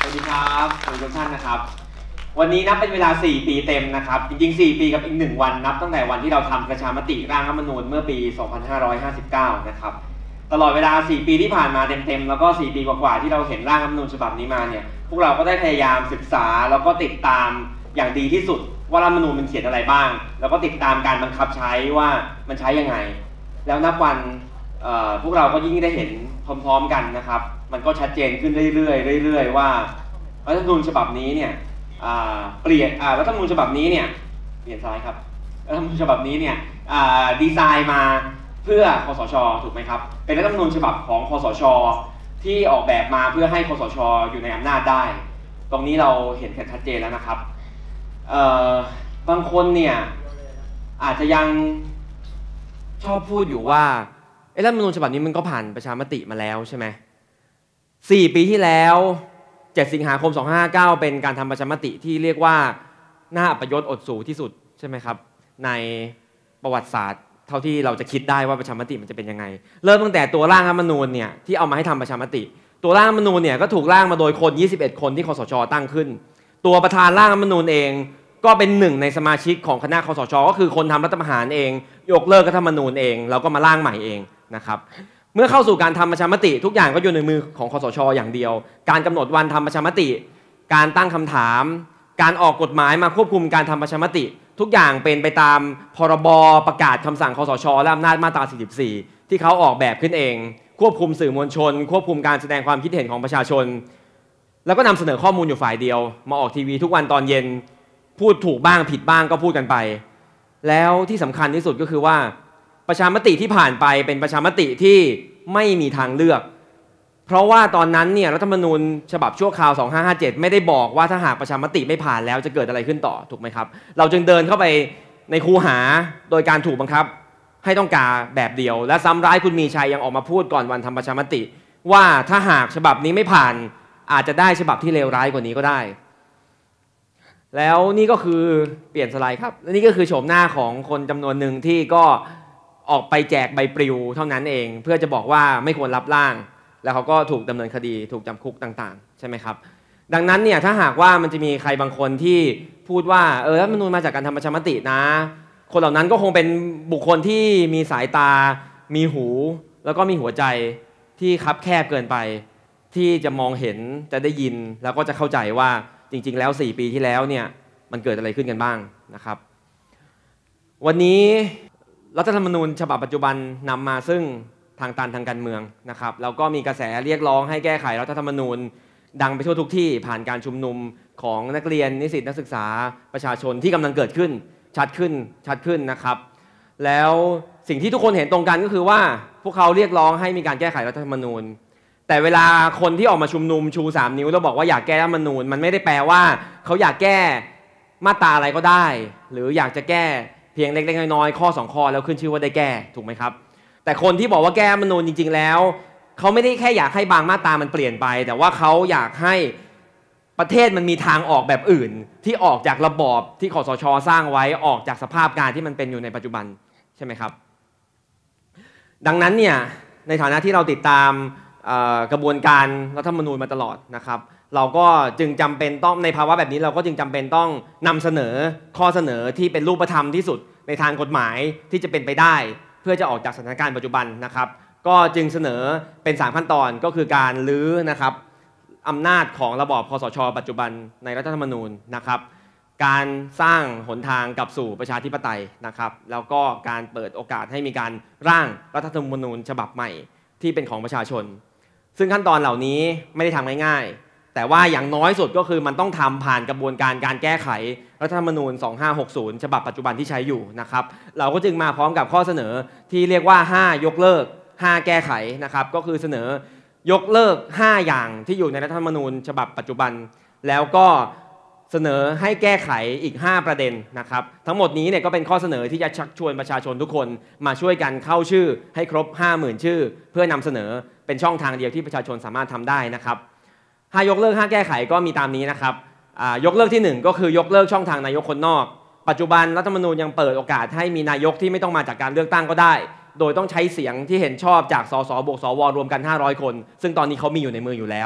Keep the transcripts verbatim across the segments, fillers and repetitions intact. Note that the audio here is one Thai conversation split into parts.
วัสดีครับทุกท่านนะครับวันนี้นับเป็นเวลาสี่ปีเต็มนะครับจริงๆสี่ปีกับอีกหนึ่งวันนับตั้งแต่วันที่เราทำประชามติร่างรัฐธรรมนูญเมื่อปีสองพันห้าร้อยห้าสิบเก้านะครับตลอดเวลาสี่ปีที่ผ่านมาเต็มๆแล้วก็สี่ปีกว่าๆที่เราเห็นร่างรัฐธรรมนูญฉบับนี้มาเนี่ยพวกเราก็ได้พยายามศึกษาแล้วก็ติดตามอย่างดีที่สุดว่ารัฐธรรมนูญมันเขียนอะไรบ้างแล้วก็ติดตามการบังคับใช้ว่ามันใช้ยังไงแล้วนับวันพวกเราก็ยิ่งได้เห็นพร้อมๆกันนะครับมันก็ชัดเจนขึ้นเรื่อยๆเรื่อยๆว่ารัฐธรรมนูญฉบับนี้เนี่ยเปลี่ยนรัฐธรรมนูญฉบับนี้เนี่ยเปลี่ยนซ้ายครับรัฐธรรมนูญฉบับนี้เนี่ยดีไซน์มาเพื่อคสช.ถูกไหมครับเป็นรัฐธรรมนูญฉบับของคสช.ที่ออกแบบมาเพื่อให้คสช.อยู่ในอำนาจได้ตรงนี้เราเห็นกันชัดเจนแล้วนะครับบางคนเนี่ยอาจจะยังชอบพูดอยู่ว่ารัฐธรรมนูญฉบับนี้มันก็ผ่านประชามติมาแล้วใช่ไหมสี่ปีที่แล้วเจ็ดสิงหาคมสองพันห้าร้อยห้าสิบเก้าเป็นการทำประชามติที่เรียกว่าน่าอัปยศอดสูที่สุดใช่ไหมครับในประวัติศาสตร์เท่าที่เราจะคิดได้ว่าประชามติมันจะเป็นยังไงเริ่มตั้งแต่ตัวร่างรัฐธรรมนูญเนี่ยที่เอามาให้ทำประชามติตัวร่างรัฐธรรมนูญเนี่ยก็ถูกร่างมาโดยคนยี่สิบเอ็ดคนที่คสช.ตั้งขึ้นตัวประธานร่างรัฐธรรมนูญเองก็เป็นหนึ่งในสมาชิกของคณะคสช.ก็คือคนทำรัฐประหารเองยกเลิกรัฐธรรมนูญเองแล้วก็มาร่างใหม่เองนะครับเมื่อเข้าสู่การทำประชามติทุกอย่างก็อยู่ในมือของคสช.อย่างเดียวการกำหนดวันทำประชามติการตั้งคำถามการออกกฎหมายมาควบคุมการทำประชามติทุกอย่างเป็นไปตามพรบประกาศคำสั่งคสช.และอำนาจมาตราสี่สิบสี่ที่เขาออกแบบขึ้นเองควบคุมสื่อมวลชนควบคุมการแสดงความคิดเห็นของประชาชนแล้วก็นำเสนอข้อมูลอยู่ฝ่ายเดียวมาออกทีวีทุกวันตอนเย็นพูดถูกบ้างผิดบ้างก็พูดกันไปแล้วที่สำคัญที่สุดก็คือว่าประชามติที่ผ่านไปเป็นประชามติที่ไม่มีทางเลือกเพราะว่าตอนนั้นเนี่ยรัฐธรรมนูญฉบับชั่วคราวสองพันห้าร้อยห้าสิบเจ็ดไม่ได้บอกว่าถ้าหากประชามติไม่ผ่านแล้วจะเกิดอะไรขึ้นต่อถูกไหมครับเราจึงเดินเข้าไปในคูหาโดยการถูกบังคับให้ต้องการแบบเดียวและซ้ำร้ายคุณมีชัยยังออกมาพูดก่อนวันทำประชามติว่าถ้าหากฉบับนี้ไม่ผ่านอาจจะได้ฉบับที่เลวร้ายกว่านี้ก็ได้แล้วนี่ก็คือเปลี่ยนสไลด์ครับและนี่ก็คือโฉมหน้าของคนจำนวนหนึ่งที่ก็ออกไปแจกใบปลิวเท่านั้นเองเพื่อจะบอกว่าไม่ควรรับร่างแล้วเขาก็ถูกดำเนินคดีถูกจำคุกต่างๆใช่ไหมครับดังนั้นเนี่ยถ้าหากว่ามันจะมีใครบางคนที่พูดว่าเออรัฐธรรมนูญมาจากการทำประชามตินะคนเหล่านั้นก็คงเป็นบุคคลที่มีสายตามีหูแล้วก็มีหัวใจที่คับแคบเกินไปที่จะมองเห็นจะได้ยินแล้วก็จะเข้าใจว่าจริงๆแล้วสี่ปีที่แล้วเนี่ยมันเกิดอะไรขึ้นกันบ้างนะครับวันนี้รัฐธรรมนูญฉบับปัจจุบันนำมาซึ่งทางตันทางการเมืองนะครับแล้วก็มีกระแสเรียกร้องให้แก้ไขรัฐธรรมนูญดังไปทั่วทุกที่ผ่านการชุมนุมของนักเรียนนิสิตนักศึกษาประชาชนที่กำลังเกิดขึ้นชัดขึ้นชัดขึ้นนะครับแล้วสิ่งที่ทุกคนเห็นตรงกันก็คือว่าพวกเขาเรียกร้องให้มีการแก้ไขรัฐธรรมนูญแต่เวลาคนที่ออกมาชุมนุมชูสามนิ้วแล้วบอกว่าอยากแก้รัฐธรรมนูญมันไม่ได้แปลว่าเขาอยากแก้มาตราอะไรก็ได้หรืออยากจะแก้เพียงเล็กๆน้อยๆข้อสองข้อแล้วขึ้นชื่อว่าได้แก้ถูกไหมครับแต่คนที่บอกว่าแก้รัฐธรรมนูญจริงๆแล้วเขาไม่ได้แค่อยากให้บางมาตรามันเปลี่ยนไปแต่ว่าเขาอยากให้ประเทศมันมีทางออกแบบอื่นที่ออกจากระบอบที่คสช.สร้างไว้ออกจากสภาพการที่มันเป็นอยู่ในปัจจุบันใช่ไหมครับดังนั้นเนี่ยในฐานะที่เราติดตามกระบวนการรัฐธรรมนูญมาตลอดนะครับเราก็จึงจำเป็นต้องในภาวะแบบนี้เราก็จึงจำเป็นต้องนำเสนอข้อเสนอที่เป็นรูปธรรมที่สุดในทางกฎหมายที่จะเป็นไปได้เพื่อจะออกจากสถานการณ์ปัจจุบันนะครับก็จึงเสนอเป็นสามขั้นตอนก็คือการรื้อนะครับอำนาจของระบอบคสช.ปัจจุบันในรัฐธรรมนูญนะครับการสร้างหนทางกลับสู่ประชาธิปไตยนะครับแล้วก็การเปิดโอกาสให้มีการร่างรัฐธรรมนูญฉบับใหม่ที่เป็นของประชาชนซึ่งขั้นตอนเหล่านี้ไม่ได้ทำง่ายๆแต่ว่าอย่างน้อยสุดก็คือมันต้องทำผ่านกระบวนการการแก้ไขรัฐธรรมนูญสองพันห้าร้อยหกสิบฉบับปัจจุบันที่ใช้อยู่นะครับเราก็จึงมาพร้อมกับข้อเสนอที่เรียกว่าห้ายกเลิกห้าแก้ไขนะครับก็คือเสนอยกเลิกห้าอย่างที่อยู่ในรัฐธรรมนูญฉบับปัจจุบันแล้วก็เสนอให้แก้ไขอีกห้าประเด็นนะครับทั้งหมดนี้เนี่ยก็เป็นข้อเสนอที่จะชักชวนประชาชนทุกคนมาช่วยกันเข้าชื่อให้ครบ ห้าหมื่น ชื่อเพื่อนำเสนอเป็นช่องทางเดียวที่ประชาชนสามารถทำได้นะครับห้ายกเลิกห้าแก้ไขก็มีตามนี้นะครับยกเลิกที่หนึ่งก็คือยกเลิกช่องทางนายกคนนอกปัจจุบันรัฐธรรมนูญยังเปิดโอกาสให้มีนายกที่ไม่ต้องมาจากการเลือกตั้งก็ได้โดยต้องใช้เสียงที่เห็นชอบจากสสบวกสวรวมกันห้าร้อยคนซึ่งตอนนี้เขามีอยู่ในมืออยู่แล้ว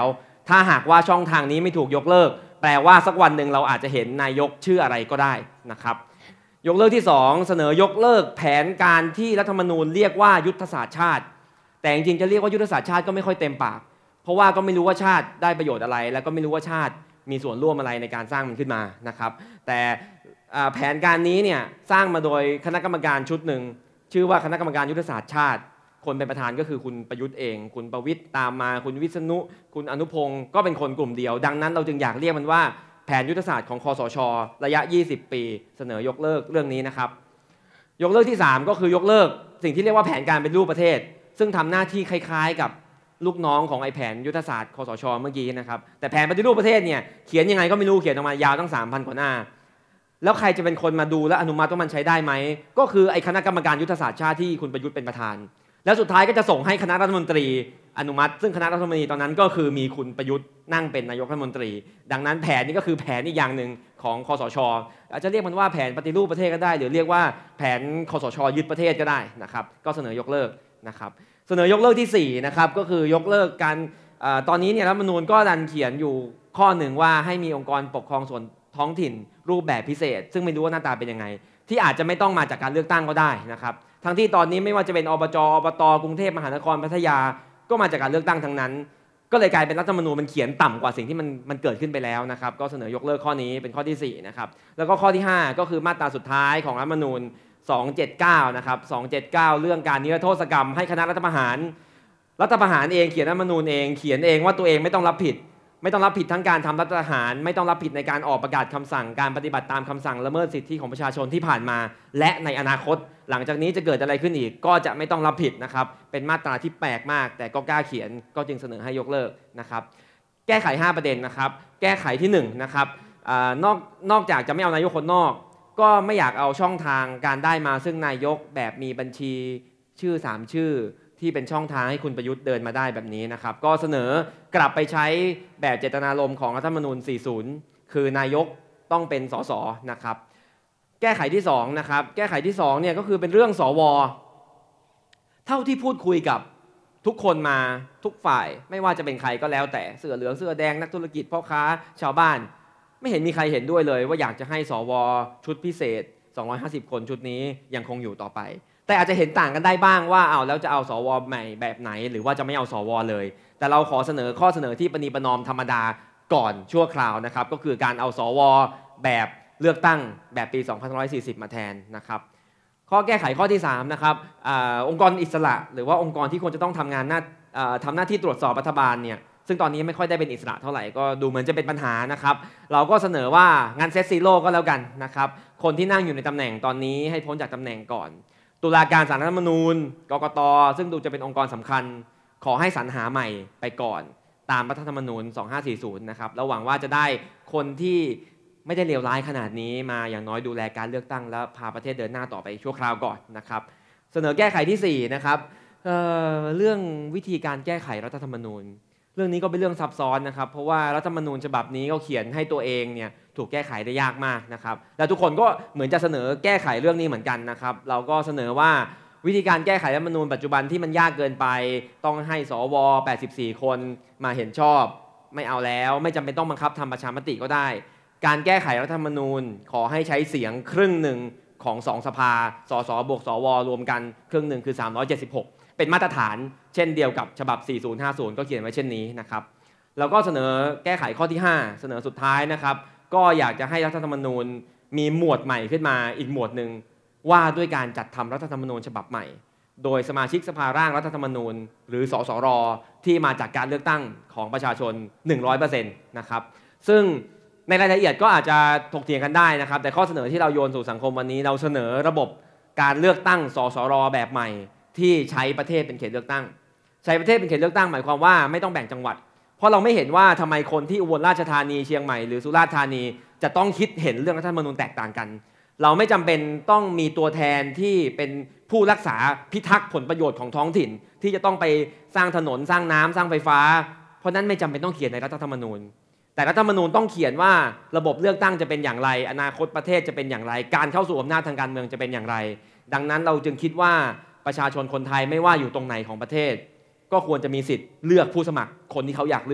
ถ้าหากว่าช่องทางนี้ไม่ถูกยกเลิกแปลว่าสักวันหนึ่งเราอาจจะเห็นนายกชื่ออะไรก็ได้นะครับยกเลิกที่สองเสนอยกเลิกแผนการที่รัฐธรรมนูญเรียกว่ายุทธศาสตร์ชาติแต่จริงๆจะเรียกว่ายุทธศาสตร์ชาติก็ไม่ค่อยเต็มปากเพราะว่าก็ไม่รู้ว่าชาติได้ประโยชน์อะไรแล้วก็ไม่รู้ว่าชาติมีส่วนร่วมอะไรในการสร้างมันขึ้นมานะครับแต่แผนการนี้เนี่ยสร้างมาโดยคณะกรรมการชุดหนึ่งชื่อว่าคณะกรรมการยุทธศาสตร์ชาติคนเป็นประธานก็คือคุณประยุทธ์เองคุณประวิตรตามมาคุณวิษณุคุณอนุพงศ์ก็เป็นคนกลุ่มเดียวดังนั้นเราจึงอยากเรียกมันว่าแผนยุทธศาสตร์ของคสช.ระยะยี่สิบปีเสนอยกเลิกเรื่องนี้นะครับยกเลิกที่สามก็คือยกเลิกสิ่งที่เรียกว่าแผนการเป็นรูปประเทศซึ่งทำหน้าที่คล้ายๆกับลูกน้องของไอแผนยุทธศาสตร์คสช.เมื่อกี้นะครับแต่แผนปฏิรูปประเทศเนี่ยเขียนยังไงก็ไม่รู้เขียนออกมายาวตั้ง สามพัน กว่าหน้าแล้วใครจะเป็นคนมาดูและอนุมัติว่ามันใช้ได้ไหมก็คือไอคณะกรรมการยุทธศาสตร์ชาติที่คุณประยุทธ์เป็นประธานแล้วสุดท้ายก็จะส่งให้คณะรัฐมนตรีอนุมัติซึ่งคณะรัฐมนตรีตอนนั้นก็คือมีคุณประยุทธ์นั่งเป็นนายกรัฐมนตรีดังนั้นแผนนี้ก็คือแผนอีกอย่างหนึ่งของคสช.อาจจะเรียกมันว่าแผนปฏิรูปประเทศก็ได้หรือเรียกว่าแผนคสช.ยึดประเทศก็ได้นะครับก็เสนอยกเลิกนะครับเสนอยกเลิกที่สี่นะครับก็คือยกเลิกการตอนนี้เนี่ยรัฐธรรมนูญก็ดันเขียนอยู่ข้อหนึ่งว่าให้มีองค์กรปกครองส่วนท้องถิ่นรูปแบบพิเศษซึ่งไม่รู้ว่าหน้าตาเป็นยังไงที่อาจจะไม่ต้องมาจากการเลือกตั้งก็ได้นะครับทั้งที่ตอนนี้ไม่ว่าจะเป็นอบจอบตกรุงเทพมหานครพัทยาก็มาจากการเลือกตั้งทั้งนั้นก็เลยกลายเป็นรัฐธรรมนูญมันเขียนต่ำกว่าสิ่งที่มันมันเกิดขึ้นไปแล้วนะครับก็เสนอยกเลิกข้อนี้เป็นข้อที่สี่นะครับแล้วก็ข้อที่ห้าก็คือมาตราสุดท้ายของรัฐธรรมนูญสองเจ็ดเก้านะครับสองเจ็ดเก้าเรื่องการนิรโทษกรรมให้คณะรัฐประหารรัฐประหารเองเขียนรัฐธรรมนูญเองเขียนเองว่าตัวเองไม่ต้องรับผิดไม่ต้องรับผิดทั้งการทำรัฐประหารไม่ต้องรับผิดในการออกประกาศคำสั่งการปฏิบัติตามคำสั่งละเมิดสิทธิของประชาชนที่ผ่านมาและในอนาคตหลังจากนี้จะเกิดอะไรขึ้นอีกก็จะไม่ต้องรับผิดนะครับเป็นมาตราที่แปลกมากแต่ก็กล้าเขียนก็จึงเสนอให้ยกเลิกนะครับแก้ไขห้าประเด็นนะครับแก้ไขที่หนึ่งนะครับนอกนอกจากจะไม่เอานายกคนนอกก็ไม่อยากเอาช่องทางการได้มาซึ่งนายกแบบมีบัญชีชื่อสามชื่อที่เป็นช่องทางให้คุณประยุทธ์เดินมาได้แบบนี้นะครับก็เสนอกลับไปใช้แบบเจตนารมณ์ของรัฐธรรมนูญสี่สิบคือนายกต้องเป็นสสนะครับแก้ไขที่สองนะครับแก้ไขที่สองเนี่ยก็คือเป็นเรื่องสวเท่าที่พูดคุยกับทุกคนมาทุกฝ่ายไม่ว่าจะเป็นใครก็แล้วแต่เสื้อเหลืองเสื้อแดงนักธุรกิจพ่อค้าชาวบ้านไม่เห็นมีใครเห็นด้วยเลยว่าอยากจะให้สวชุดพิเศษสองร้อยห้าสิบคนชุดนี้ยังคงอยู่ต่อไปแต่อาจจะเห็นต่างกันได้บ้างว่าเอาแล้วจะเอาสวใหม่แบบไหนหรือว่าจะไม่เอาสวเลยแต่เราขอเสนอข้อเสนอที่ประนีประนอมธรรมดาก่อนชั่วคราวนะครับก็คือการเอาสวแบบเลือกตั้งแบบปีสองพันห้าร้อยสี่สิบมาแทนนะครับข้อแก้ไขข้อที่สามนะครับอองค์กรอิสระหรือว่าองค์กรที่ควรจะต้องทำงานหน้าทำหน้าที่ตรวจสอบรัฐบาลเนี่ยซึ่งตอนนี้ไม่ค่อยได้เป็นอิสระเท่าไหร่ก็ดูเหมือนจะเป็นปัญหานะครับเราก็เสนอว่างานเซตซีโร่ก็แล้วกันนะครับคนที่นั่งอยู่ในตำแหน่งตอนนี้ให้พ้นจากตำแหน่งก่อนตุลาการศาลรัฐธรรมนูญกกต.ซึ่งดูจะเป็นองค์กรสำคัญขอให้สรรหาใหม่ไปก่อนตามรัฐธรรมนูญสองห้าสี่ศูนย์นะครับแล้วหวังว่าจะได้คนที่ไม่ได้เลวร้ายขนาดนี้มาอย่างน้อยดูแลการเลือกตั้งและพาประเทศเดินหน้าต่อไปชั่วคราวก่อนนะครับเสนอแก้ไขที่สี่นะครับ เอ่อ เรื่องวิธีการแก้ไขรัฐธรรมนูญเรื่องนี้ก็เป็นเรื่องซับซ้อนนะครับเพราะว่ารัฐธรรมนูญฉบับนี้เขาเขียนให้ตัวเองเนี่ยถูกแก้ไขได้ยากมากนะครับและทุกคนก็เหมือนจะเสนอแก้ไขเรื่องนี้เหมือนกันนะครับเราก็เสนอว่าวิธีการแก้ไขรัฐธรรมนูญปัจจุบันที่มันยากเกินไปต้องให้สวแปดสิบสี่คนมาเห็นชอบไม่เอาแล้วไม่จำเป็นต้องบังคับทำประชามติก็ได้การแก้ไขรัฐธรรมนูญขอให้ใช้เสียงครึ่งหนึ่งของสองสภาสสบวกสวรวมกันครึ่งหนึ่งคือสามร้อยเจ็ดสิบหกเป็นมาตรฐานเช่นเดียวกับฉบับสี่ศูนย์ห้าศูนย์ก็เขียนไว้เช่นนี้นะครับแล้วก็เสนอแก้ไขข้อที่ห้าเสนอสุดท้ายนะครับก็อยากจะให้รัฐธรรมนูญมีหมวดใหม่ขึ้นมาอีกหมวดหนึ่งว่าด้วยการจัดทำรัฐธรรมนูญฉบับใหม่โดยสมาชิกสภาร่างรัฐธรรมนูญหรือสสรที่มาจากการเลือกตั้งของประชาชน หนึ่งร้อยเปอร์เซ็นต์ นะครับซึ่งในรายละเอียดก็อาจจะถกเถียงกันได้นะครับแต่ข้อเสนอที่เราโยนสู่สังคมวันนี้เราเสนอระบบการเลือกตั้งสสรแบบใหม่ที่ใช้ประเทศเป็นเขตเลือกตั้งใช้ประเทศเป็นเขตเลือกตั้งหมายความว่าไม่ต้องแบ่งจังหวัดเพราะเราไม่เห็นว่าทำไมคนที่อุบลราชธานีเชียงใหม่หรือสุราษฎร์ธานีจะต้องคิดเห็นเรื่องรัฐธรรมนูญแตกต่างกันเราไม่จำเป็นต้องมีตัวแทนที่เป็นผู้รักษาพิทักษ์ผลประโยชน์ของท้องถิ่นที่จะต้องไปสร้างถนนสร้างน้ำสร้างไฟฟ้าเพราะนั้นไม่จำเป็นต้องเขียนในรัฐธรรมนูญแต่รัฐธรรมนูญต้องเขียนว่าระบบเลือกตั้งจะเป็นอย่างไรอนาคตประเทศจะเป็นอย่างไรการเข้าสู่อำนาจทางการเมืองจะเป็นอย่างไรดังนั้นเราจึงคิดว่าประชาชนคนไทยไม่ว่าอยู่ตรงไหนของประเทศก็ควรจะมีสิทธิ์เลือกผู้สมัครคนที่เขาอยากเลือก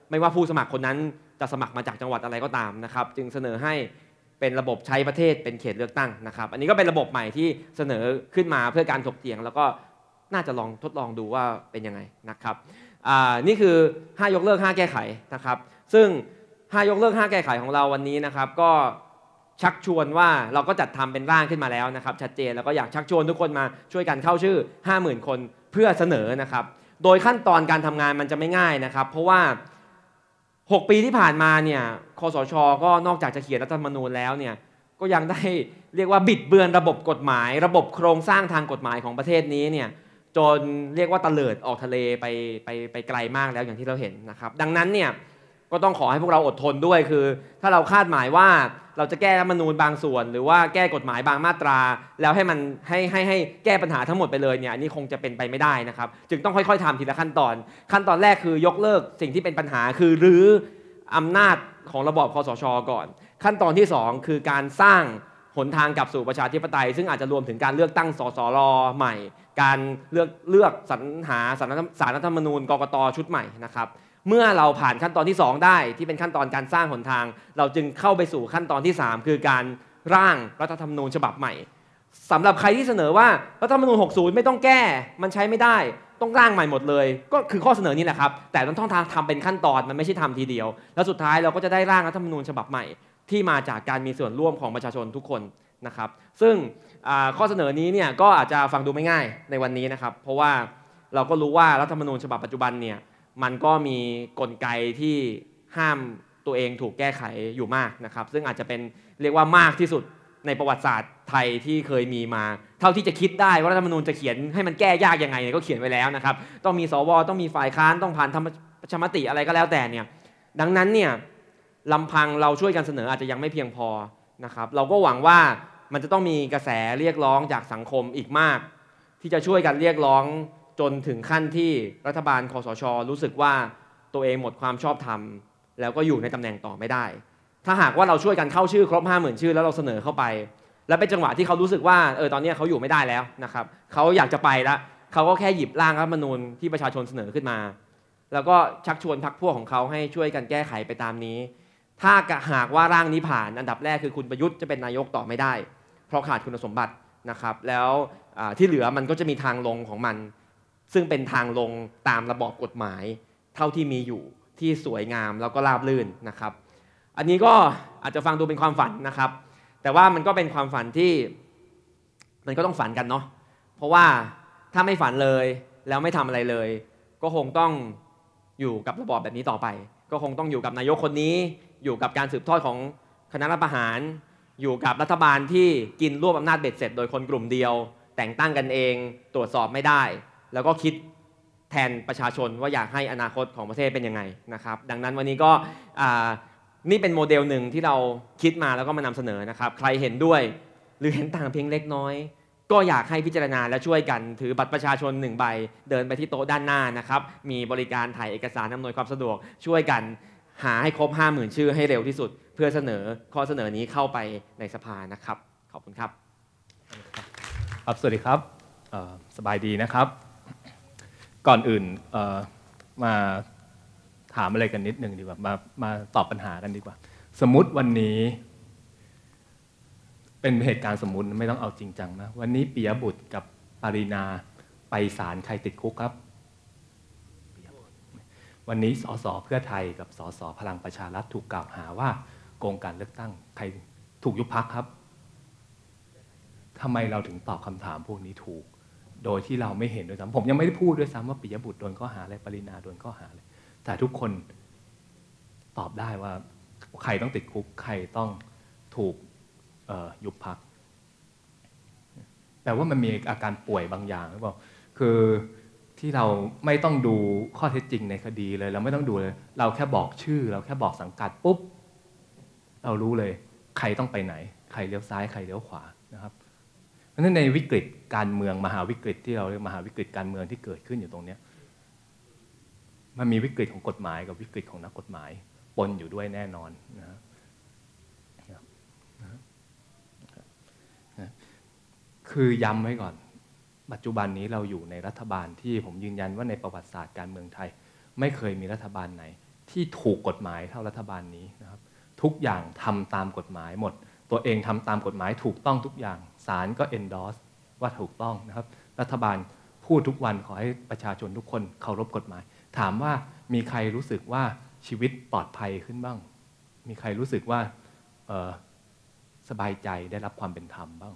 ไม่ว่าผู้สมัครคนนั้นจะสมัครมาจากจังหวัดอะไรก็ตามนะครับจึงเสนอให้เป็นระบบใช้ประเทศเป็นเขตเลือกตั้งนะครับอันนี้ก็เป็นระบบใหม่ที่เสนอขึ้นมาเพื่อการถกเถียงแล้วก็น่าจะลองทดลองดูว่าเป็นยังไงนะครับนี่คือห้ายกเลิกห้าแก้ไขนะครับซึ่งห้ายกเลิกห้าแก้ไขของเราวันนี้นะครับก็ชักชวนว่าเราก็จัดทำเป็นร่างขึ้นมาแล้วนะครับชัดเจนแล้วก็อยากชักชวนทุกคนมาช่วยกันเข้าชื่อ ห้าหมื่น คนเพื่อเสนอนะครับโดยขั้นตอนการทำงานมันจะไม่ง่ายนะครับเพราะว่าหกปีที่ผ่านมาเนี่ยคสช.ก็นอกจากจะเขียนรัฐธรรมนูญแล้วเนี่ยก็ยังได้เรียกว่าบิดเบือนระบบกฎหมายระบบโครงสร้างทางกฎหมายของประเทศนี้เนี่ยจนเรียกว่าตะเลิดออกทะเลไปไปไปไกลมากแล้วอย่างที่เราเห็นนะครับดังนั้นเนี่ยก็ต้องขอให้พวกเราอดทนด้วยคือถ้าเราคาดหมายว่าเราจะแก้รัฐธรรมนูญบางส่วนหรือว่าแก้กฎหมายบางมาตราแล้วให้มันให้ให้ให้แก้ปัญหาทั้งหมดไปเลยเนี่ยอันนี้คงจะเป็นไปไม่ได้นะครับจึงต้องค่อยๆทำทีละขั้นตอนขั้นตอนแรกคือยกเลิกสิ่งที่เป็นปัญหาคือรื้ออำนาจของระบอบคสช.ก่อนขั้นตอนที่สองคือการสร้างหนทางกลับสู่ประชาธิปไตยซึ่งอาจจะรวมถึงการเลือกตั้งสสรใหม่การเลือกเลือกสรรหาสารรัฐธรรมนูญกกต.ชุดใหม่นะครับเมื่อเราผ่านขั้นตอนที่สองได้ที่เป็นขั้นตอนการสร้างหนทางเราจึงเข้าไปสู่ขั้นตอนที่สามคือการร่างรัฐธรรมนูญฉบับใหม่สำหรับใครที่เสนอว่ารัฐธรรมนูญหกสิบไม่ต้องแก้มันใช้ไม่ได้ต้องร่างใหม่หมดเลยก็คือข้อเสนอนี้แหละครับแต่ต้องทำเป็นขั้นตอนมันไม่ใช่ทำทีเดียวแล้วสุดท้ายเราก็จะได้ร่างรัฐธรรมนูญฉบับใหม่ที่มาจากการมีส่วนร่วมของประชาชนทุกคนนะครับซึ่งข้อเสนอนี้เนี่ยก็อาจจะฟังดูไม่ง่ายในวันนี้นะครับเพราะว่าเราก็รู้ว่ารัฐธรรมนูญฉบับปัจจุบันเนี่ยมันก็มีกลไกที่ห้ามตัวเองถูกแก้ไขอยู่มากนะครับซึ่งอาจจะเป็นเรียกว่ามากที่สุดในประวัติศาสตร์ไทยที่เคยมีมาเท่าที่จะคิดได้ว่ารัฐธรรมนูญจะเขียนให้มันแก้ยากยังไงเนี่ยก็เขียนไว้แล้วนะครับต้องมีสวต้องมีฝ่ายค้านต้องผ่านประชามติอะไรก็แล้วแต่เนี่ยดังนั้นเนี่ยลำพังเราช่วยกันเสนออาจจะยังไม่เพียงพอนะครับเราก็หวังว่ามันจะต้องมีกระแสเรียกร้องจากสังคมอีกมากที่จะช่วยกันเรียกร้องจนถึงขั้นที่รัฐบาลคสช.รู้สึกว่าตัวเองหมดความชอบธรรมแล้วก็อยู่ในตำแหน่งต่อไม่ได้ถ้าหากว่าเราช่วยกันเข้าชื่อครบ ห้าหมื่น ชื่อแล้วเราเสนอเข้าไปแล้วเป็นจังหวะที่เขารู้สึกว่าเออตอนนี้เขาอยู่ไม่ได้แล้วนะครับเขาอยากจะไปแล้วเขาก็แค่หยิบร่างรัฐธรรมนูญที่ประชาชนเสนอขึ้นมาแล้วก็ชักชวนพรรคพวกของเขาให้ช่วยกันแก้ไขไปตามนี้ถ้าหากว่าร่างนี้ผ่านอันดับแรกคือคุณประยุทธ์จะเป็นนายกต่อไม่ได้เพราะขาดคุณสมบัตินะครับแล้วที่เหลือมันก็จะมีทางลงของมันซึ่งเป็นทางลงตามระบอบกฎหมายเท่าที่มีอยู่ที่สวยงามแล้วก็ราบรื่นนะครับอันนี้ก็อาจจะฟังดูเป็นความฝันนะครับแต่ว่ามันก็เป็นความฝันที่มันก็ต้องฝันกันเนาะเพราะว่าถ้าไม่ฝันเลยแล้วไม่ทำอะไรเลยก็คงต้องอยู่กับระบอบแบบนี้ต่อไปก็คงต้องอยู่กับนายกคนนี้อยู่กับการสืบทอดของคณะรัฐประหารอยู่กับรัฐบาลที่กินรวบอำนาจเบ็ดเสร็จโดยคนกลุ่มเดียวแต่งตั้งกันเองตรวจสอบไม่ได้แล้วก็คิดแทนประชาชนว่าอยากให้อนาคตของประเทศเป็นยังไงนะครับดังนั้นวันนี้ก็นี่เป็นโมเดลหนึ่งที่เราคิดมาแล้วก็มานำเสนอนะครับใครเห็นด้วยหรือเห็นต่างเพียงเล็กน้อยก็อยากให้พิจารณาและช่วยกันถือบัตรประชาชนหนึ่งใบเดินไปที่โต๊ะด้านหน้านะครับมีบริการถ่ายเอกสารอำนวยความสะดวกช่วยกันหาให้ครบ ห้าหมื่น ชื่อให้เร็วที่สุดเพื่อเสนอข้อเสนอนี้เข้าไปในสภานะครับขอบคุณครับครับสวัสดีครับสบายดีนะครับก่อนอื่นมาถามอะไรกันนิดนึงดีกว่ามามาตอบปัญหากันดีกว่าสมมุติวันนี้เป็นเหตุการณ์สมมุติไม่ต้องเอาจริงจังนะวันนี้ปิยบุตรกับปรินาไปศาลใครติดคุกครับวันนี้สสเพื่อไทยกับสสพลังประชารัฐถูกกล่าวหาว่าโกงการเลือกตั้งใครถูกยุบพรรคครับทำไมเราถึงตอบคำถามพวกนี้ถูกโดยที่เราไม่เห็นด้วยซ้ำผมยังไม่ได้พูดด้วยซ้ำว่าปิยบุตรโดนข้อหาอะไรปรินาโดนข้อหาอะไรแต่ทุกคนตอบได้ว่าใครต้องติดคุกใครต้องถูกยุบพรรคแปลว่ามันมีอาการป่วยบางอย่างหรือเปล่าคือที่เราไม่ต้องดูข้อเท็จจริงในคดีเลยเราไม่ต้องดูเลยเราแค่บอกชื่อเราแค่บอกสังกัดปุ๊บเรารู้เลยใครต้องไปไหนใครเลี้ยวซ้ายใครเลี้ยวขวานะครับเพราะฉะนั้นในวิกฤตการเมืองมหาวิกฤตที่เราเรียกมหาวิกฤตการเมืองที่เกิดขึ้นอยู่ตรงนี้มันมีวิกฤตของกฎหมายกับวิกฤตของนักกฎหมายปนอยู่ด้วยแน่นอนนะคือย้ำไว้ก่อนปัจจุบันนี้เราอยู่ในรัฐบาลที่ผมยืนยันว่าในประวัติศาสตร์การเมืองไทยไม่เคยมีรัฐบาลไหนที่ถูกกฎหมายเท่ารัฐบาลนี้นะครับทุกอย่างทำตามกฎหมายหมดตัวเองทำตามกฎหมายถูกต้องทุกอย่างศาลก็ endorse ว่าถูกต้องนะครับรัฐบาลพูดทุกวันขอให้ประชาชนทุกคนเคารพกฎหมายถามว่ามีใครรู้สึกว่าชีวิตปลอดภัยขึ้นบ้างมีใครรู้สึกว่าสบายใจได้รับความเป็นธรรมบ้าง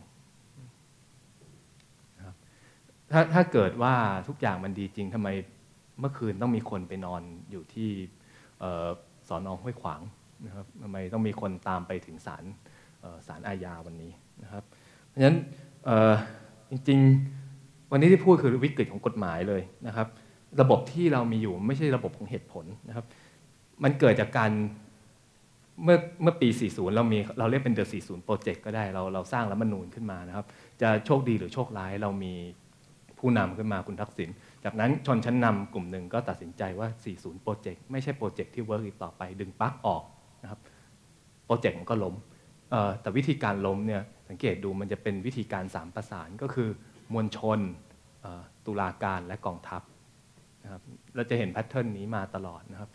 นะครับถ้าถ้าเกิดว่าทุกอย่างมันดีจริงทำไมเมื่อคืนต้องมีคนไปนอนอยู่ที่สอนอห้วยขวางนะครับทำไมต้องมีคนตามไปถึงศาลศาลอาญาวันนี้นะครับเพราะฉะนั้นจริงๆวันนี้ที่พูดคือวิกฤตของกฎหมายเลยนะครับระบบที่เรามีอยู่ไม่ใช่ระบบของเหตุผลนะครับมันเกิดจากการเมื่อเมื่อปี สี่สิบ เรามีเราเรียกเป็น The สี่สิบ Project ก็ได้เราเราสร้างรัฐธรรมนูญขึ้นมานะครับจะโชคดีหรือโชคร้ายเรามีผู้นำขึ้นมาคุณทักษิณจากนั้นชนชั้นนำกลุ่มหนึ่งก็ตัดสินใจว่า สี่สิบ Project ไม่ใช่โปรเจกต์ที่เวิร์กอีกต่อไปดึงปลั๊กออกนะครับโปรเจกต์มันก็ล้มแต่วิธีการล้มเนี่ยสังเกตดูมันจะเป็นวิธีการสามประสานก็คือมวลชนตุลาการและกองทัพนะครับเราจะเห็นแพทเทิร์นนี้มาตลอดนะครับ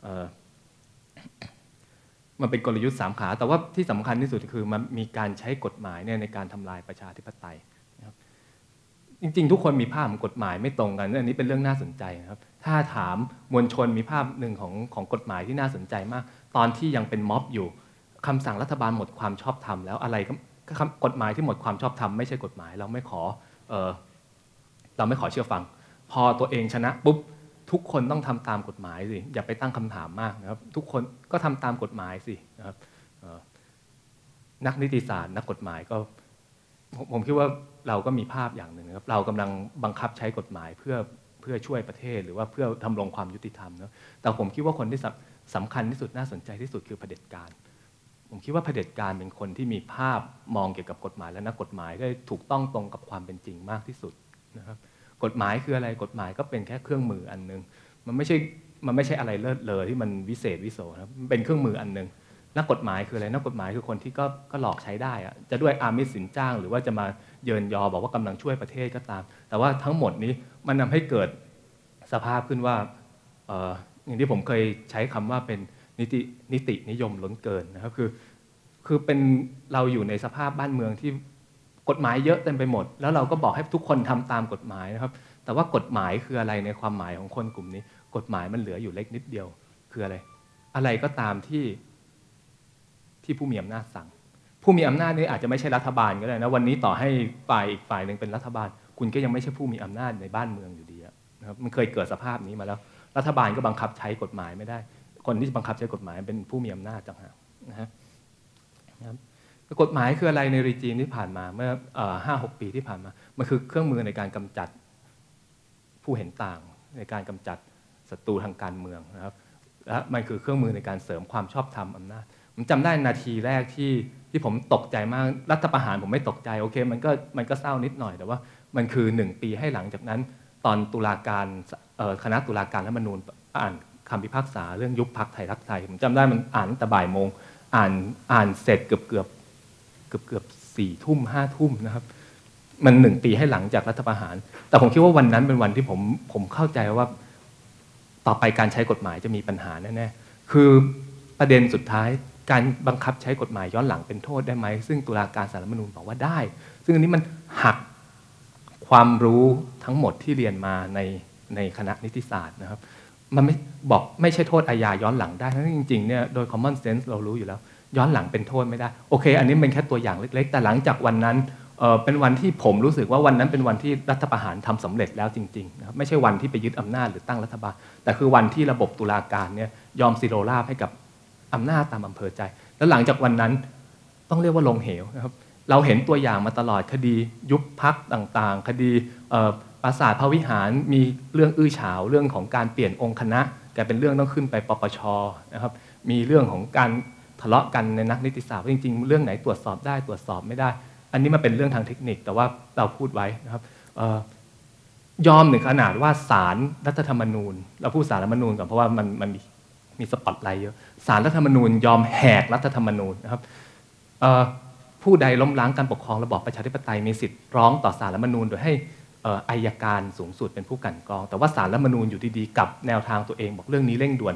มันเป็นกลยุทธ์สามขาแต่ว่าที่สำคัญที่สุดคือมันมีการใช้กฎหมายเนี่ยในการทำลายประชาธิปไตยนะครับจริงๆทุกคนมีภาพของกฎหมายไม่ตรงกันอันนี้เป็นเรื่องน่าสนใจนะครับถ้าถามมวลชนมีภาพหนึ่งของของกฎหมายที่น่าสนใจมากตอนที่ยังเป็นม็อบอยู่คำสั่งรัฐบาลหมดความชอบธรรมแล้วอะไรก็กฎหมายที่หมดความชอบธรรมไม่ใช่กฎหมายเราไม่ขอเอ่อเราไม่ขอเชื่อฟังพอตัวเองชนะปุ๊บทุกคนต้องทำตามกฎหมายสิอย่าไปตั้งคำถามมากนะครับทุกคนก็ทำตามกฎหมายสินะครับนักนิติศาสตร์นักกฎหมายก็ผมคิดว่าเราก็มีภาพอย่างหนึ่งนะครับเรากำลังบังคับใช้กฎหมายเพื่อเพื่อช่วยประเทศหรือว่าเพื่อทำรงความยุติธรรมนะแต่ผมคิดว่าคนที่สำคัญที่สุดน่าสนใจที่สุดคือเผด็จการผมคิดว่าเผด็จการเป็นคนที่มีภาพมองเกี่ยวกับกฎหมายและนักกฎหมายได้ถูกต้องตรงกับความเป็นจริงมากที่สุดนะครับกฎหมายคืออะไรกฎหมายก็เป็นแค่เครื่องมืออันนึงมันไม่ใช่มันไม่ใช่อะไรเลิศเลอที่มันวิเศษวิโสนะมันเป็นเครื่องมืออันนึงนักกฎหมายคืออะไรนักกฎหมายคือคนที่ก็ก็หลอกใช้ได้อะจะด้วยอามิสสินจ้างหรือว่าจะมาเยินยอบอกว่ากำลังช่วยประเทศก็ตามแต่ว่าทั้งหมดนี้มันทำให้เกิดสภาพขึ้นว่าเอ่ออย่างที่ผมเคยใช้คำว่าเป็นนิตินิตินิยมล้นเกินนะครับคือคือเป็นเราอยู่ในสภาพบ้านเมืองที่กฎหมายเยอะเต็มไปหมดแล้วเราก็บอกให้ทุกคนทำตามกฎหมายนะครับแต่ว่ากฎหมายคืออะไรในความหมายของคนกลุ่มนี้กฎหมายมันเหลืออยู่เล็กนิดเดียวคืออะไรอะไรก็ตามที่ที่ผู้มีอำนาจสั่งผู้มีอำนาจนี้อาจจะไม่ใช่รัฐบาลก็ได้นะวันนี้ต่อให้ฝ่ายอีกฝ่ายหนึ่งเป็นรัฐบาลคุณก็ยังไม่ใช่ผู้มีอำนาจในบ้านเมืองอยู่ดีนะครับมันเคยเกิดสภาพนี้มาแล้วรัฐบาลก็บังคับใช้กฎหมายไม่ได้คนที่บังคับใช้กฎหมายเป็นผู้มีอำนาจต่างหากนะฮะกฎหมายคืออะไรในรีจีมที่ผ่านมาเมื่อห้าหกปีที่ผ่านมามันคือเครื่องมือในการกำจัดผู้เห็นต่างในการกำจัดศัตรูทางการเมืองนะครับและมันคือเครื่องมือในการเสริมความชอบธรรมอำนาจผมจำได้นาทีแรกที่ที่ผมตกใจมากรัฐประหารผมไม่ตกใจโอเคมันก็มันก็เศร้านิดหน่อยแต่ว่ามันคือหนึ่งปีให้หลังจากนั้นตอนตุลาการคณะตุลาการรัฐธรรมนูญอ่านคำพิพากษาเรื่องยุบพรรคไทยรักไทยผมจำได้มันอ่านตั้งแต่บ่ายโมงอ่านอ่านเสร็จเกือบเกือบเกือบเกือบสี่ทุ่มห้าทุ่มนะครับมันหนึ่งปีให้หลังจากรัฐประหารแต่ผมคิดว่าวันนั้นเป็นวันที่ผมผมเข้าใจว่าต่อไปการใช้กฎหมายจะมีปัญหาแน่ๆคือประเด็นสุดท้ายการบังคับใช้กฎหมายย้อนหลังเป็นโทษได้ไหมซึ่งตุลาการศาลรัฐธรรมนูญบอกว่าได้ซึ่งอันนี้มันหักความรู้ทั้งหมดที่เรียนมาในในคณะนิติศาสตร์นะครับมันไม่บอกไม่ใช่โทษอาญาย้อนหลังได้ทั้งจริงๆเนี่ยโดย common sense เรารู้อยู่แล้วย้อนหลังเป็นโทษไม่ได้โอเคอันนี้เป็นแค่ตัวอย่างเล็กๆแต่หลังจากวันนั้นเอ่อเป็นวันที่ผมรู้สึกว่าวันนั้นเป็นวันที่รัฐประหารทำสำเร็จแล้วจริงๆนะครับไม่ใช่วันที่ไปยึดอำนาจหรือตั้งรัฐบาลแต่คือวันที่ระบบตุลาการเนี่ยยอมสิโรราบให้กับอำนาจตามอำเภอใจแล้วหลังจากวันนั้นต้องเรียกว่าลงเหวนะครับเราเห็นตัวอย่างมาตลอดคดียุบพรรคต่างๆคดีปราสาทพระวิหารมีเรื่องอื้อฉาวเรื่องของการเปลี่ยนองค์คณะกลายเป็นเรื่องต้องขึ้นไปปปชนะครับมีเรื่องของการทะเลาะกันในนักนิติศาสตร์จริงๆเรื่องไหนตรวจสอบได้ตรวจสอบไม่ได้อันนี้มันเป็นเรื่องทางเทคนิคแต่ว่าเราพูดไว้นะครับยอมถึงขนาดว่าศาลรัฐธรรมนูญเราพูดศาลรัฐธรรมนูญก่อนเพราะว่ามันมันมีมีสปอตไลท์เยอะศาลรัฐธรรมนูญยอมแหกรัฐธรรมนูญนะครับผู้ใดล้มล้างการปกครองระบอบประชาธิปไตยมีสิทธิ์ร้องต่อศาลรัฐธรรมนูญโดยให้อัยการสูงสุดเป็นผู้กลั่นกรองแต่ว่าศาลรัฐธรรมนูญอยู่ดีๆกับแนวทางตัวเองบอกเรื่องนี้เร่งด่วน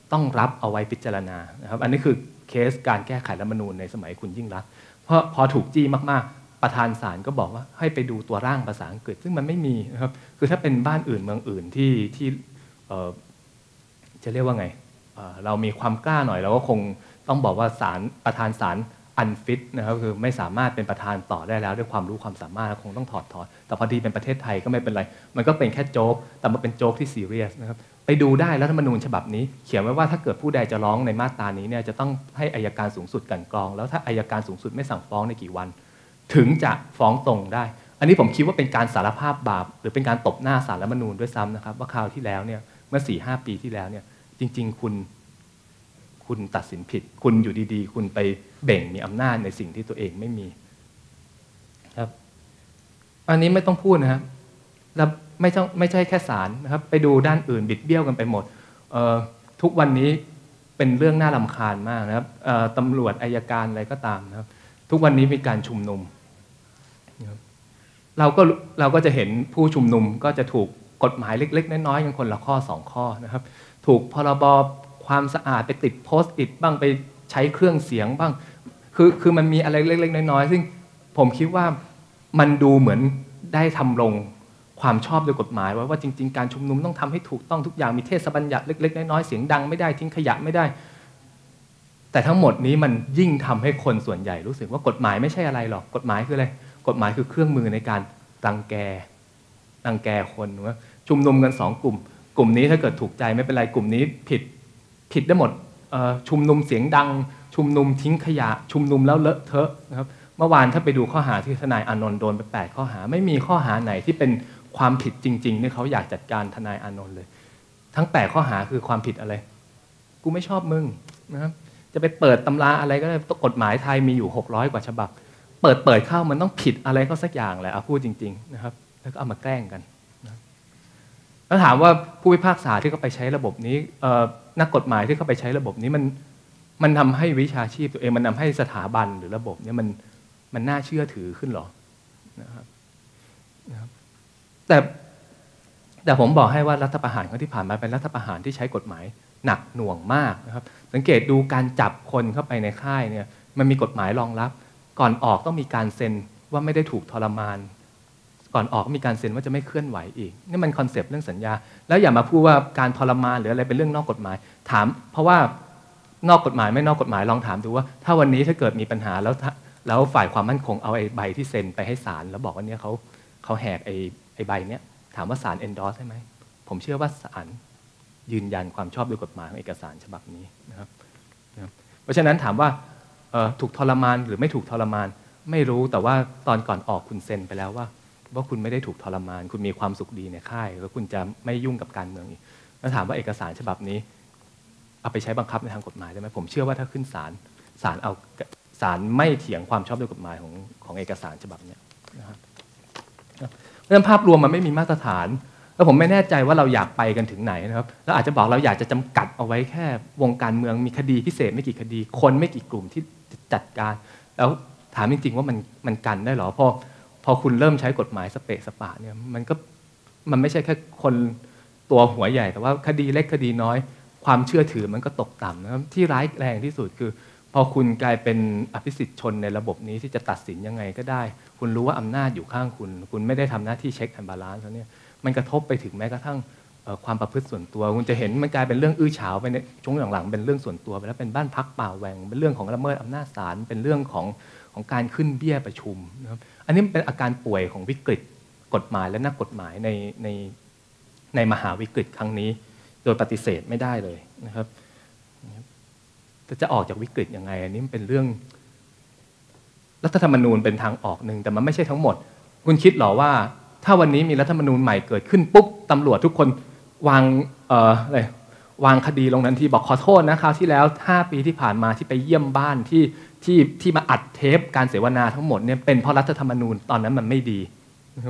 ต้องรับเอาไว้พิจารณานะครับอันนี้คือเคสการแก้ไขรัฐธรรมนูญในสมัยคุณยิ่งรักษณ์เพราะพอถูกจี้มากๆประธานศาลก็บอกว่าให้ไปดูตัวร่างภาษาอังกฤษซึ่งมันไม่มีนะครับคือถ้าเป็นบ้านอื่นเมืองอื่นที่ที่จะเรียกว่าไงเรามีความกล้าหน่อยเราก็คงต้องบอกว่าศาลประธานศาลอันฟิตนะครับคือไม่สามารถเป็นประธานต่อได้แล้วด้วยความรู้ความสามารถคงต้องถอดถอนแต่พอดีเป็นประเทศไทยก็ไม่เป็นไรมันก็เป็นแค่โจ๊กแต่มันเป็นโจ๊กที่ซีเรียสนะครับไปดูได้รัฐธรรมนูญฉบับนี้เขียนไว้ว่าถ้าเกิดผู้ใดจะร้องในมาตรานี้เนี่ยจะต้องให้อัยการสูงสุดกลั่นกรองแล้วถ้าอัยการสูงสุดไม่สั่งฟ้องในกี่วันถึงจะฟ้องตรงได้อันนี้ผมคิดว่าเป็นการสารภาพบาปหรือเป็นการตบหน้าศาลรัฐธรรมนูญด้วยซ้ำนะครับว่าคราวที่แล้วเนี่ยเมื่อ สี่ห้า ปีที่แล้วเนี่ยจริงๆคุณคุณตัดสินผิดคุณอยู่ดีๆคุณไปเบ่งมีอำนาจในสิ่งที่ตัวเองไม่มีครับอันนี้ไม่ต้องพูดนะครับแล้วไม่ต้องไม่ใช่แค่ศาลนะครับไปดูด้านอื่นบิดเบี้ยวกันไปหมดทุกวันนี้เป็นเรื่องน่ารำคาญมากนะครับตำรวจอัยการอะไรก็ตามนะครับทุกวันนี้มีการชุมนุมเราก็เราก็จะเห็นผู้ชุมนุมก็จะถูกกฎหมายเล็กๆน้อยๆกันคนละข้อสองข้อนะครับถูกพรบความสะอาดไปติดโพสต์อิทบ้างไปใช้เครื่องเสียงบ้างคือคือมันมีอะไรเล็กๆน้อยๆซึ่งผมคิดว่ามันดูเหมือนได้ทำลงความชอบโดยกฎหมายไว้ว่าจริงๆการชุมนุมต้องทำให้ถูกต้องทุกอย่างมีเทศบัญญัติเล็กๆน้อยๆเสียงดังไม่ได้ทิ้งขยะไม่ได้แต่ทั้งหมดนี้มันยิ่งทำให้คนส่วนใหญ่รู้สึกว่ากฎหมายไม่ใช่อะไรหรอกกฎหมายคืออะไรกฎหมายคือเครื่องมือในการรังแกรังแกคนว่าชุมนุมกันสองกลุ่มกลุ่มนี้ถ้าเกิดถูกใจไม่เป็นไรกลุ่มนี้ผิดผิดได้หมดชุมนุมเสียงดังชุมนุมทิ้งขยะชุมนุมแล้วเลอะเทอะนะครับเมื่อวานถ้าไปดูข้อหาที่ทนายอานนท์โดนไปแปดข้อหาไม่มีข้อหาไหนที่เป็นความผิดจริงๆที่เขาอยากจัดการทนายอานนท์เลยทั้งแปดข้อหาคือความผิดอะไรกูไม่ชอบมึงนะครับจะไปเปิดตำราอะไรก็ได้กฎหมายไทยมีอยู่หกร้อยกว่าฉบับเปิดเปิดเข้ามันต้องผิดอะไรก็สักอย่างแหละเอาพูดจริงๆนะครับแล้วก็เอามาแกล้งกันแล้วถามว่าผู้พิพากษาที่เขาไปใช้ระบบนี้นักกฎหมายที่เขาไปใช้ระบบนี้มันมันทำให้วิชาชีพตัวเองมันทาให้สถาบันหรือระบบนี้มันมันน่าเชื่อถือขึ้นหรอนะครับนะครับแต่แต่ผมบอกให้ว่ารัฐประหารครั้งที่ผ่านมาเป็นรัฐประหารที่ใช้กฎหมายหนักหน่วงมากนะครับสังเกตดูการจับคนเข้าไปในค่ายเนี่ยมันมีกฎหมายรองรับก่อนออกต้องมีการเซ็นว่าไม่ได้ถูกทรมานก่อนออกมีการเซ็นว่าจะไม่เคลื่อนไหวอีกนี่มันคอนเซปต์เรื่องสัญญาแล้วอย่ามาพูดว่าการทรมานหรืออะไรเป็นเรื่องนอกกฎหมายถามเพราะว่านอกกฎหมายไม่นอกกฎหมายลองถามดูว่าถ้าวันนี้ถ้าเกิดมีปัญหาแล้วแล้วฝ่ายความมั่นคงเอาไอ้ใบที่เซ็นไปให้ศาลแล้วบอกว่าเนี่ยเขาเขาแหกไอ้ไอ้ใบเนี้ยถามว่าศาล endorse ได้ไหมผมเชื่อว่าศาลยืนยันความชอบด้วยกฎหมายของเอกสารฉบับนี้นะครับเพราะฉะนั้นถามว่าถูกทรมานหรือไม่ถูกทรมานไม่รู้แต่ว่าตอนก่อนออกคุณเซ็นไปแล้วว่าว่าคุณไม่ได้ถูกทรมานคุณมีความสุขดีในค่ายแล้วคุณจะไม่ยุ่งกับการเมืองอีกแล้วถามว่าเอกสารฉบับนี้เอาไปใช้บังคับในทางกฎหมายได้ไหมผมเชื่อว่าถ้าขึ้นศาลศาลเอาศาลไม่เถียงความชอบด้วยกฎหมายของของเอกสารฉบับนี้นะครับเรื่องภาพรวมมันไม่มีมาตรฐานแล้วผมไม่แน่ใจว่าเราอยากไปกันถึงไหนนะครับแล้วอาจจะบอกเราอยากจะจำกัดเอาไว้แค่วงการเมืองมีคดีพิเศษไม่กี่คดีคนไม่กี่กลุ่มที่จัดการแล้วถามจริงๆว่ามันมันกันได้หรอพอพอคุณเริ่มใช้กฎหมายสเปะสปะเนี่ยมันก็มันไม่ใช่แค่คนตัวหัวใหญ่แต่ว่าคดีเล็กคดีน้อยความเชื่อถือมันก็ตกต่ำนะครับที่ร้ายแรงที่สุดคือพอคุณกลายเป็นอภิสิทธิชนในระบบนี้ที่จะตัดสินยังไงก็ได้คุณรู้ว่าอำนาจอยู่ข้างคุณคุณไม่ได้ทำหน้าที่เช็คแอนด์บาลานซ์แล้วเนี่ยมันกระทบไปถึงแม้กระทั่งความประพฤติส่วนตัวคุณจะเห็นมันกลายเป็นเรื่องอื้อฉาวไปในช่วงหลังๆเป็นเรื่องส่วนตัวไปแล้วเป็นบ้านพักป่าแหว่งเป็นเรื่องของละเมิดอำนาจศาลเป็นเรื่องของของการขึ้นเบี้ยประชุมนะครับอันนี้เป็นอาการป่วยของวิกฤตกฎหมายและนักกฎหมายในในในมหาวิกฤตครั้งนี้โดยปฏิเสธไม่ได้เลยนะครับแต่จะออกจากวิกฤตยังไงอันนี้มันเป็นเรื่องรัฐธรรมนูญเป็นทางออกหนึ่งแต่มันไม่ใช่ทั้งหมดคุณคิดหรอว่าถ้าวันนี้มีรัฐธรรมนูญใหม่เกิดขึ้นปุ๊บตำรวจทุกคนวางเอ่ออะไรวางคดีลงทันทีบอกขอโทษนะคราวที่แล้วห้าปีที่ผ่านมาที่ไปเยี่ยมบ้านที่ที่ที่มาอัดเทปการเสวนาทั้งหมดเนี่ยเป็นเพราะรัฐธรรมนูญตอนนั้นมันไม่ดีนะครับ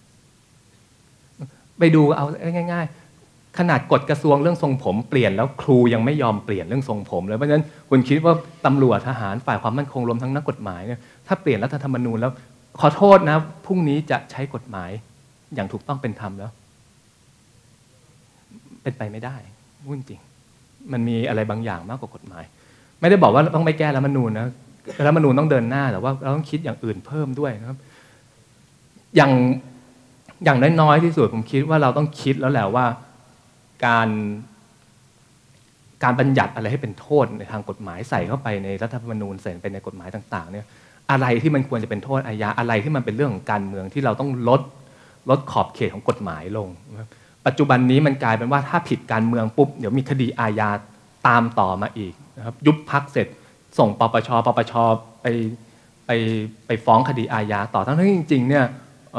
ไปดูเอาง่ายๆขนาดกฎกระทรวงเรื่องทรงผมเปลี่ยนแล้วครูยังไม่ยอมเปลี่ยนเรื่องทรงผมเลยเพราะฉะนั้นคุณคิดว่าตำรวจทหารฝ่ายความมั่นคงรวมทั้งนักกฎหมายเนี่ยถ้าเปลี่ยนรัฐธรรมนูญแล้วขอโทษนะพรุ่งนี้จะใช้กฎหมายอย่างถูกต้องเป็นธรรมแล้วเป็นไปไม่ได้วุ่นจริงมันมีอะไรบางอย่างมากกว่ากฎหมายไม่ได้บอกว่าต้องไม่แก้รัฐธรรมนูญนะรัฐธรรมนูญต้องเดินหน้าแต่ว่าเราต้องคิดอย่างอื่นเพิ่มด้วยนะครับอย่างอย่างน้อยๆที่สุดผมคิดว่าเราต้องคิดแล้วแหละว่าการการบัญญัติอะไรให้เป็นโทษในทางกฎหมายใส่เข้าไปในรัฐธรรมนูญใส่ไปในกฎหมายต่างๆเนี่ยอะไรที่มันควรจะเป็นโทษอาญาอะไรที่มันเป็นเรื่องของการเมืองที่เราต้องลดลดขอบเขตของกฎหมายลงปัจจุบันนี้มันกลายเป็นว่าถ้าผิดการเมืองปุ๊บเดี๋ยวมีคดีอาญาตามต่อมาอีกนะครับยุบพรรคเสร็จส่งปปชปปชไปไปไปฟ้องคดีอาญาต่อทั้งที่จริงๆเนี่ย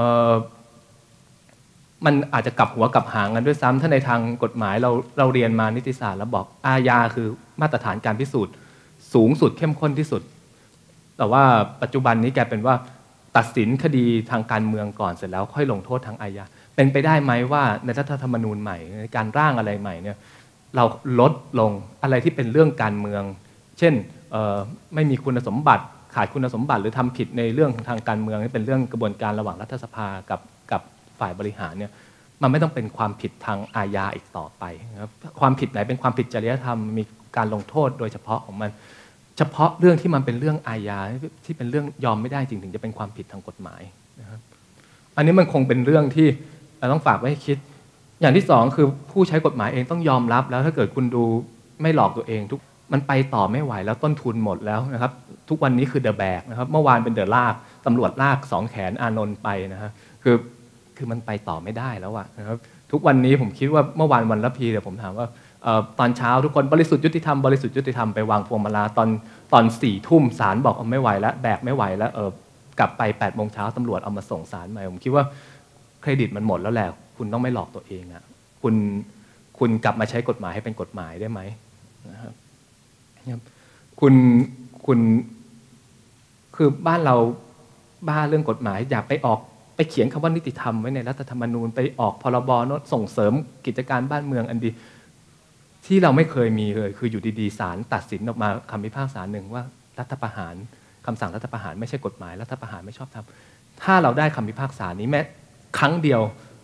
มันอาจจะกลับหัวกลับหางกันด้วยซ้ำถ้าในทางกฎหมายเราเราเรียนมานิติศาสตร์แล้วบอกอาญาคือมาตรฐานการพิสูจน์สูงสุดเข้มข้นที่สุดแต่ว่าปัจจุบันนี้แกเป็นว่าตัดสินคดีทางการเมืองก่อนเสร็จแล้วค่อยลงโทษทางอาญาเป็นไปได้ไหมว่าในรัฐธรรมนูญใหม่ในการร่างอะไรใหม่เนี่ยเราลดลงอะไรที่เป็นเรื่องการเมืองเช่นไม่มีคุณสมบัติขาดคุณสมบัติหรือทำผิดในเรื่องทางการเมืองที่เป็นเรื่องกระบวนการระหว่างรัฐสภากับกับฝ่ายบริหารเนี่ยมันไม่ต้องเป็นความผิดทางอาญาอีกต่อไปนะครับความผิดไหนเป็นความผิดจริยธรรมมีการลงโทษโดยเฉพาะของมันเฉพาะเรื่องที่มันเป็นเรื่องอาญาที่เป็นเรื่องยอมไม่ได้จริงถึงจะเป็นความผิดทางกฎหมายนะครับอันนี้มันคงเป็นเรื่องที่เราต้องฝากไว้ให้คิดอย่างที่สองคือผู้ใช้กฎหมายเองต้องยอมรับแล้วถ้าเกิดคุณดูไม่หลอกตัวเองทุกมันไปต่อไม่ไหวแล้วต้นทุนหมดแล้วนะครับทุกวันนี้คือเดอะแบกนะครับเมื่อวานเป็นเดอะลากตำรวจลากสองแขนอานนท์ไปนะฮะคือคือมันไปต่อไม่ได้แล้วอะนะครับทุกวันนี้ผมคิดว่าเมื่อวานวันละพีเดี๋ยวผมถามว่าตอนเช้าทุกคนบริสุทธิ์ยุติธรรมบริสุทธิ์ยุติธรรมไปวางพวงมาลาตอนตอนสี่ทุ่มศาลบอกเอาไม่ไหวแล้วแบกไม่ไหวแล้วเออกลับไปแปดโมงเช้าตำรวจเอามาส่งศาลใหม่ผมคิดว่าเครดิตมันหมดแล้วแหละคุณต้องไม่หลอกตัวเองอะคุณคุณกลับมาใช้กฎหมายให้เป็นกฎหมายได้ไหมนะครับคุณคุณคือบ้านเราบ้าเรื่องกฎหมายอยากไปออกไปเขียนคำว่านิติธรรมไว้ในรัฐธรรมนูญไปออกพรบส่งเสริมกิจการบ้านเมืองอันดีที่เราไม่เคยมีเลยคืออยู่ดีๆศาลตัดสินออกมาคำพิพากษาหนึ่งว่ารัฐประหารคำสั่งรัฐประหารไม่ใช่กฎหมายรัฐประหารไม่ชอบธรรมถ้าเราได้คำพิพากษานี้แม้ครั้งเดียว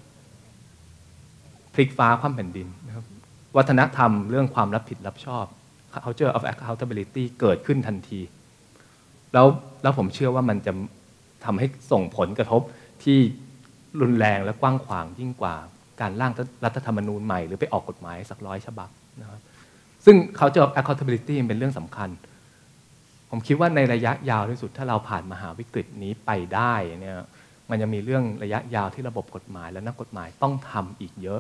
พลิกฟ้าคว่ำแผ่นดินนะครับวัฒนธรรมเรื่องความรับผิดรับชอบ culture of accountability เกิดขึ้นทันทีแล้วแล้วผมเชื่อว่ามันจะทำให้ส่งผลกระทบที่รุนแรงและกว้างขวางยิ่งกว่าการร่างรัฐธรรมนูญใหม่หรือไปออกกฎหมายสักร้อยฉบับนะครับซึ่ง culture of accountability เป็นเรื่องสำคัญผมคิดว่าในระยะยาวที่สุดถ้าเราผ่านมหาวิกฤตนี้ไปได้เนี่ยมันจะมีเรื่องระยะยาวที่ระบบกฎหมายและนักกฎหมายต้องทำอีกเยอะ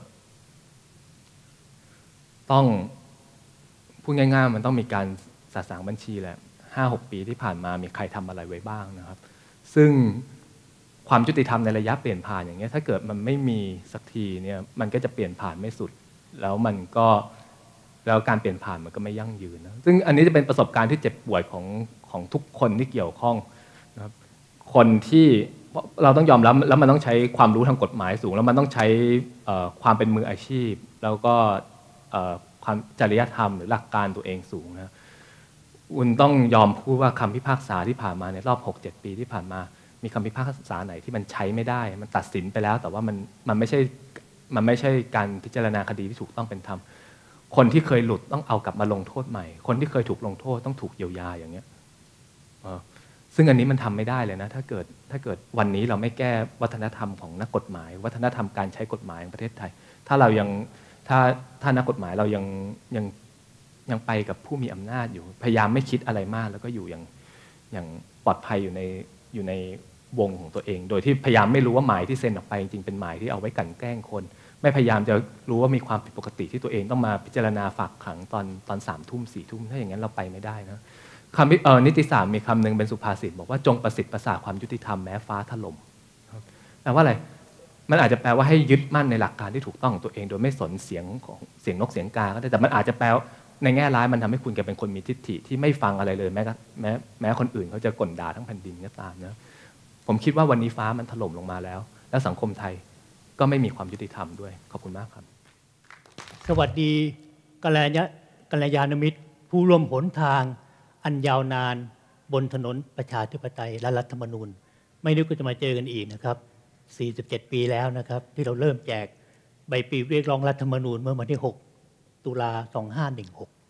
ต้องพูดง่ายๆมันต้องมีการสะสางบัญชีแหละห้าหกปีที่ผ่านมามีใครทำอะไรไว้บ้างนะครับซึ่งความยุติธรรมในระยะเปลี่ยนผ่านอย่างเงี้ยถ้าเกิดมันไม่มีสักทีเนี่ยมันก็จะเปลี่ยนผ่านไม่สุดแล้วมันก็แล้วการเปลี่ยนผ่านมันก็ไม่ยั่งยืนนะซึ่งอันนี้จะเป็นประสบการณ์ที่เจ็บปวดของของทุกคนที่เกี่ยวข้องนะครับคนที่เราต้องยอมรับแล้วมันต้องใช้ความรู้ทางกฎหมายสูงแล้วมันต้องใช้ความเป็นมืออาชีพแล้วก็ความจริยธรรมหรือหลักการตัวเองสูงนะคุณต้องยอมพูดว่าคำพิพากษาที่ผ่านมาในรอบ หกเจ็ด ปีที่ผ่านมามีคำพิพากษาไหนที่มันใช้ไม่ได้มันตัดสินไปแล้วแต่ว่ามันมันไม่ใช่มันไม่ใช่การพิจารณาคดีที่ถูกต้องเป็นธรรมคนที่เคยหลุดต้องเอากลับมาลงโทษใหม่คนที่เคยถูกลงโทษต้องถูกเยียวยาอย่างเงี้ยซึ่งอันนี้มันทำไม่ได้เลยนะถ้าเกิดถ้าเกิดวันนี้เราไม่แก้วัฒนธรรมของนักกฎหมายวัฒนธรรมการใช้กฎหมายของประเทศไทยถ้าเรายังถ้าถ้านักกฎหมายเรายังยังยังไปกับผู้มีอำนาจอยู่พยายามไม่คิดอะไรมากแล้วก็อยู่อย่างอย่างปลอดภัยอยู่ในอยู่ในวงของตัวเองโดยที่พยายามไม่รู้ว่าหมายที่เซ็นออกไปจริงๆเป็นหมายที่เอาไว้กลั่นแกล้งคนไม่พยายามจะรู้ว่ามีความผิดปกติที่ตัวเองต้องมาพิจารณาฝากขังตอนตอนสามทุ่มสี่ทุ่มถ้าอย่างนั้นเราไปไม่ได้นะคำเอ่อนิติศาสตร์มีคำหนึ่งเป็นสุภาษิตบอกว่าจงประสิทธิ์ประสาความยุติธรรมแม้ฟ้าถล่มแปลว่าอะไรมันอาจจะแปลว่าให้ยึดมั่นในหลักการที่ถูกต้องของตัวเองโดยไม่สนเสียงของเสียงนกเสียงกาก็ได้แต่มันอาจจะแปลในแง่ร้ายมันทำให้คุณแกเป็นคนมีทิฏฐิที่ไม่ฟังอะไรเลยแม้แม้แม้คนอื่นเขาจะก่นด่าทั้งแผ่นดินก็ตามนะผมคิดว่าวันนี้ฟ้ามันถล่มลงมาแล้วแล้วสังคมไทยก็ไม่มีความยุติธรรมด้วยขอบคุณมากครับสวัสดีกัลยากัลยาณมิตรผู้ร่วมหนทางอันยาวนานบนถนนประชาธิปไตยและรัฐธรรมนูญไม่นึกว่าจะมาเจอกันอีกนะครับสี่สิบเจ็ดปีแล้วนะครับที่เราเริ่มแจกใบปลิวเรียกร้องรัฐธรรมนูญเมื่อวันที่หกตุลาสองห้าหนึ่งหก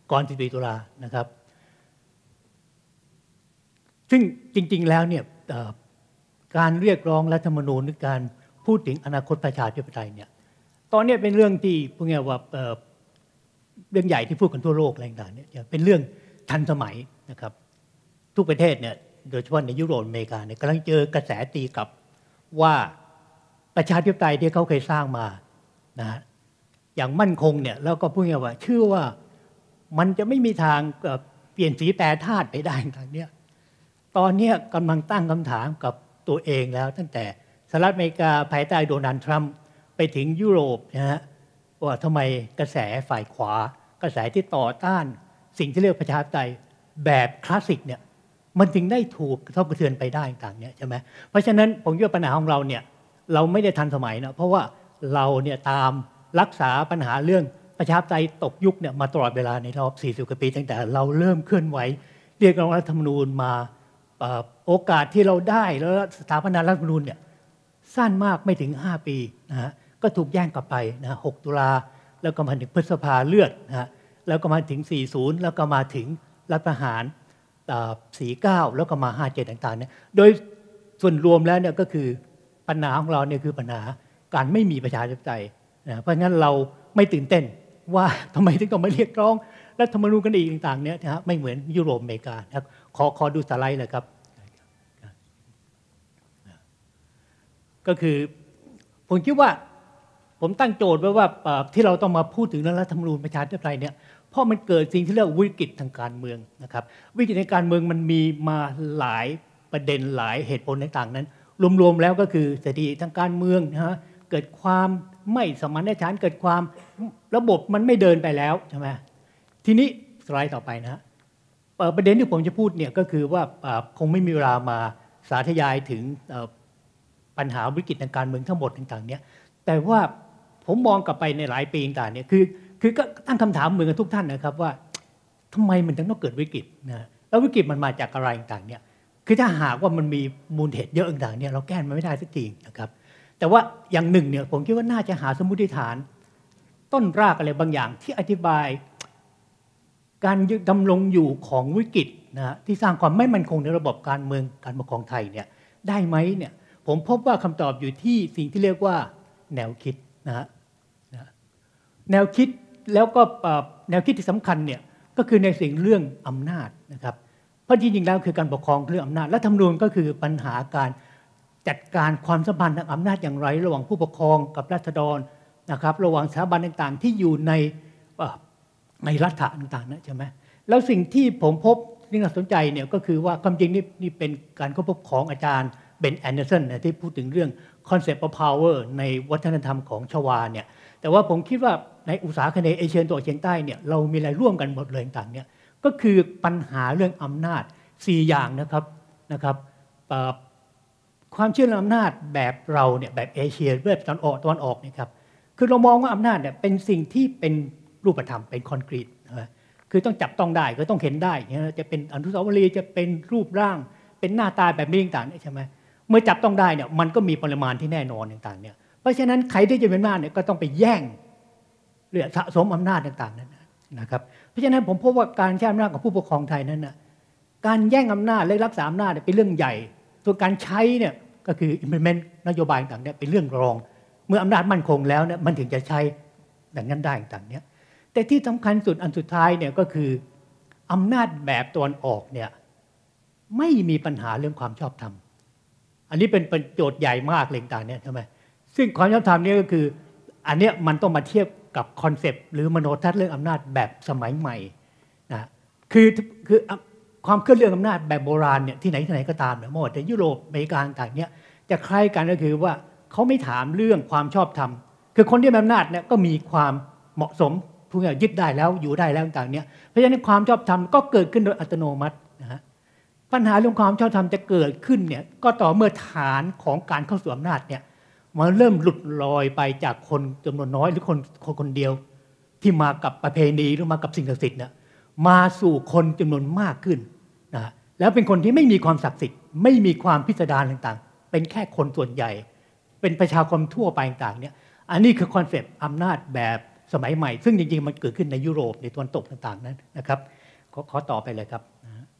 ก่อนสิบสี่ตุลานะครับซึ่งจริงๆแล้วเนี่ยการเรียกร้องรัฐธรรมนูญหรือการพูดถึงอนาคตประชาธิปไตยเนี่ยตอนนี้เป็นเรื่องที่พูดง่ายว่าเรื่องใหญ่ที่พูดกันทั่วโลกอะไรต่างๆเนี่ยเป็นเรื่องทันสมัยนะครับทุกประเทศเนี่ยโดยเฉพาะในยุโรปอเมริกาเนี่ยกำลังเจอกระแสตีกลับว่าประชาธิปไตยที่เขาเคยสร้างมานะฮะอย่างมั่นคงเนี่ยแล้วก็พูดง่ายว่าเชื่อว่ามันจะไม่มีทางเปลี่ยนสีแปรธาตุไปได้ทางเนี้ยตอนนี้กำลังตั้งคำถามกับตัวเองแล้วตั้งแต่สหรัฐอเมริกาภายใต้โดนัลด์ทรัมป์ไปถึงยุโรปนะฮะว่าทำไมกระแสฝ่ายขวากระแสที่ต่อต้านสิ่งที่เรียกประชาธิปไตยแบบคลาสสิกเนี่ยมันจึงได้ถูกกระทบกระเทือนไปได้ต่างๆเนี่ยใช่ไหมเพราะฉะนั้นผมคิดว่าปัญหาของเราเนี่ยเราไม่ได้ทันสมัยนะเพราะว่าเราเนี่ยตามรักษาปัญหาเรื่องประชาธิปไตยตกยุคเนี่ยมาตลอดเวลาในรอบสี่สิบกว่าปีตั้งแต่เราเริ่มเคลื่อนไหวเรียกร้องรัฐธรรมนูญมาโอกาสที่เราได้แล้วสถาปนารัฐธรรมนูญเนี่ยสั้นมากไม่ถึงห้าปีนะฮะก็ถูกแย่งกลับไปนะหกตุลาแล้วก็มาถึงพฤษภาเลือดนะฮะแล้วก็มาถึงสี่สิบแล้วก็มาถึงรัฐประหารสี่สิบเก้าแล้วก็มาห้าสิบเจ็ดต่างๆเนี่ยโดยส่วนรวมแล้วเนี่ยก็คือปัญหาของเราเนี่ยคือปัญหาการไม่มีประชาธิปไตยนะเพราะงั้นเราไม่ตื่นเต้นว่าทำไมถึงต้องมาเรียกร้องรัฐธรรมนูญกันอีกต่างๆเนี่ยนะฮะไม่เหมือนยุโรปอเมริกานะครับขอขอดูสไลด์เลยครับก็คือผมคิดว่าผมตั้งโจทย์ไว้ว่าที่เราต้องมาพูดถึงเรื่องรัฐธรรมนูญประชาธิปไตยเนี่ยเพราะมันเกิดสิ่งที่เรียกวิกฤตทางการเมืองนะครับวิกฤตในการเมืองมันมีมาหลายประเด็นหลายเหตุผลต่างๆนั้นรวมๆแล้วก็คือเศรษฐกิจทางการเมืองนะฮะเกิดความไม่สมานฉันท์เกิดความระบบมันไม่เดินไปแล้วใช่ไหมทีนี้สไลด์ต่อไปนะฮะประเด็นที่ผมจะพูดเนี่ยก็คือว่าคงไม่มีเวลามาสาธยายถึงปัญหาวิกฤตทางการเมืองทั้งหมดต่างๆเนี่ยแต่ว่าผมมองกลับไปในหลายปีต่างๆเนี่ยคือคือก็ตั้งคำถามเหมือนกันทุกท่านนะครับว่าทำไมมันถึงต้องเกิดวิกฤตนะแล้ววิกฤตมันมาจากอะไรต่างๆเนี่ยคือถ้าหากว่ามันมีมูลเหตุเยอะต่างๆเนี่ยเราแก้มันไม่ได้สักทีนะครับแต่ว่าอย่างหนึ่งเนี่ยผมคิดว่าน่าจะหาสมมติฐานต้นรากอะไรบางอย่างที่อธิบายการดำรงอยู่ของวิกฤตนะที่สร้างความไม่มั่นคงในระบบการเมืองการปกครองไทยเนี่ยได้ไหมเนี่ยผมพบว่าคำตอบอยู่ที่สิ่งที่เรียกว่าแนวคิดนะฮะแนวคิดแล้วก็แนวคิดที่สำคัญเนี่ยก็คือในสิ่งเรื่องอำนาจนะครับเพราะจริงๆแล้วคือการปกครองเรื่องอำนาจและรัฐธรรมนูญก็คือปัญหาการจัดการความสัมพันธ์ทางอำนาจอย่างไรระหว่างผู้ปกครองกับราษฎรนะครับระหว่างสถาบันต่างๆที่อยู่ในในรัฐต่างๆนะใช่ไหมแล้วสิ่งที่ผมพบที่น่าสนใจเนี่ยก็คือว่าความจริงนี่นี่เป็นการค้นพบของอาจารย์เบนแอนเดอร์สันนะที่พูดถึงเรื่อง concept of power ในวัฒนธรรมของชวาเนี่ยแต่ว่าผมคิดว่าในอุตสาหกรรมเอเชียตะวันออกเฉียงใต้เนี่ยเรามีอะไรร่วมกันหมดเลยต่างๆเนี่ยก็คือปัญหาเรื่องอำนาจสี่อย่างนะครับนะครับความเชื่อเรื่องอำนาจแบบเราเนี่ยแบบเอเชียแบบตะวันออกตะวันออกนี่ครับคือเรามองว่าอำนาจเนี่ยเป็นสิ่งที่เป็นรูปธรรมเป็นคอนกรีตนะคือต้องจับต้องได้ก็ต้องเห็นได้จะเป็นอนุสาวรีย์จะเป็นรูปร่างเป็นหน้าตาแบบนี้ต่างๆใช่ไหมเมื่อจับต้องได้เนี่ยมันก็มีปริมาณที่แน่นอนต่างๆเนี่ยเพราะฉะนั้นใครที่จะเป็นอำนาจเนี่ยก็ต้องไปแย่งหรือสะสมอำนาจต่างๆนั้นนะครับเพราะฉะนั้นผมพบว่าการใช้อำนาจของผู้ปกครองไทยนั้นนะการแย่งอำนาจและรักษาอำนาจเป็นเรื่องใหญ่ส่วนการใช้เนี่ยก็คือ implement นโยบายต่างๆเนี่ยเป็นเรื่องรองเมื่ออำนาจมั่นคงแล้วเนี่ยมันถึงจะใช้แบบนั้นได้ต่างๆเนี่ยแต่ที่สำคัญสุดอันสุดท้ายเนี่ยก็คืออำนาจแบบตะวันออกเนี่ยไม่มีปัญหาเรื่องความชอบธรรมอันนี้เป็นเป็นโจทย์ใหญ่มากเลยต่างๆเนี่ยใช่ไหมซึ่งความชอบธรรมนี่ก็คืออันเนี้ยมันต้องมาเทียบกับคอนเซปต์หรือมโนทัศน์เรื่องอำนาจแบบสมัยใหม่นะคือคือความเคลื่อนเรื่องอำนาจแบบโบราณเนี่ยที่ไหนที่ไหนก็ตามเนี่ยไม่ว่าแต่ยุโรปอเมริกาต่างๆเนี่ยจะคล้ายกันก็คือว่าเขาไม่ถามเรื่องความชอบธรรมคือคนที่มีอำนาจเนี่ยก็มีความเหมาะสมทุกอย่างยึดได้แล้วอยู่ได้แล้วต่างๆเนี่ยเพราะฉะนั้นความชอบธรรมก็เกิดขึ้นโดยอัตโนมัตินะฮะปัญหาเรื่องความชอบธรรมจะเกิดขึ้นเนี่ยก็ต่อเมื่อฐานของการเข้าสู่อำนาจเนี่ยมันเริ่มหลุดลอยไปจากคนจำนวนน้อยหรือคนคนคนเดียวที่มากับประเพณีหรือมากับสิ่งศักดิ์สิทธิ์เนี่ยมาสู่คนจำนวนมากขึ้นนะแล้วเป็นคนที่ไม่มีความศักดิ์สิทธิ์ไม่มีความพิสดารต่างๆเป็นแค่คนส่วนใหญ่เป็นประชาชนทั่วไปต่างๆเนี่ยอันนี้คือคอนเซปต์อำนาจแบบสมัยใหม่ซึ่งจริงๆมันเกิดขึ้นในยุโรปในตะวันตกต่างๆนั้นนะครับขอขอต่อไปเลยครับ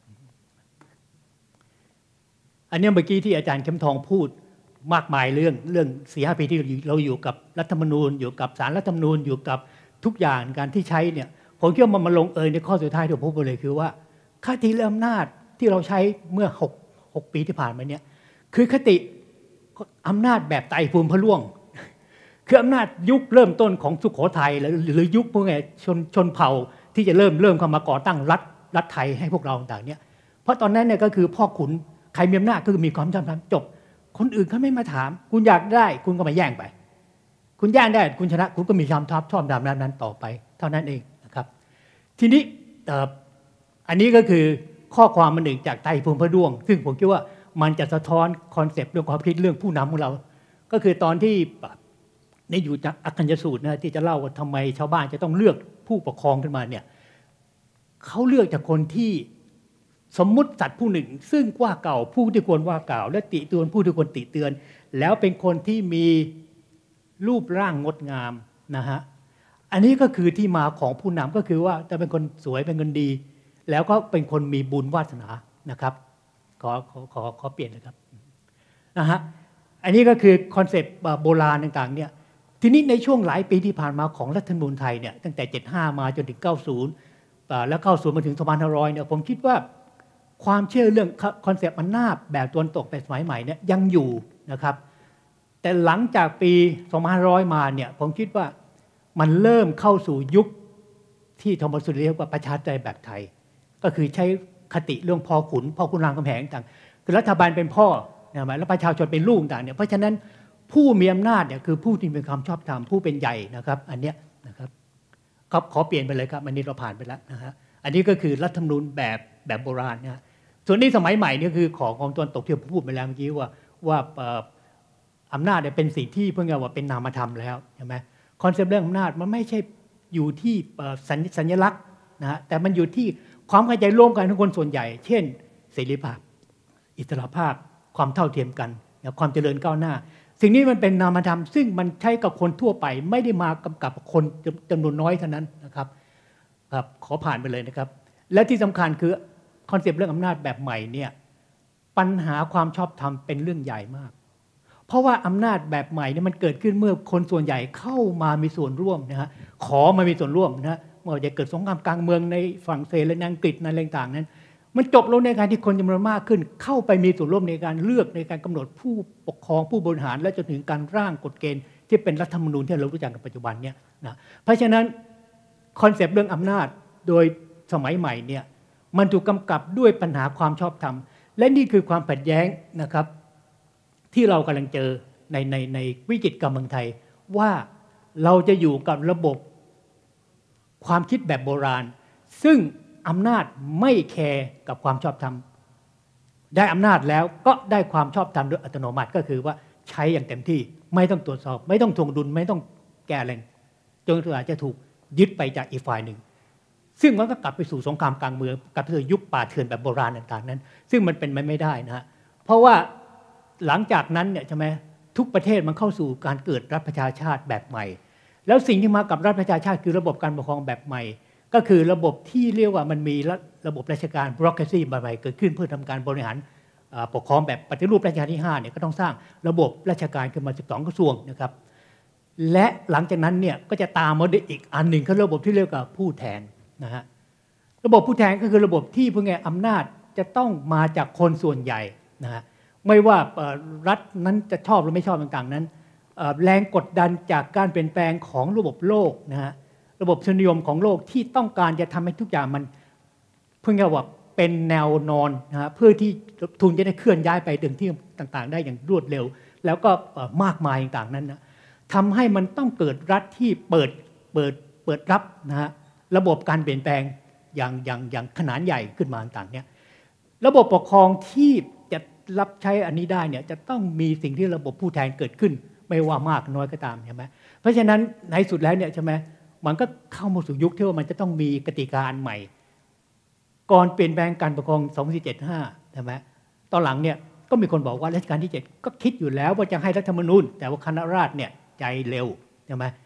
อันนี้เมื่อกี้ที่อาจารย์เข้มทองพูดมากมายเรื่องเรื่องสี่ห้าปีที่เราอยู่กับรัฐธรรมนูญอยู่กับศาลรัฐธรรมนูญอยู่กับทุกอย่างการที่ใช้เนี่ยผมคิดว่ามันมาลงเอยในข้อสุดท้ายที่ผมพูดไปเลยคือว่าคติเรื่องอำนาจที่เราใช้เมื่อหก หกปีที่ผ่านมาเนี่ยคือคติอำนาจแบบไต่ภูมิพระล่วงคืออำนาจยุคเริ่มต้นของสุโขทัยหรือยุคพวกไงชนชนเผ่าที่จะเริ่มเริ่มเข้ามาก่อตั้งรัฐรัฐไทยให้พวกเราต่างๆเนี่ยเพราะตอนนั้นเนี่ยก็คือพ่อขุนใครมีอำนาจก็คือมีความชอบธรรมจบคนอื่นเขาไม่มาถามคุณอยากได้คุณก็มาแย่งไปคุณแย่งได้คุณชนะคุณก็มีความชอบชอบธรรมนั้นต่อไปเท่านั้นเองนะครับทีนี้อันนี้ก็คือข้อความมันหนึ่งจากไตรภูมิพระล่วงซึ่งผมคิดว่ามันจะสะท้อนคอนเซปต์เรื่องความคิดเรื่องผู้นำของเราก็คือตอนที่ในอยู่จากอักขัญญสูตรนะที่จะเล่าว่าทำไมชาวบ้านจะต้องเลือกผู้ปกครองขึ้นมาเนี่ยเขาเลือกจากคนที่สมมุติสัตว์ผู้หนึ่งซึ่งว่าเก่าผู้ที่ควรว่าเก่าและติเตือนผู้ที่ควรติเตือนแล้วเป็นคนที่มีรูปร่างงดงามนะฮะอันนี้ก็คือที่มาของผู้นำก็คือว่าจะเป็นคนสวยเป็นคนดีแล้วก็เป็นคนมีบุญวาสนานะครับขอขอขอขอเปลี่ยนนะครับนะฮะอันนี้ก็คือคอนเซปต์โบราณต่างๆเนี่ยทีนี้ในช่วงหลายปีที่ผ่านมาของรัฐธรรมนูญไทยเนี่ยตั้งแต่เจ็ดสิบห้ามาจนถึงเก้าสิบแล้วเก้าสิบมาถึงสองพันห้าร้อยเนี่ยผมคิดว่าความเชื่อเรื่องคอนเซปต์อำนาจแบบตะวันตกแบบสมัยใหม่เนี่ยยังอยู่นะครับแต่หลังจากปีสองพันห้าร้อยมาเนี่ยผมคิดว่ามันเริ่มเข้าสู่ยุคที่ธรรมสุเรียกว่าประชาธิปไตยแบบไทยก็คือใช้คติเรื่องพ่อขุนพ่อขุนรามคำแหงต่างคือรัฐบาลเป็นพ่อนะแล้วประชาชนเป็นลูกต่างเนี่ยเพราะฉะนั้นผู้มีอำนาจเนี่ยคือผู้ที่มีความชอบธรรมผู้เป็นใหญ่นะครับอันเนี้ยนะครับครับขอเปลี่ยนไปเลยครับอันนี้เราผ่านไปแล้วนะฮะอันนี้ก็คือรัฐธรรมนูญแบบแบบโบราณนะส่วนนี้สมัยใหม่นี่คือของของตะวันตกที่ผมพูดไปแล้วเมื่อกี้ว่าว่าอำนาจเนี่ยเป็นสิ่งที่เพิ่งว่าเป็นนามธรรมแล้วใช่ไหมคอนเซปต์เรื่องอำนาจมันไม่ใช่อยู่ที่สัญลักษณ์นะฮะแต่มันอยู่ที่ความเข้าใจร่วมกันของคนส่วนใหญ่เช่นเสรีภาพอิสรภาพความเท่าเทียมกันความเจริญก้าวหน้าสิ่งนี้มันเป็นนามธรรมซึ่งมันใช้กับคนทั่วไปไม่ได้มากำกับคนจำนวนน้อยเท่านั้นนะครับครับขอผ่านไปเลยนะครับและที่สำคัญคือคอนเซปต์เรื่องอำนาจแบบใหม่เนี่ยปัญหาความชอบธรรมเป็นเรื่องใหญ่มากเพราะว่าอำนาจแบบใหม่เนี่ยมันเกิดขึ้นเมื่อคนส่วนใหญ่เข้ามามีส่วนร่วมนะฮะขอมามีส่วนร่วมนะเมื่อจะเกิดสงครามกลางเมืองในฝรั่งเศสและอังกฤษในอะไรต่างๆนั้นมันจบลงในการที่คนจำนวนมากขึ้นเข้าไปมีส่วนร่วมในการเลือกในการกำหนดผู้ปกครองผู้บริหารและจนถึงการร่างกฎเกณฑ์ที่เป็นรัฐธรรมนูญที่เรารู้จักในปัจจุบันเนี่ยนะเพราะฉะนั้นคอนเซปต์เรื่องอำนาจโดยสมัยใหม่เนี่ยมันถูกกำกับด้วยปัญหาความชอบธรรมและนี่คือความขัดแย้งนะครับที่เรากำลังเจอในในในวิกฤตการเมืองไทยว่าเราจะอยู่กับระบบความคิดแบบโบราณซึ่งอำนาจไม่แคร์กับความชอบธรรมได้อำนาจแล้วก็ได้ความชอบธรรมโดยอัตโนมัติก็คือว่าใช้อย่างเต็มที่ไม่ต้องตรวจสอบไม่ต้องทวงดุลไม่ต้องแก้อะไรจนกว่าจะถูกยึดไปจากอีกฝ่ายหนึ่งซึ่งมันก็กลับไปสู่สงครามกลางเมืองกลับไปสู่ยุคป่าเถื่อนแบบโบราณต่างๆนั้นซึ่งมันเป็นไปไม่ได้นะฮะเพราะว่าหลังจากนั้นเนี่ยใช่ไหมทุกประเทศมันเข้าสู่การเกิดรัฐประชาชาติแบบใหม่แล้วสิ่งที่มากับรัฐประชาชาติคือระบบการปกครองแบบใหม่ก็คือระบบที่เรียกว่ามันมีระบบราชการบิวโรคราซีใหม่ๆเกิดขึ้นเพื่อทำการบริหารปกครองแบบปฏิรูปรัชกาลที่ห้าเนี่ยก็ต้องสร้างระบบราชการขึ้นมาสิบสองกระทรวงนะครับและหลังจากนั้นเนี่ยก็จะตามมาด้วยอีกอันหนึ่งคือระบบที่เรียกว่าผู้แทนนะฮะระบบผู้แทนก็คือระบบที่ผู้แก่อำนาจจะต้องมาจากคนส่วนใหญ่นะฮะไม่ว่ารัฐนั้นจะชอบหรือไม่ชอบต่างๆนั้นแรงกดดันจากการเปลี่ยนแปลงของระบบโลกนะฮะระบบทุนนิยมของโลกที่ต้องการจะทำให้ทุกอย่างมันเพื่อว่าเป็นแนวนอนนะฮะเพื่อที่ทุนจะได้เคลื่อนย้ายไปถึงที่ต่างๆได้อย่างรวดเร็วแล้วก็มากมายต่างๆนั้นนะทำให้มันต้องเกิดรัฐที่เปิดเปิดเปิดรับนะฮะระบบการเปลี่ยนแปลงอย่างอย่างอย่างขนาดใหญ่ขึ้นมาต่างๆเนี่ยระบบปกครองที่จะรับใช้อันนี้ได้เนี่ยจะต้องมีสิ่งที่ระบบผู้แทนเกิดขึ้นไม่ว่ามากน้อยก็ตามใช่ไหมเพราะฉะนั้นในสุดแล้วเนี่ยใช่ไหมมันก็เข้ามาสู่ยุคที่ว่ามันจะต้องมีกติกาอันใหม่ก่อนเปลี่ยนแปลงการปกครองสองพันสี่ร้อยเจ็ดสิบห้าใช่ไหมตอนหลังเนี่ยก็มีคนบอกว่ารัชกาลที่เจ็ดก็คิดอยู่แล้วว่าจะให้รัฐธรรมนูญแต่ว่าคณะราษฎรเนี่ยใจเร็วใช่ไหม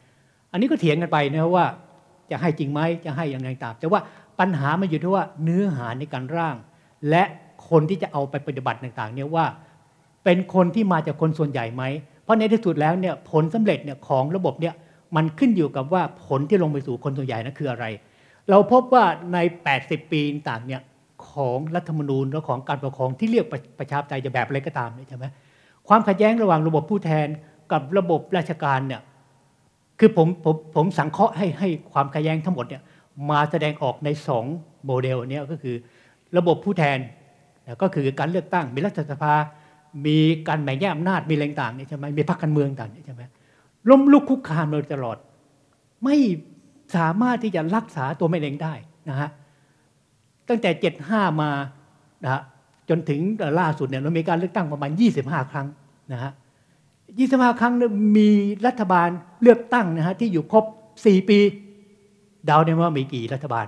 อันนี้ก็เถียงกันไปนะว่าจะให้จริงไหมจะให้อย่างไรตามแต่ว่าปัญหามันอยู่ที่ว่าเนื้อหาในการร่างและคนที่จะเอาไปปฏิบัติต่างๆเนี่ยว่าเป็นคนที่มาจากคนส่วนใหญ่ไหมเพราะในที่สุดแล้วเนี่ยผลสำเร็จเนี่ยของระบบเนี่ยมันขึ้นอยู่กับว่าผลที่ลงไปสู่คนส่วนใหญ่นั้นคืออะไรเราพบว่าในแปดสิบปีต่างๆเนี่ยของรัฐธรรมนูญและของการปกครองที่เรียกประชาธิปไตยจะแบบอะไรก็ตามใช่ไหมความขัดแย้งระหว่างระบบผู้แทนกับระบบราชการเนี่ยคือผมผมผมสังเคราะห์ให้ให้ความขัดแย้งทั้งหมดเนี่ยมาแสดงออกในสองโมเดลนี้ก็คือระบบผู้แทนก็คือการเลือกตั้งมีรัฐสภามีการแบ่งแยกอำนาจมีอะไรต่างๆใช่ไหมมีพรรคการเมืองต่างๆใช่ไหมล้มลุกคุกคามโดยตลอดไม่สามารถที่จะรักษาตัวมันเองได้นะฮะตั้งแต่เจ็ดสิบห้ามานะฮะจนถึงล่าสุดเนี่ยเรามีการเลือกตั้งประมาณยี่สิบห้าครั้งนะฮะยี่สิบห้าครั้งมีรัฐบาลเลือกตั้งนะฮะที่อยู่ครบสี่ปีเดาได้ว่ามีกี่รัฐบาล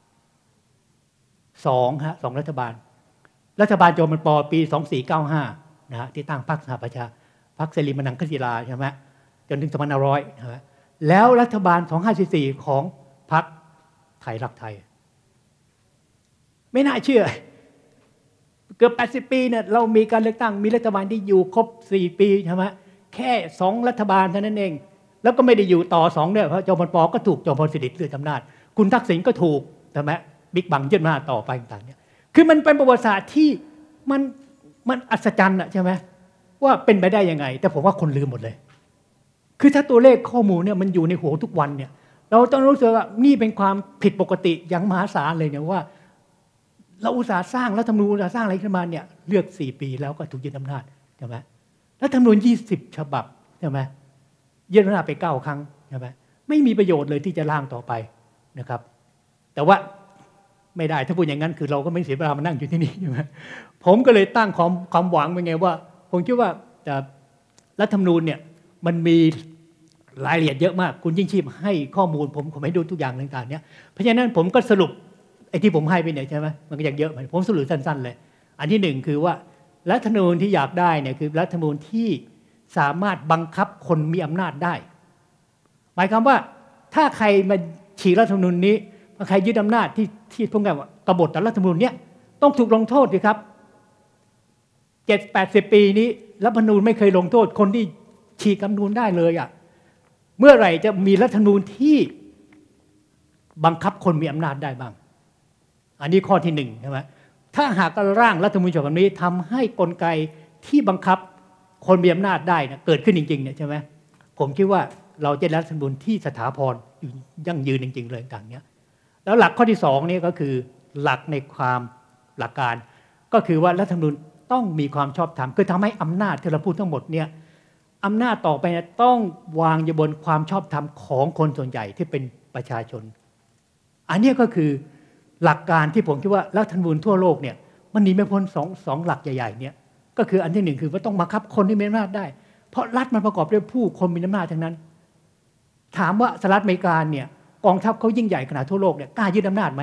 สองฮะสองรัฐบาลรัฐบาลโจมันปอปีสองสี่เก้าห้านะฮะที่ตั้งพรรคสหประชาพรรคเสรีมนังคศิลาใช่ไหมจนถึงสองพันห้าร้อยนะฮะแล้วรัฐบาลสองห้าสี่สี่ของพรรคไทยรักไทยไม่น่าเชื่อเกือบแปดสิบปีเนี่ยเรามีการเลือกตั้งมีรัฐบาลที่อยู่ครบสี่ปีใช่ไหมแค่สองรัฐบาลเท่านั้นเองแล้วก็ไม่ได้อยู่ต่อสองด้วยเพราะจอมพลปอก็ถูกจอมพลสฤษดิ์เลื่อนอำนาจคุณทักษิณก็ถูกใช่ไหมบิ๊กบังยึดอำนาจต่อไปต่างๆเนี่ยคือมันเป็นประวัติศาสตร์ที่มันมันอัศจรรย์อะใช่ไหมว่าเป็นไปได้ยังไงแต่ผมว่าคนลืมหมดเลยคือถ้าตัวเลขข้อมูลเนี่ยมันอยู่ในหัวทุกวันเนี่ยเราต้องรู้สึกว่านี่เป็นความผิดปกติอย่างมหาศาลเลยเนี่ยว่าเราอุตสาห์สร้างรัฐธรรมนูญอุตสาห์สร้างอะไรขึ้นมาเนี่ยเลือกสี่ปีแล้วก็ถูกยึดอำนาจใช่ไหมรัฐธรรมนูญยี่สิบฉบับใช่ไหมยึดอำนาจไปเก้าครั้งใช่ไหมไม่มีประโยชน์เลยที่จะร่างต่อไปนะครับแต่ว่าไม่ได้ถ้าพูดอย่างนั้นคือเราก็ไม่เสียเวลามานั่งอยู่ที่นี่ใช่ไหมผมก็เลยตั้งความความหวังเป็นไงว่าผมคิดว่ารัฐธรรมนูญเนี่ยมันมีรายละเอียดเยอะมากคุณยิ่งชีพให้ข้อมูลผมผมให้ดูทุกอย่างต่างๆเนี่ยเพราะฉะนั้นผมก็สรุปไอ้ที่ผมให้ไปเนี่ยใช่ไหมมันก็ยังเยอะผมสรุปสั้นๆเลยอันที่หนึ่งคือว่ารัฐธรรมนูญที่อยากได้เนี่ยคือรัฐธรรมนูญที่สามารถบังคับคนมีอำนาจได้หมายความว่าถ้าใครมาฉีกรัฐธรรมนูญนี้ใครยึดอำนาจที่ที่พวกนี้กบฏต่อรัฐธรรมนูญเนี้ยต้องถูกลงโทษสิครับเจ็ดแปดสิบปีนี้รัฐธรรมนูญไม่เคยลงโทษคนที่ฉีกรัฐธรรมนูญได้เลยอ่ะเมื่อไหร่จะมีรัฐธรรมนูญที่บังคับคนมีอำนาจได้บ้างอันนี้ข้อที่หนึ่งใช่ไหมถ้าหากร่างรัฐธรรมนูญฉบับนี้ทำให้กลไกที่บังคับคนมีอำนาจได้นะเกิดขึ้นจริงๆเนี่ยใช่ไหมผมคิดว่าเราจะได้รัฐธรรมนูญที่สถาพรยั่งยืนจริงๆเลยต่างเนี้ยแล้วหลักข้อที่สองนี่ก็คือหลักในความหลักการก็คือว่ารัฐธรรมนูญต้องมีความชอบธรรมคือทำให้อำนาจที่เราพูดทั้งหมดเนี่ยอำนาจต่อไปต้องวางอยู่บนความชอบธรรมของคนส่วนใหญ่ที่เป็นประชาชนอันนี้ก็คือหลักการที่ผมคิดว่ารัฐธรรมนูญทั่วโลกเนี่ยมันหนีไม่พ้นสองสองหลักใหญ่ๆเนี่ยก็คืออันที่หนึ่งคือว่าต้องบังคับคนที่มีอำนาจได้เพราะรัฐมันประกอบด้วยผู้คนมีอำนาจทั้งนั้นถามว่าสหรัฐอเมริกาเนี่ยกองทัพเขายิ่งใหญ่ขนาดทั่วโลกเนี่ยกล้ายึดอำนาจไหม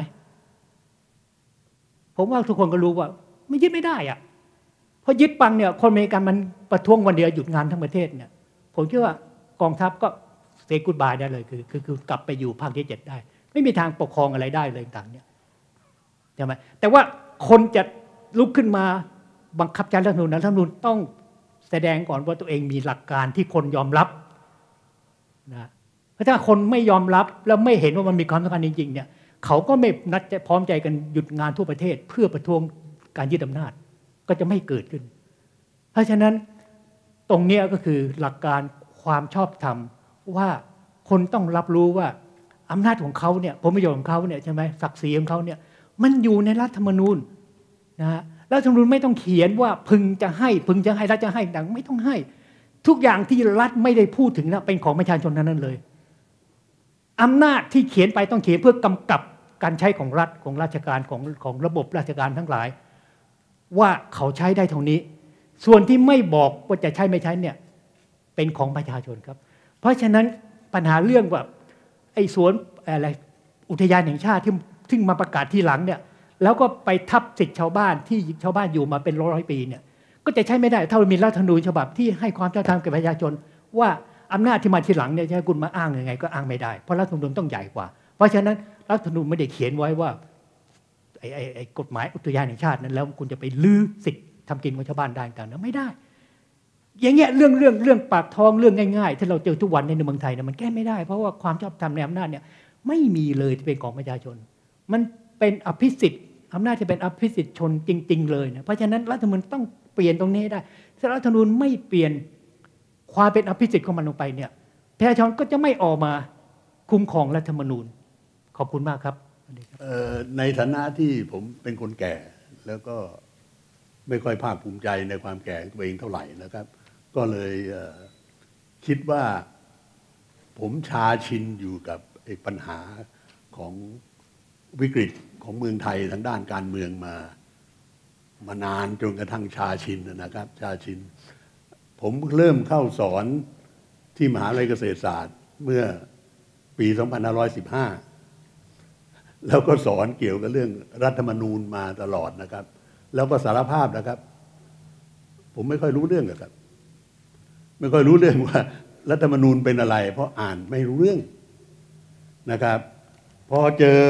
ผมว่าทุกคนก็รู้ว่าไม่ยึดไม่ได้อะเพราะยึดปังเนี่ยคนอเมริกันมันประท้วงวันเดียวหยุดงานทั้งประเทศเนี่ยผมคิดว่ากองทัพก็เซกูดบายได้เลยคือคือคือกลับไปอยู่ภาคที่เจ็ดได้ไม่มีทางปกครองอะไรได้เลยต่างเนี่ยใช่ไหมแต่ว่าคนจะลุกขึ้นมาบังคับใช้รัฐธรรมนูญรัฐธรรมนูญต้องแสดงก่อนว่าตัวเองมีหลักการที่คนยอมรับนะเพราะถ้าคนไม่ยอมรับแล้วไม่เห็นว่ามันมีความสำคัญจริงๆเนี่ยเขาก็ไม่นัดพร้อมใจกันหยุดงานทั่วประเทศเพื่อประท้วงการยึดอำนาจก็จะไม่เกิดขึ้นเพราะฉะนั้นตรงนี้ก็คือหลักการความชอบธรรมว่าคนต้องรับรู้ว่าอำนาจของเขาเนี่ยผลประโยชน์ของเขาเนี่ยใช่ไหมศักดิ์ศรีของเขาเนี่ยมันอยู่ในรัฐธรรมนูญนะฮะรัฐธรรมนูญไม่ต้องเขียนว่าพึงจะให้พึงจะให้รัฐจะให้ดังไม่ต้องให้ทุกอย่างที่รัฐไม่ได้พูดถึงนะเป็นของประชาชนนั้นเลยอำนาจที่เขียนไปต้องเขียนเพื่อกำกับการใช้ของรัฐของราชการของของระบบราชการทั้งหลายว่าเขาใช้ได้เท่านี้ส่วนที่ไม่บอกว่าจะใช้ไม่ใช้เนี่ยเป็นของประชาชนครับเพราะฉะนั้นปัญหาเรื่องว่าไอ้สวนอะไรอุทยานแห่งชาติที่ซึ่งมาประกาศทีหลังเนี่ยแล้วก็ไปทับสิทธิชาวบ้านที่ชาวบ้านอยู่มาเป็นร้อยๆปีเนี่ยก็จะใช้ไม่ได้ถ้ามีรัฐธรรมนูญฉบับที่ให้ความชอบธรรมแก่ประชาชนว่าอำนาจที่มาทีหลังเนี่ยจะให้คุณมาอ้างยังไงก็อ้างไม่ได้เพราะรัฐธรรมนูญต้องใหญ่กว่าเพราะฉะนั้นรัฐธรรมนูญไม่ได้เขียนไว้ว่าไอ้ไอ้ไอ้กฎหมายอุทยานแห่งชาตินั้นแล้วคุณจะไปลื้อสิทธิ์ทำกินของชาวบ้านได้กันนะไม่ได้อย่างเงี้ยเรื่องเรื่องเรื่องปากท้องเรื่องง่ายๆที่เราเจอทุกวันในเมืองไทยเนี่ยมันแก้ไม่ได้เพราะว่าความชอบธรรมในอำนาจเนี่ยไม่มีเลยที่เป็นของประชาชนมันเป็นอภิสิทธิ์อำนาจจะเป็นอภิสิทธิชนจริงๆเลยนะเพราะฉะนั้นรัฐธรรมนูญต้องเปลี่ยนตรงนี้ได้ถ้ารัฐธรรมนูญไม่เปลี่ยนความเป็นอภิสิทธิ์ของมันลงไปเนี่ยประชาชนก็จะไม่ออกมาคุ้มครองรัฐธรรมนูญขอบคุณมากครับในฐานะที่ผมเป็นคนแก่แล้วก็ไม่ค่อยภาคภูมิใจในความแก่ตัวเองเท่าไหร่นะครับก็เลยคิดว่าผมชาชินอยู่กับปัญหาของวิกฤตของเมืองไทยทางด้านการเมืองมามานานจนกระทั่งชาชินนะครับชาชินผมเริ่มเข้าสอนที่มหาวิทยาลัยเกษตรศาสตร์เมื่อปีสองพันห้าร้อยสิบห้าแล้วก็สอนเกี่ยวกับเรื่องรัฐธรรมนูญมาตลอดนะครับแล้วก็สารภาพนะครับผมไม่ค่อยรู้เรื่องครับไม่ค่อยรู้เรื่องว่ารัฐธรรมนูญเป็นอะไรเพราะอ่านไม่รู้เรื่องนะครับพอเจอ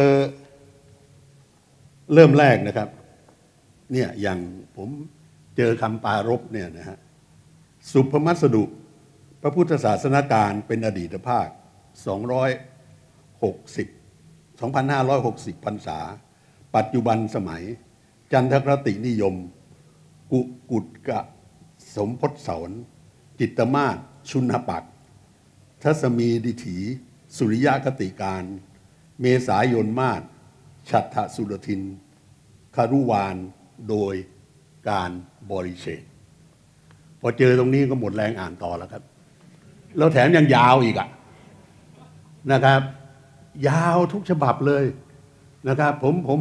เริ่มแรกนะครับเนี่ยอย่างผมเจอคำปารภเนี่ยนะฮะสุภมัสดุพระพุทธศาสนาการเป็นอดีตภาคสองร้อยหกสิบ สองพันห้าร้อยหกสิบพรรษาปัจจุบันสมัยจันทคตินิยมกุกุฎกะสมพศเสนจิตมาศชุนปักทัศมีดิถีสุริยคติการเมษายนมาศฉัตถสุรทินคารุวานโดยการบริเชษพอเจอตรงนี้ก็หมดแรงอ่านต่อแล้วครับแล้วแถมยังยาวอีกอะนะครับยาวทุกฉบับเลยนะครับผมผม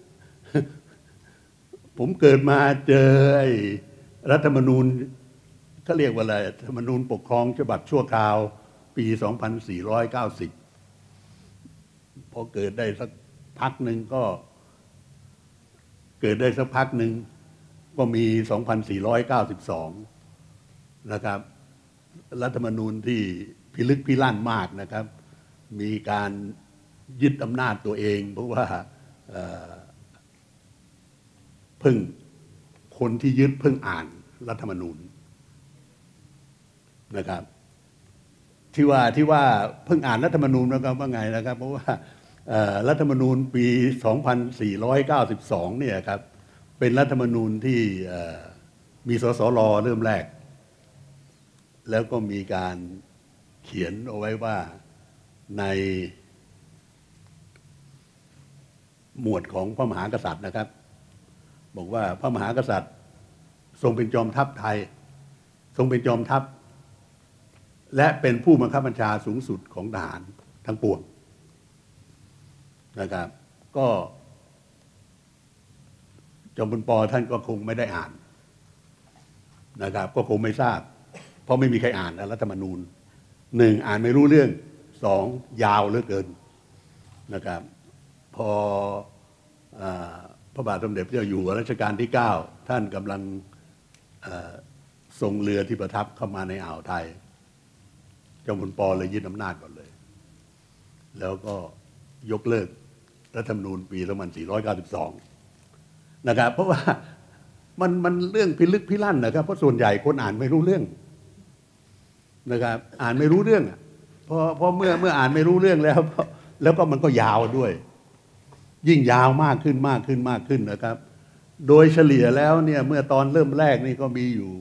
ผมเกิดมาเจอรัฐธรรมนูญเขาเรียกว่าอะไรรัฐธรรมนูญปกครองฉบับชั่วคราวปีสองพันสี่ร้อยเก้าสิบพอเกิดได้สักพักหนึ่งก็เกิดได้สักพักหนึ่งก็มีสองพันสี่ร้อยเก้าสิบสองนะครับรัฐธรรมนูญที่พิลึกพิลั่นมากนะครับมีการยึดอำนาจตัวเองเพราะว่าเพิ่งคนที่ยึดเพิ่งอ่านรัฐธรรมนูญนะครับที่ว่าที่ว่าเพิ่งอ่านรัฐธรรมนูญนะครับว่าไงนะครับเพราะว่ารัฐธรรมนูญปีสองพันสี่ร้อยเก้าสิบสองเนี่ยครับเป็นรัฐธรรมนูญที่มีสสรเริ่มแรกแล้วก็มีการเขียนเอาไว้ว่าในหมวดของพระมหากษัตริย์นะครับบอกว่าพระมหากษัตริย์ทรงเป็นจอมทัพไทยทรงเป็นจอมทัพและเป็นผู้บังคับบัญชาสูงสุดของทหารทั้งปวงนะครับก็จอมพลป.ท่านก็คงไม่ได้อ่านนะครับก็คงไม่ทราบเพราะไม่มีใครอ่านรัฐธรรมนูญหนึ่งอ่านไม่รู้เรื่องสองยาวเหลือเกินนะครับพอพระบาทสมเด็จพระเจ้าอยู่หัวรัชกาลที่เก้าท่านกำลังส่งเรือที่ประทับเข้ามาในอ่าวไทยจอมพลป.เลยยึดอำนาจก่อนเลยแล้วก็ยกเลิกรัฐธรรมนูญปีสองพันสี่ร้อยเก้าสิบสองนะครับเพราะว่ามันมันเรื่องพิลึกพิลั่นนะครับเพราะส่วนใหญ่คนอ่านไม่รู้เรื่องนะครับอ่านไม่รู้เรื่องอ่ะเพราะเพราะเมื่อเมื่ออ่านไม่รู้เรื่องแล้วแล้วก็มันก็ยาวด้วยยิ่งยาวมากขึ้นมากขึ้นมากขึ้นนะครับโดยเฉลี่ยแล้วเนี่ยเมื่อตอนเริ่มแรกนี่ก็มีอยู่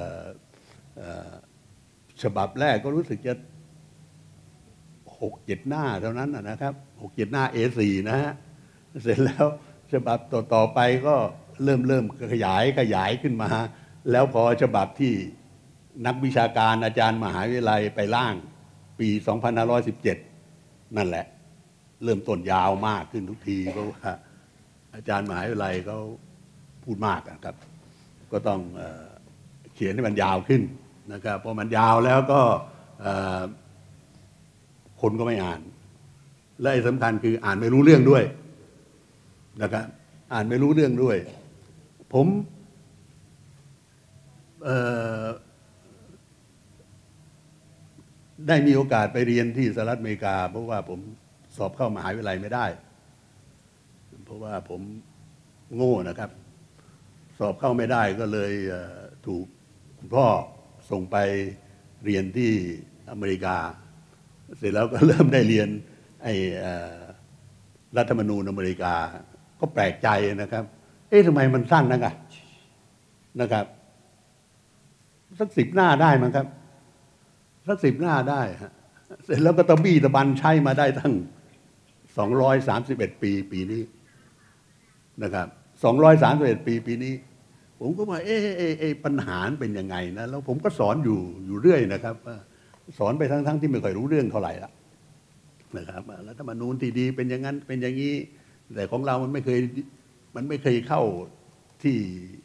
ฉบับแรกก็รู้สึกจะหกเจ็ดหน้าเท่านั้นนะครับหกเจ็ดหน้า เอ สี่ นะฮะเสร็จแล้วฉบับต่อๆไปก็เริ่มเริ่มขยายขยายขึ้นมาแล้วพอฉบับที่นักวิชาการอาจารย์มหาวิทยาลัยไปร่างปีสองพันห้าร้อยสิบเจ็ดนั่นแหละเริ่มต้นยาวมากขึ้นทุกทีเพราะว่าอาจารย์มหาวิทยาลัยเขาพูดมากนะครับก็ต้องเอ่อเขียนให้มันยาวขึ้นนะครับพอมันยาวแล้วก็คนก็ไม่อ่านและสำคัญคืออ่านไม่รู้เรื่องด้วยนะครับอ่านไม่รู้เรื่องด้วยผมได้มีโอกาสไปเรียนที่สหรัฐอเมริกาเพราะว่าผมสอบเข้ามหาวิทยาลัยไม่ได้เพราะว่าผมโง่นะครับสอบเข้าไม่ได้ก็เลยถูกคุณพ่อส่งไปเรียนที่อเมริกาเสร็จแล้วก็เริ่มได้เรียนไอ้รัฐธรรมนูญอเมริกาก็แปลกใจนะครับเอ๊ะทำไมมันสั้นนักอะนะครับสักสิบหน้าได้มั้งครับสักสิบหน้าได้ฮะเสร็จแล้วก็ตะบี้ตะบันใช้มาได้ตั้งสองร้อยสามสิบเอ็ดปีปีนี้นะครับสองร้อยสามสิบเอ็ดปีปีนี้ผมก็ว่าเอ๊ะเอ๊ะเอ๊ะปัญหาเป็นยังไงนะแล้วผมก็สอนอยู่อยู่เรื่อยนะครับสอนไปทั้งทั้งที่ไม่ค่อยรู้เรื่องเท่าไหร่ละนะครับรัฐธรรมนูญที่ดีเป็นอย่างนั้นเป็นอย่างนี้แต่ของเรามันไม่เคยมันไม่เคยเข้าที่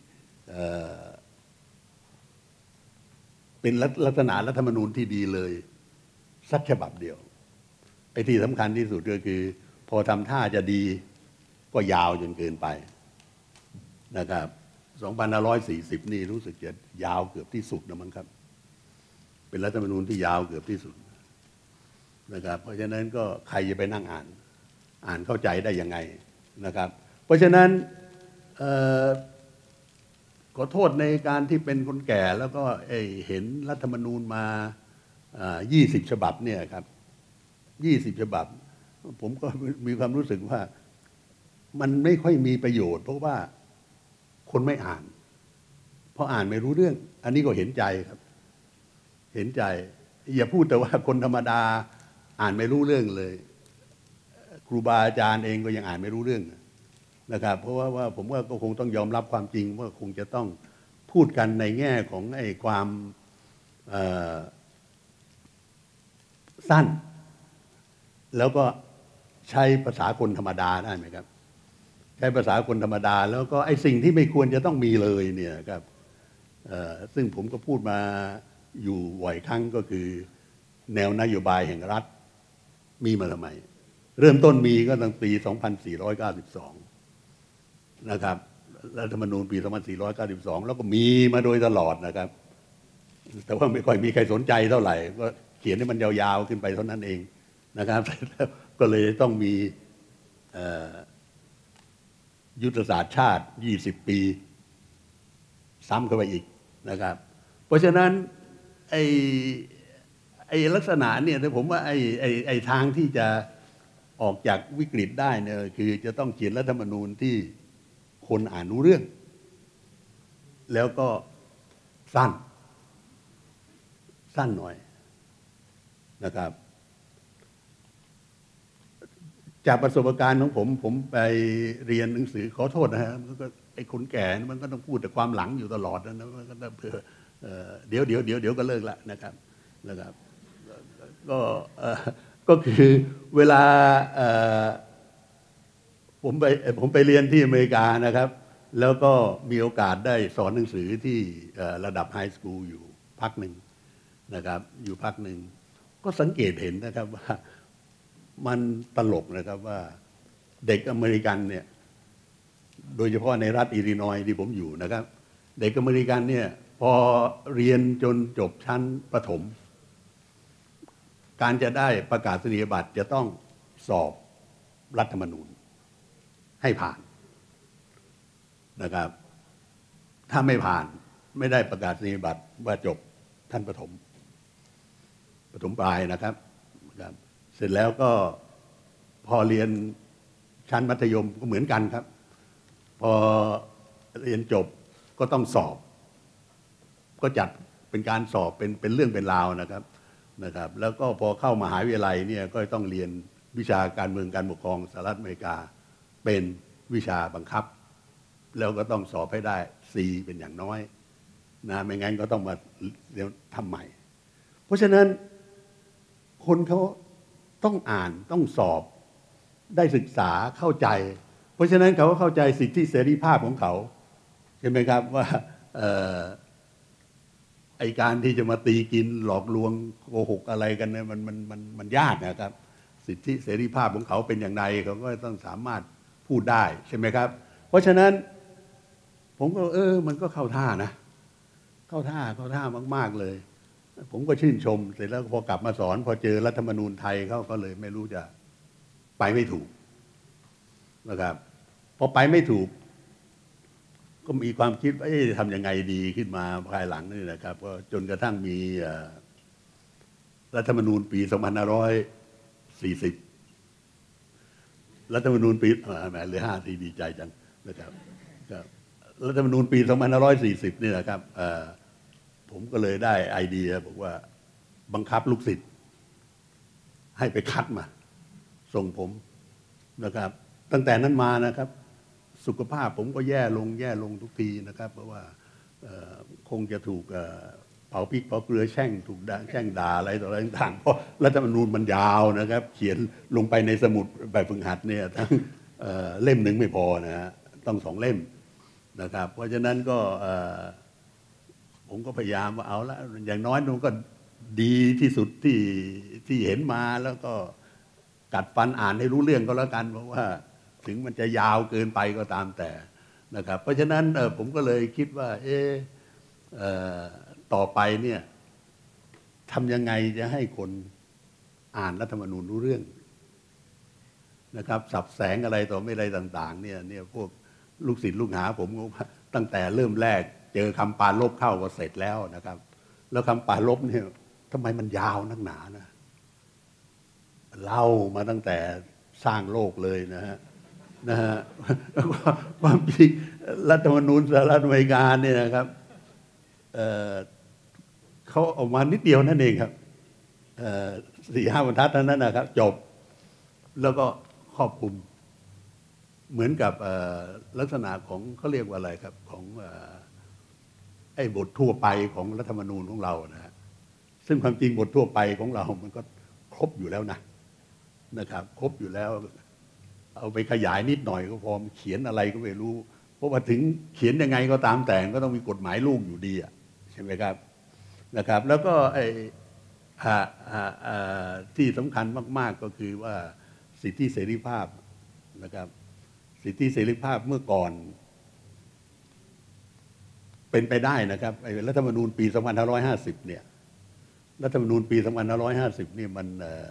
เป็นลักษณะรัฐธรรมนูญที่ดีเลยสักฉบับเดียวไอ้ที่สำคัญที่สุดก็คือพอทำท่าจะดีก็ยาวจนเกินไปนะครับสองพันห้าร้อยสี่สิบนี่รู้สึกจะยาวเกือบที่สุดนะมั้งครับเป็นรัฐธรรมนูญที่ยาวเกือบที่สุดนะครับเพราะฉะนั้นก็ใครจะไปนั่งอ่านอ่านเข้าใจได้ยังไงนะครับเพราะฉะนั้นขอโทษในการที่เป็นคนแก่แล้วก็เห็นรัฐธรรมนูญมายี่สิบฉบับเนี่ยครับยี่สิบฉบับผมก็มีความรู้สึกว่ามันไม่ค่อยมีประโยชน์เพราะว่าคนไม่อ่านเพราะอ่านไม่รู้เรื่องอันนี้ก็เห็นใจครับเห็นใจอย่าพูดแต่ว่าคนธรรมดาอ่านไม่รู้เรื่องเลยครูบาอาจารย์เองก็ยังอ่านไม่รู้เรื่องนะครับเพราะว่าว่าผมว่าก็คงต้องยอมรับความจริงว่าคงจะต้องพูดกันในแง่ของไอ้ความสั้นแล้วก็ใช้ภาษาคนธรรมดาได้ไหมครับใช้ภาษาคนธรรมดาแล้วก็ไอ้สิ่งที่ไม่ควรจะต้องมีเลยเนี่ยครับซึ่งผมก็พูดมาอยู่บ่อยครั้งก็คือแนวนโยบายแห่งรัฐมีมาทำไมเริ่มต้นมีก็ตั้งปีสองพันสี่ร้อยเก้าสิบสองนะครับรัฐธรรมนูญปีสองพันสี่ร้อยเก้าสิบสองแล้วก็มีมาโดยตลอดนะครับแต่ว่าไม่ค่อยมีใครสนใจเท่าไหร่ก็เขียนให้มันยาวๆขึ้นไปเท่านั้นเองนะครับก็เลยต้องมียุทธศาสตร์ชาติยี่สิบปีซ้ำเข้าไปอีกนะครับเพราะฉะนั้นไอ้ไอ้ลักษณะเนี่ยผมว่าไอ้ไอ้ไอ้ทางที่จะออกจากวิกฤตได้เนี่ยคือจะต้องเขียนรัฐธรรมนูญที่คนอ่านรู้เรื่องแล้วก็สั้นสั้นหน่อยนะครับจากประสบการณ์ของผมผมไปเรียนหนังสือขอโทษนะฮะมันก็ไอ้คนแก่มันก็ต้องพูดแต่ความหลังอยู่ตลอดนะมันก็เพื่อเดี๋ยวเดี๋ยวเดี๋ยวเดี๋ยวก็เลิกละนะครับนะครับก็ก็คือเวลาผมไปผมไปเรียนที่อเมริกานะครับแล้วก็มีโอกาสได้สอนหนังสือที่ระดับไฮสคูลอยู่พักหนึ่งนะครับอยู่พักหนึ่งก็สังเกตเห็นนะครับว่ามันตลกนะครับว่าเด็กอเมริกันเนี่ยโดยเฉพาะในรัฐอิลลินอยส์ที่ผมอยู่นะครับเด็กอเมริกันเนี่ยพอเรียนจนจบชั้นประถมการจะได้ประกาศนียบัตรจะต้องสอบรัฐธรรมนูญให้ผ่านนะครับถ้าไม่ผ่านไม่ได้ประกาศนียบัตรว่าจบชั้นประถมประถมปลายนะครับเสร็จแล้วก็พอเรียนชั้นมัธยมก็เหมือนกันครับพอเรียนจบก็ต้องสอบก็จัดเป็นการสอบเป็นเป็นเรื่องเป็นราวนะครับนะครับแล้วก็พอเข้ามหาวิทยาลัยเนี่ยก็ต้องเรียนวิชาการเมืองการปกครองสหรัฐอเมริกาเป็นวิชาบังคับแล้วก็ต้องสอบให้ได้ C เป็นอย่างน้อยนะไม่งั้นก็ต้องมาเรียนทำใหม่เพราะฉะนั้นคนเขาต้องอ่านต้องสอบได้ศึกษาเข้าใจเพราะฉะนั้นเขาก็เข้าใจสิทธิเสรีภาพของเขาใช่ไหมครับว่าไอการที่จะมาตีกินหลอกลวงโกหกอะไรกันเนี่ยมันมันมันมันยากนะครับสิทธิเสรีภาพของเขาเป็นอย่างไรเขาก็ต้องสามารถพูดได้ใช่ไหมครับเพราะฉะนั้นผมก็เออมันก็เข้าท่านะเข้าท่าเข้าท่ามากๆเลยผมก็ชื่นชมเสร็จแล้วพอกลับมาสอนพอเจอรัฐธรรมนูญไทยเขาก็เลยไม่รู้จะไปไม่ถูกนะครับพอไปไม่ถูกก็มีความคิดว่าจะทำยังไงดีขึ้นมาภายหลังนี่นะครับก็จนกระทั่งมีรัฐธรรมนูญปีสองพันห้าร้อยสี่สิบรัฐธรรมนูญปีแหมเหลือห้าทีดีใจจังนะครับรัฐธรรมนูญปีสองพันห้าร้อยสี่สิบนี่นะครับผมก็เลยได้ไอเดียบอกว่าบังคับลูกศิษย์ให้ไปคัดมาส่งผมนะครับตั้งแต่นั้นมานะครับสุขภาพผมก็แย่ลงแย่ลงทุกทีนะครับเพราะว่าคงจะถูกเผาพริกเผาเกลือแช่งถูกด่าแช่งด่าอะไรต่ออะไรต่างๆเพราะรัฐธรรมนูญมันยาวนะครับเขียนลงไปในสมุดแบบฝึกหัดเนี่ยทั้งเล่มหนึ่งไม่พอนะฮะต้องสองเล่มนะครับเพราะฉะนั้นก็ผมก็พยายามว่าเอาละอย่างน้อยมันก็ดีที่สุดที่ที่เห็นมาแล้วก็กัดฟันอ่านให้รู้เรื่องก็แล้วกันเพราะว่าถึงมันจะยาวเกินไปก็ตามแต่นะครับเพราะฉะนั้นผมก็เลยคิดว่าเออต่อไปเนี่ยทำยังไงจะให้คนอ่านรัฐธรรมนูญรู้เรื่องนะครับสับแสงอะไรต่อไม่อะไรต่างๆเนี่ยเนี่ยพวกลูกศิษย์ลูกหาผมตั้งแต่เริ่มแรกเจอคำปาลบเข้าก็เสร็จแล้วนะครับแล้วคำปาลบเนี่ยทำไมมันยาวนักหนานะเล่ามาตั้งแต่สร้างโลกเลยนะฮะนะฮะความจริงรัฐธรรมนูญสหรัฐอเมริกาเนี่ยนะครับเอ่อเขาออกมานิดเดียวนั่นเองครับสี่ห้าบรรทัดเท่านั้นนะครับจบแล้วก็ครอบคลุมเหมือนกับลักษณะของเขาเรียกว่าอะไรครับของไอ้บททั่วไปของรัฐธรรมนูญของเรานะฮะซึ่งความจริงบททั่วไปของเรามันก็ครบอยู่แล้วนะนะครับครบอยู่แล้วเอาไปขยายนิดหน่อยก็พอเขียนอะไรก็ไม่รู้เพราะว่าถึงเขียนยังไงก็ตามแต่ก็ต้องมีกฎหมายลูกอยู่ดีอ่ะใช่ไหมครับนะครับแล้วก็ไอ้ที่สำคัญมากๆก็คือว่าสิทธิเสรีภาพนะครับสิทธิเสรีภาพเมื่อก่อนเป็นไปได้นะครับไอ้รัฐธรรมนูญปีสองพันห้าร้อยห้าสิบเนี่ยรัฐธรรมนูญปีสองพันห้าร้อยห้าสิบนี่มัน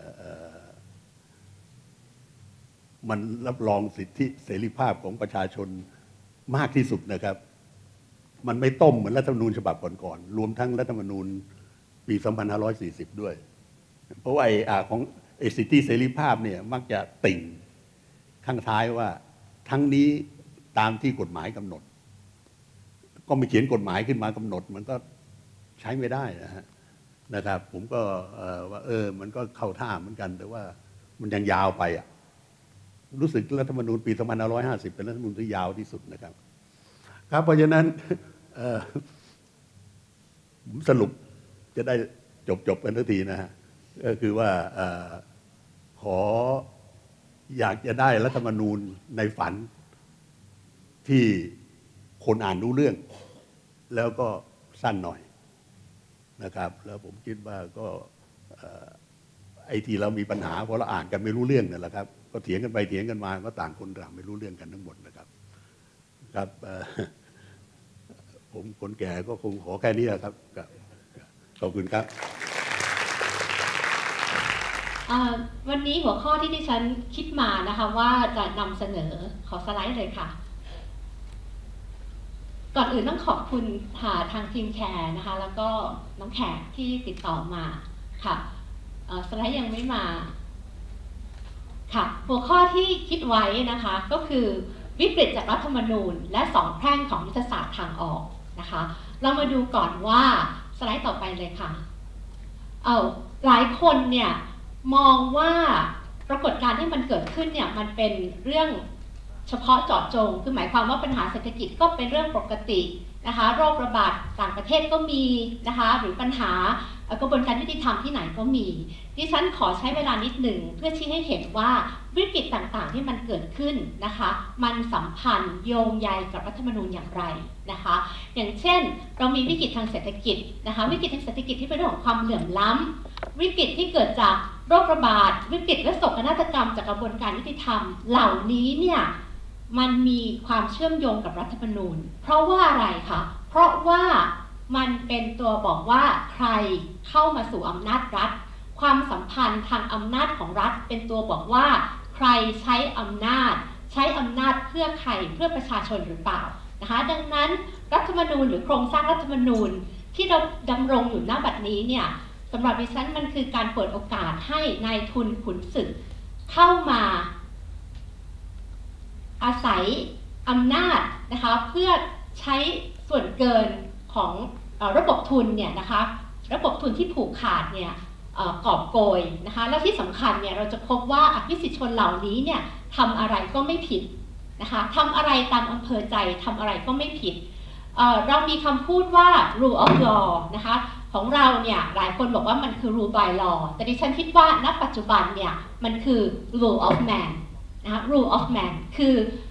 มันรับรองสิทธิเสรีภาพของประชาชนมากที่สุดนะครับมันไม่ต้มเหมือนรัฐธรรมนูญฉบับก่อนๆรวมทั้งรัฐธรรมนูญปีสองพันห้าร้อยสี่สิบด้วยเพราะว่าไอ้ของไอ้สิทธิเสรีภาพเนี่ยมักจะติ่งข้างท้ายว่าทั้งนี้ตามที่กฎหมายกำหนดก็ไม่เขียนกฎหมายขึ้นมากำหนดมันก็ใช้ไม่ได้นะฮะนะครับผมก็ว่าเออมันก็เข้าท่าเหมือนกันแต่ว่ามันยังยาวไปอ่ะรู้สึกรัฐธรรมนูญปีสองพันห้าร้อยห้าสิบเป็นรัฐธรรมนูญที่ยาวที่สุดนะครับครับเพราะฉะนั้นผมสรุปจะได้จบจบกันทันทีนะฮะก็คือว่าขออยากจะได้รัฐธรรมนูญในฝันที่คนอ่านรู้เรื่องแล้วก็สั้นหน่อยนะครับแล้วผมคิดว่าก็ไอ้ที่เรามีปัญหาเพราะเราอ่านกันไม่รู้เรื่องนั่นแหละครับก็เถียงกันไปเถียงกันมาก็ต่างคนต่างไม่รู้เรื่องกันทั้งหมดนะครับครับผมคนแก่ก็คงขอแค่นี้ครับขอบคุณครับวันนี้หัวข้อที่ดิฉันคิดมานะคะว่าจะนำเสนอขอสไลด์เลยค่ะก่อนอื่นต้องขอบคุณทางทีมแคร์นะคะแล้วก็น้องแขกที่ติดต่อมาค่ะสไลด์ยังไม่มาค่ะหัวข้อที่คิดไว้นะคะก็คือวิกฤตจากรัฐธรรมนูญและสองแพร่งของยุทธศาสตร์ทางออกนะคะเรามาดูก่อนว่าสไลด์ต่อไปเลยค่ะเอาหลายคนเนี่ยมองว่าปรากฏการณ์ที่มันเกิดขึ้นเนี่ยมันเป็นเรื่องเฉพาะเจาะจงคือหมายความว่าปัญหาเศรษฐกิจก็เป็นเรื่องปกตินะคะโรคระบาดต่างประเทศก็มีนะคะหรือปัญหากระบวนการยุติธรรมที่ไหนก็มีดิฉันขอใช้เวลานิดหนึ่งเพื่อชี้ให้เห็นว่าวิกฤตต่างๆที่มันเกิดขึ้นนะคะมันสัมพันธ์โยงใยกับรัฐธรรมนูญอย่างไรนะคะอย่างเช่นเรามีวิกฤตทางเศรษฐกิจนะคะวิกฤตทางเศรษฐกิจที่เป็นเรื่องของความเหลื่อมล้ำวิกฤตที่เกิดจากโรคระบาดวิกฤตและโศกนาฏกรรมจากกระบวนการยุติธรรมเหล่านี้เนี่ยมันมีความเชื่อมโยงกับรัฐธรรมนูญเพราะว่าอะไรคะเพราะว่ามันเป็นตัวบอกว่าใครเข้ามาสู่อำนาจรัฐความสัมพันธ์ทางอำนาจของรัฐเป็นตัวบอกว่าใครใช้อำนาจใช้อำนาจเพื่อใครเพื่อประชาชนหรือเปล่านะคะดังนั้นรัฐธรรมนูญหรือโครงสร้างรัฐธรรมนูญที่เราดำรงอยู่ณบัดนี้เนี่ยสำหรับดิฉันมันคือการเปิดโอกาสให้นายทุนขุนศึกเข้ามาอาศัยอำนาจนะคะเพื่อใช้ส่วนเกินของเอ่อระบบทุนเนี่ยนะคะระบบทุนที่ผูกขาดเนี่ยเอ่อกอบโกยนะคะแล้วที่สำคัญเนี่ยเราจะพบว่าอภิสิทธิชนเหล่านี้เนี่ยทำอะไรก็ไม่ผิดนะคะทำอะไรตามอำเภอใจทำอะไรก็ไม่ผิดเอ่อเรามีคำพูดว่า rule of law นะคะของเราเนี่ยหลายคนบอกว่ามันคือ rule by law แต่ดิฉันคิดว่าณปัจจุบันเนี่ยมันคือ rule of man นะคะ rule of man คือ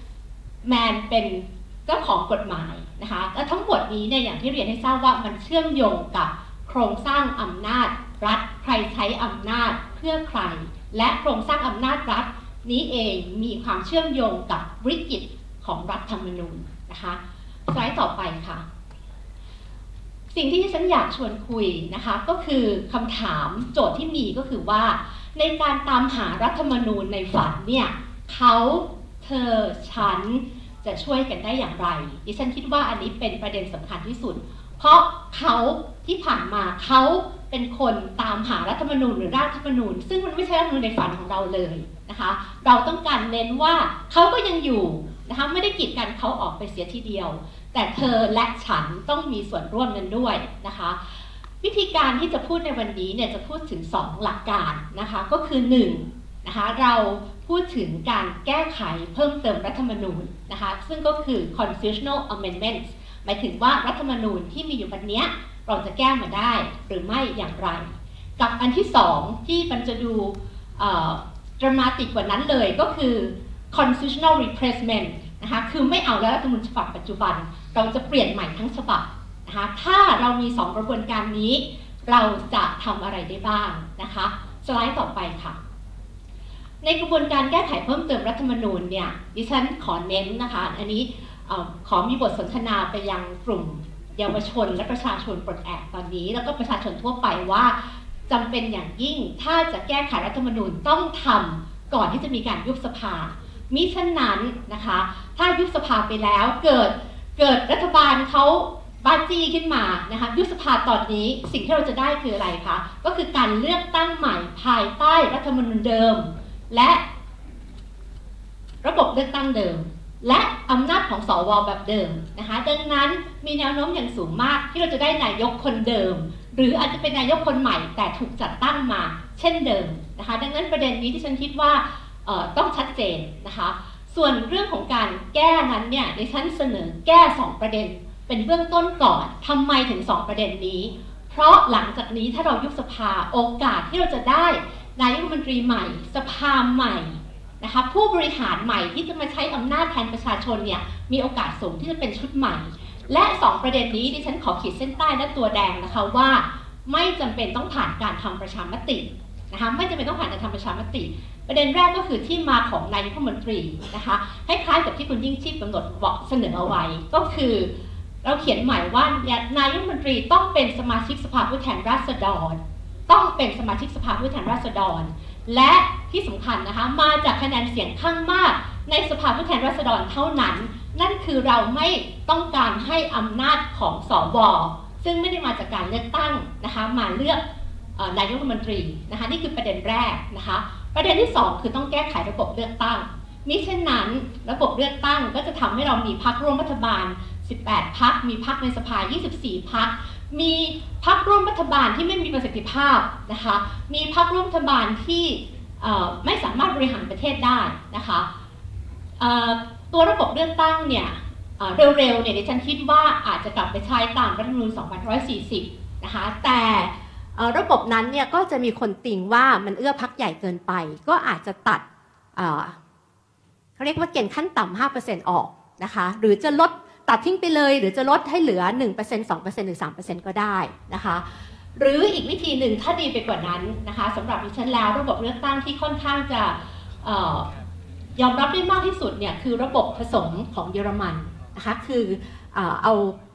man เป็นเจ้าของกฎหมายนะคะและทั้งหมดนี้เนี่ยอย่างที่เรียนให้ทราบว่ามันเชื่อมโยงกับโครงสร้างอำนาจรัฐใครใช้อำนาจเพื่อใครและโครงสร้างอำนาจรัฐนี้เองมีความเชื่อมโยงกับวิกฤตของรัฐธรรมนูญนะคะสไลด์ต่อไปค่ะสิ่งที่ฉันอยากชวนคุยนะคะก็คือคำถามโจทย์ที่มีก็คือว่าในการตามหารัฐธรรมนูญในฝันเนี่ยเขาเธอฉันจะช่วยกันได้อย่างไรดิฉันคิดว่าอันนี้เป็นประเด็นสำคัญที่สุดเพราะเขาที่ผ่านมาเขาเป็นคนตามหารัฐธรรมนูญหรือร่างรัฐธรรมนูญซึ่งมันไม่ใช่รัฐธรรมนูญในฝันของเราเลยนะคะเราต้องการเน้นว่าเขาก็ยังอยู่นะคะไม่ได้กีดกันเขาออกไปเสียทีเดียวแต่เธอและฉันต้องมีส่วนร่วมนั้นด้วยนะคะวิธีการที่จะพูดในวันนี้เนี่ยจะพูดถึงสองหลักการนะคะก็คือหนึ่งนะคะเราพูดถึงการแก้ไขเพิ่มเติมรัฐธรรมนูญนะคะซึ่งก็คือ constitutional amendments หมายถึงว่ารัฐธรรมนูญที่มีอยู่วันนี้เราจะแก้มาได้หรือไม่อย่างไรกับอันที่สองที่มันจะดูดรามาติกกว่านั้นเลยก็คือ constitutional replacement นะคะคือไม่เอาแล้วรัฐธรรมนูญฉบับปัจจุบันเราจะเปลี่ยนใหม่ทั้งฉบับนะคะถ้าเรามีสองกระบวนการนี้เราจะทำอะไรได้บ้างนะคะสไลด์ต่อไปค่ะในกระบวนการแก้ไขเพิ่มเติมรัฐธรรมนูญเนี่ยดิฉันขอเน้นนะคะอันนี้ขอมีบทสนทนาไปยังกลุ่มเยาวชนและประชาชนปลดแอกตอนนี้แล้วก็ประชาชนทั่วไปว่าจำเป็นอย่างยิ่งถ้าจะแก้ไขรัฐธรรมนูญต้องทำก่อนที่จะมีการยุบสภามิฉะนั้นนะคะถ้ายุบสภาไปแล้วเกิดเกิดรัฐบาลเขาบ้าจี้ขึ้นมานะคะยุบสภาตอนนี้สิ่งที่เราจะได้คืออะไรคะก็คือการเลือกตั้งใหม่ภายใต้รัฐธรรมนูญเดิมและระบบเลือกตั้งเดิมและอำนาจของสวแบบเดิมนะคะดังนั้นมีแนวโน้มอย่างสูงมากที่เราจะได้นายกคนเดิมหรืออาจจะเป็นนายกคนใหม่แต่ถูกจัดตั้งมาเช่นเดิมนะคะดังนั้นประเด็นนี้ที่ฉันคิดว่าต้องชัดเจนนะคะส่วนเรื่องของการแก้นั้นเนี่ยดิฉันเสนอแก้สองประเด็นเป็นเบื้องต้นก่อนทำไมถึงสองประเด็นนี้เพราะหลังจากนี้ถ้าเรายุบสภาโอกาสที่เราจะได้นายกรัฐมนตรีใหม่สภาใหม่นะคะผู้บริหารใหม่ที่จะมาใช้อำนาจแทนประชาชนเนี่ยมีโอกาสสูงที่จะเป็นชุดใหม่และสองประเด็นนี้ดิฉันขอขีดเส้นใต้และตัวแดงนะคะว่าไม่จำเป็นต้องผ่านการทำประชามตินะคะไม่จำเป็นต้องผ่านการทำประชามติประเด็นแรกก็คือที่มาของนายกรัฐมนตรีนะคะให้คล้ายกับที่คุณยิ่งชีพกำหนดบอกเสนอเอาไว้ก็คือเราเขียนใหม่ว่านายกรัฐมนตรีต้องเป็นสมาชิกสภาผู้แทนราษฎรต้องเป็นสมาชิกสภาผู้แทนราษฎรและที่สำคัญนะคะมาจากคะแนนเสียงข้างมากในสภาผู้แทนราษฎรเท่านั้นนั่นคือเราไม่ต้องการให้อำนาจของสวซึ่งไม่ได้มาจากการเลือกตั้งนะคะมาเลือกนายกรัฐมนตรีนะคะนี่คือประเด็นแรกนะคะประเด็นที่สองคือต้องแก้ไขระบบเลือกตั้งมิเช่นนั้นระบบเลือกตั้งก็จะทำให้เรามีพรรคร่วมรัฐบาลสิบแปดพรรคมีพรรคในสภายี่สิบสี่พรรคมีพรรคร่วมรัฐบาลที่ไม่มีประสิทธิภาพนะคะมีพรรคร่วมรัฐบาลที่ไม่สามารถบริหารประเทศได้นะคะตัวระบบเลือกตั้งเนี่ยเร็วๆเนี่ยดิฉันคิดว่าอาจจะกลับไปใช้ตามรัฐธรรมนูญสองพันห้าร้อยสี่สิบนะคะแต่ระบบนั้นเนี่ยก็จะมีคนติ่งว่ามันเอื้อพรรคใหญ่เกินไปก็อาจจะตัดเขาเรียกว่าเกณฑ์ขั้นต่ำ ห้าเปอร์เซ็นต์ ออกนะคะหรือจะลดตัดทิ้งไปเลยหรือจะลดให้เหลือ หนึ่งเปอร์เซ็นต์ สองเปอร์เซ็นต์ หรือ สามเปอร์เซ็นต์ ก็ได้นะคะหรืออีกวิธีหนึ่งถ้าดีไปกว่านั้นนะคะสำหรับดิฉันแล้วระบบเลือกตั้งที่ค่อนข้างจะยอมรับได้มากที่สุดเนี่ยคือระบบผสมของเยอรมันนะคะคือเอา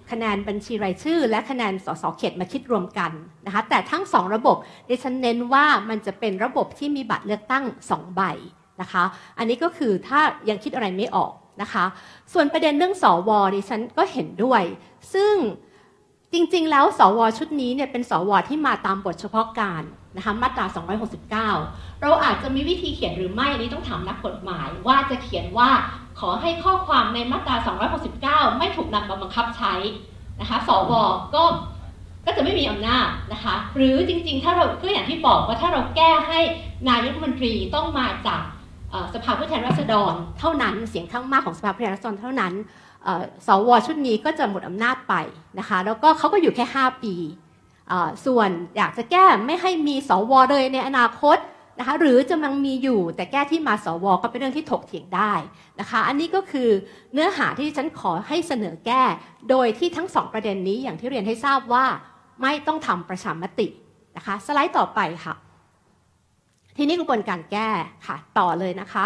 คะแนนบัญชีรายชื่อและคะแนนสสเขตมาคิดรวมกันนะคะแต่ทั้งสองระบบดิฉันเน้นว่ามันจะเป็นระบบที่มีบัตรเลือกตั้งสองใบนะคะอันนี้ก็คือถ้ายังคิดอะไรไม่ออกนะคะส่วนประเด็นเรื่องสวดิฉันก็เห็นด้วยซึ่งจริงๆแล้วสวชุดนี้เนี่ยเป็นสวที่มาตามบทเฉพาะการนะคะมาตราสองร้อยหกสิบเก้าเราอาจจะมีวิธีเขียนหรือไม่นี้ต้องถามนักกฎหมายว่าจะเขียนว่าขอให้ข้อความในมาตราสองร้อยหกสิบเก้าไม่ถูกนำมาบังคับใช้นะคะสวก็ก็จะไม่มีอำนาจนะคะหรือจริงๆถ้าเราก็อย่างที่บอกว่าถ้าเราแก้ให้นายกรัฐมนตรีต้องมาจากสภาผู้แทนราษฎรเท่านั้นเสียงข้างมากของสภาผู้แทนราษฎรเท่านั้นสวชุดนี้ก็จะหมดอำนาจไปนะคะแล้วก็เขาก็อยู่แค่ห้าปีส่วนอยากจะแก้ไม่ให้มีสวเลยในอนาคตนะคะหรือจะยังมีอยู่แต่แก้ที่มาสวก็เป็นเรื่องที่ถกเถียงได้นะคะอันนี้ก็คือเนื้อหาที่ฉันขอให้เสนอแก้โดยที่ทั้งสองประเด็นนี้อย่างที่เรียนให้ทราบว่าไม่ต้องทำประชามตินะคะสไลด์ต่อไปค่ะทีนี้กระบวนการแก้ค่ะต่อเลยนะคะ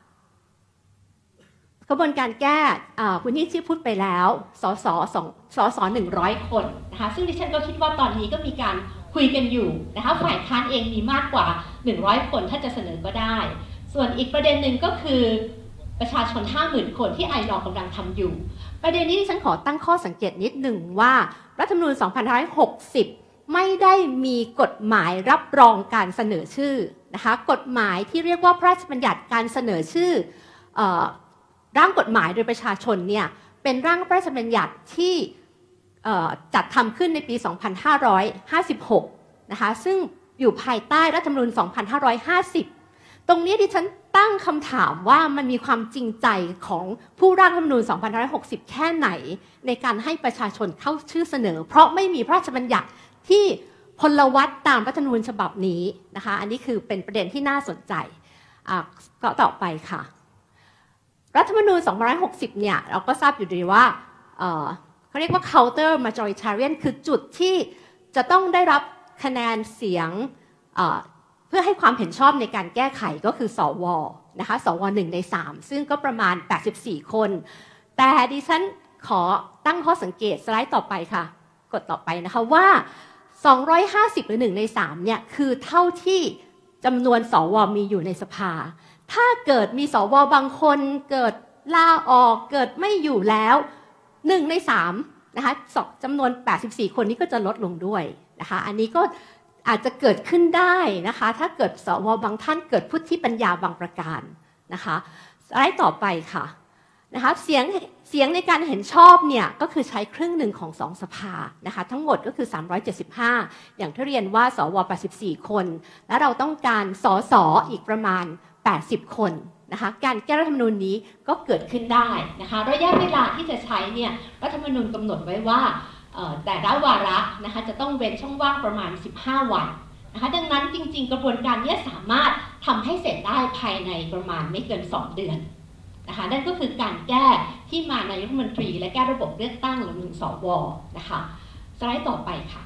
กระบวนการแก้คุณที่ชื่อพูดไปแล้วสสสองสสหนึ่งร้อยคนนะคะซึ่งดิฉันก็คิดว่าตอนนี้ก็มีการคุยกันอยู่นะคะฝ่ายค้านเองมีมากกว่าหนึ่งร้อยคนถ้าจะเสนอก็ได้ส่วนอีกประเด็นหนึ่งก็คือประชาชน ห้าหมื่น คนที่ไอลอว์กำลังทำอยู่ประเด็นนี้ดิฉันขอตั้งข้อสังเกตนิดหนึ่งว่ารัฐธรรมนูญสองพันห้าร้อยหกสิบไม่ได้มีกฎหมายรับรองการเสนอชื่อนะคะกฎหมายที่เรียกว่าพระราชบัญญัติการเสนอชื่อร่างกฎหมายโดยประชาชนเนี่ยเป็นร่างพระราชบัญญัติที่จัดทำขึ้นในปี สองพันห้าร้อยห้าสิบหก นะคะซึ่งอยู่ภายใต้รัฐธรรมนูญ สองพันห้าร้อยห้าสิบ ตรงนี้ดิฉันตั้งคำถามว่ามันมีความจริงใจของผู้ร่างรัฐธรรมนูญ สองพันห้าร้อยหกสิบ แค่ไหนในการให้ประชาชนเข้าชื่อเสนอเพราะไม่มีพระราชบัญญัติที่พลวัตตามรัฐธรรมนูญฉบับนี้นะคะอันนี้คือเป็นประเด็นที่น่าสนใจก็ต่อไปค่ะรัฐธรรมนูญ สองพันห้าร้อยหกสิบ เนี่ยเราก็ทราบอยู่ดีว่าเขาเรียกว่า counter majoritarian คือจุดที่จะต้องได้รับคะแนนเสียงเพื่อให้ความเห็นชอบในการแก้ไขก็คือสวนะคะสวหนึ่งในสามซึ่งก็ประมาณแปดสิบสี่คนแต่ดิฉันขอตั้งข้อสังเกตสไลด์ต่อไปค่ะกดต่อไปนะคะว่าสองร้อยห้าสิบหรือหนึ่งในสามเนี่ยคือเท่าที่จำนวนสวมีอยู่ในสภาถ้าเกิดมีสวบางคนเกิดลาออกเกิดไม่อยู่แล้วหนึ่งในสามนะคะจำนวนแปดสิบสี่คนนี้ก็จะลดลงด้วยนะคะอันนี้ก็อาจจะเกิดขึ้นได้นะคะถ้าเกิดสวบางท่านเกิดพุทธิปัญญาบางประการนะคะสไลด์ต่อไปค่ะนะคะเสียงเสียงในการเห็นชอบเนี่ยก็คือใช้ครึ่งหนึ่งของสองสภานะคะทั้งหมดก็คือสามร้อยเจ็ดสิบห้าอย่างที่เรียนว่าสวแปดสิบสี่คนและเราต้องการสสอีกประมาณแปดสิบคนนะคะการแก้รัฐธรรมนูญนี้ก็เกิดขึ้นได้นะคะระยะเวลาที่จะใช้เนี่ยรัฐธรรมนูญกำหนดไว้ว่าแต่ละวาระนะคะจะต้องเว้นช่องว่างประมาณสิบห้าวันนะคะดังนั้นจริงๆกระบวนการนี้สามารถทำให้เสร็จได้ภายในประมาณไม่เกินสองเดือนนะคะนั่นก็คือการแก้ที่มานายกรัฐมนตรีและแก้ระบบเลือกตั้งหรือหนึ่งสวนะคะสไลด์ต่อไปค่ะ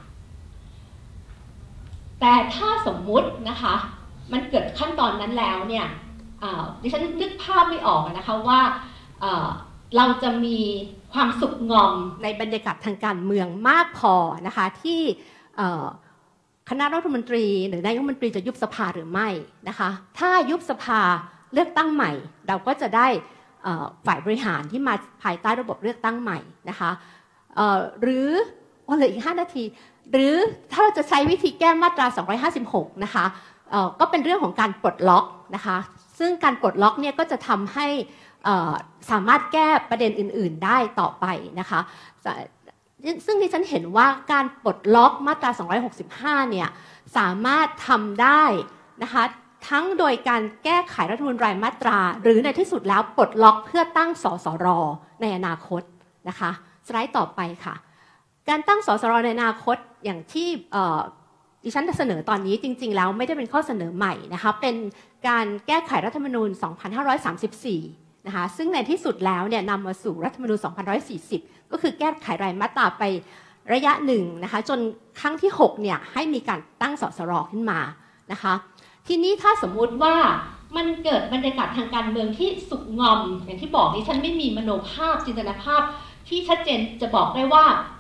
แต่ถ้าสมมุตินะคะมันเกิดขั้นตอนนั้นแล้วเนี่ยดิฉันนึกภาพไม่ออกนะคะว่าเราจะมีความสุขงอมในบรรยากาศทางการเมืองมากพอนะคะที่คณะรัฐมนตรีหรือนายกรัฐมนตรีจะยุบสภาหรือไม่นะคะถ้ายุบสภาเลือกตั้งใหม่เราก็จะได้ฝ่ายบริหารที่มาภายใต้ระบบเลือกตั้งใหม่นะคะหรือโอ้เหลืออีกห้านาทีหรือถ้าเราจะใช้วิธีแก้มาตราสองร้อยห้าสิบหกนะคะก็เป็นเรื่องของการปลดล็อกนะคะซึ่งการปลดล็อกเนี่ยก็จะทำให้สามารถแก้ประเด็นอื่นๆได้ต่อไปนะคะซึ่งที่ฉันเห็นว่าการปลดล็อกมาตราสองร้อยหกสิบห้าเนี่ยสามารถทำได้นะคะทั้งโดยการแก้ไขรัฐธรรมนูญรายมาตราหรือในที่สุดแล้วปลดล็อกเพื่อตั้งสสรในอนาคตนะคะสไลด์ต่อไปค่ะการตั้งสสรในอนาคตอย่างที่ดิฉันจะเสนอตอนนี้จริงๆแล้วไม่ได้เป็นข้อเสนอใหม่นะคะเป็นการแก้ไขรัฐธรรมนูญสองพันห้าร้อยสามสิบสี่นะคะซึ่งในที่สุดแล้วเนี่ยนำมาสู่รัฐธรรมนูญสองพันหนึ่งร้อยสี่สิบก็คือแก้ไขรายมาตราไประยะหนึ่งนะคะจนครั้งที่หกเนี่ยให้มีการตั้งสสรขึ้นมานะคะทีนี้ถ้าสมมุติว่ามันเกิดบรรยากาศทางการเมืองที่สุกงอมอย่างที่บอกดิฉันไม่มีมโนภาพจินตนาภาพที่ชัดเจนจะบอกได้ว่า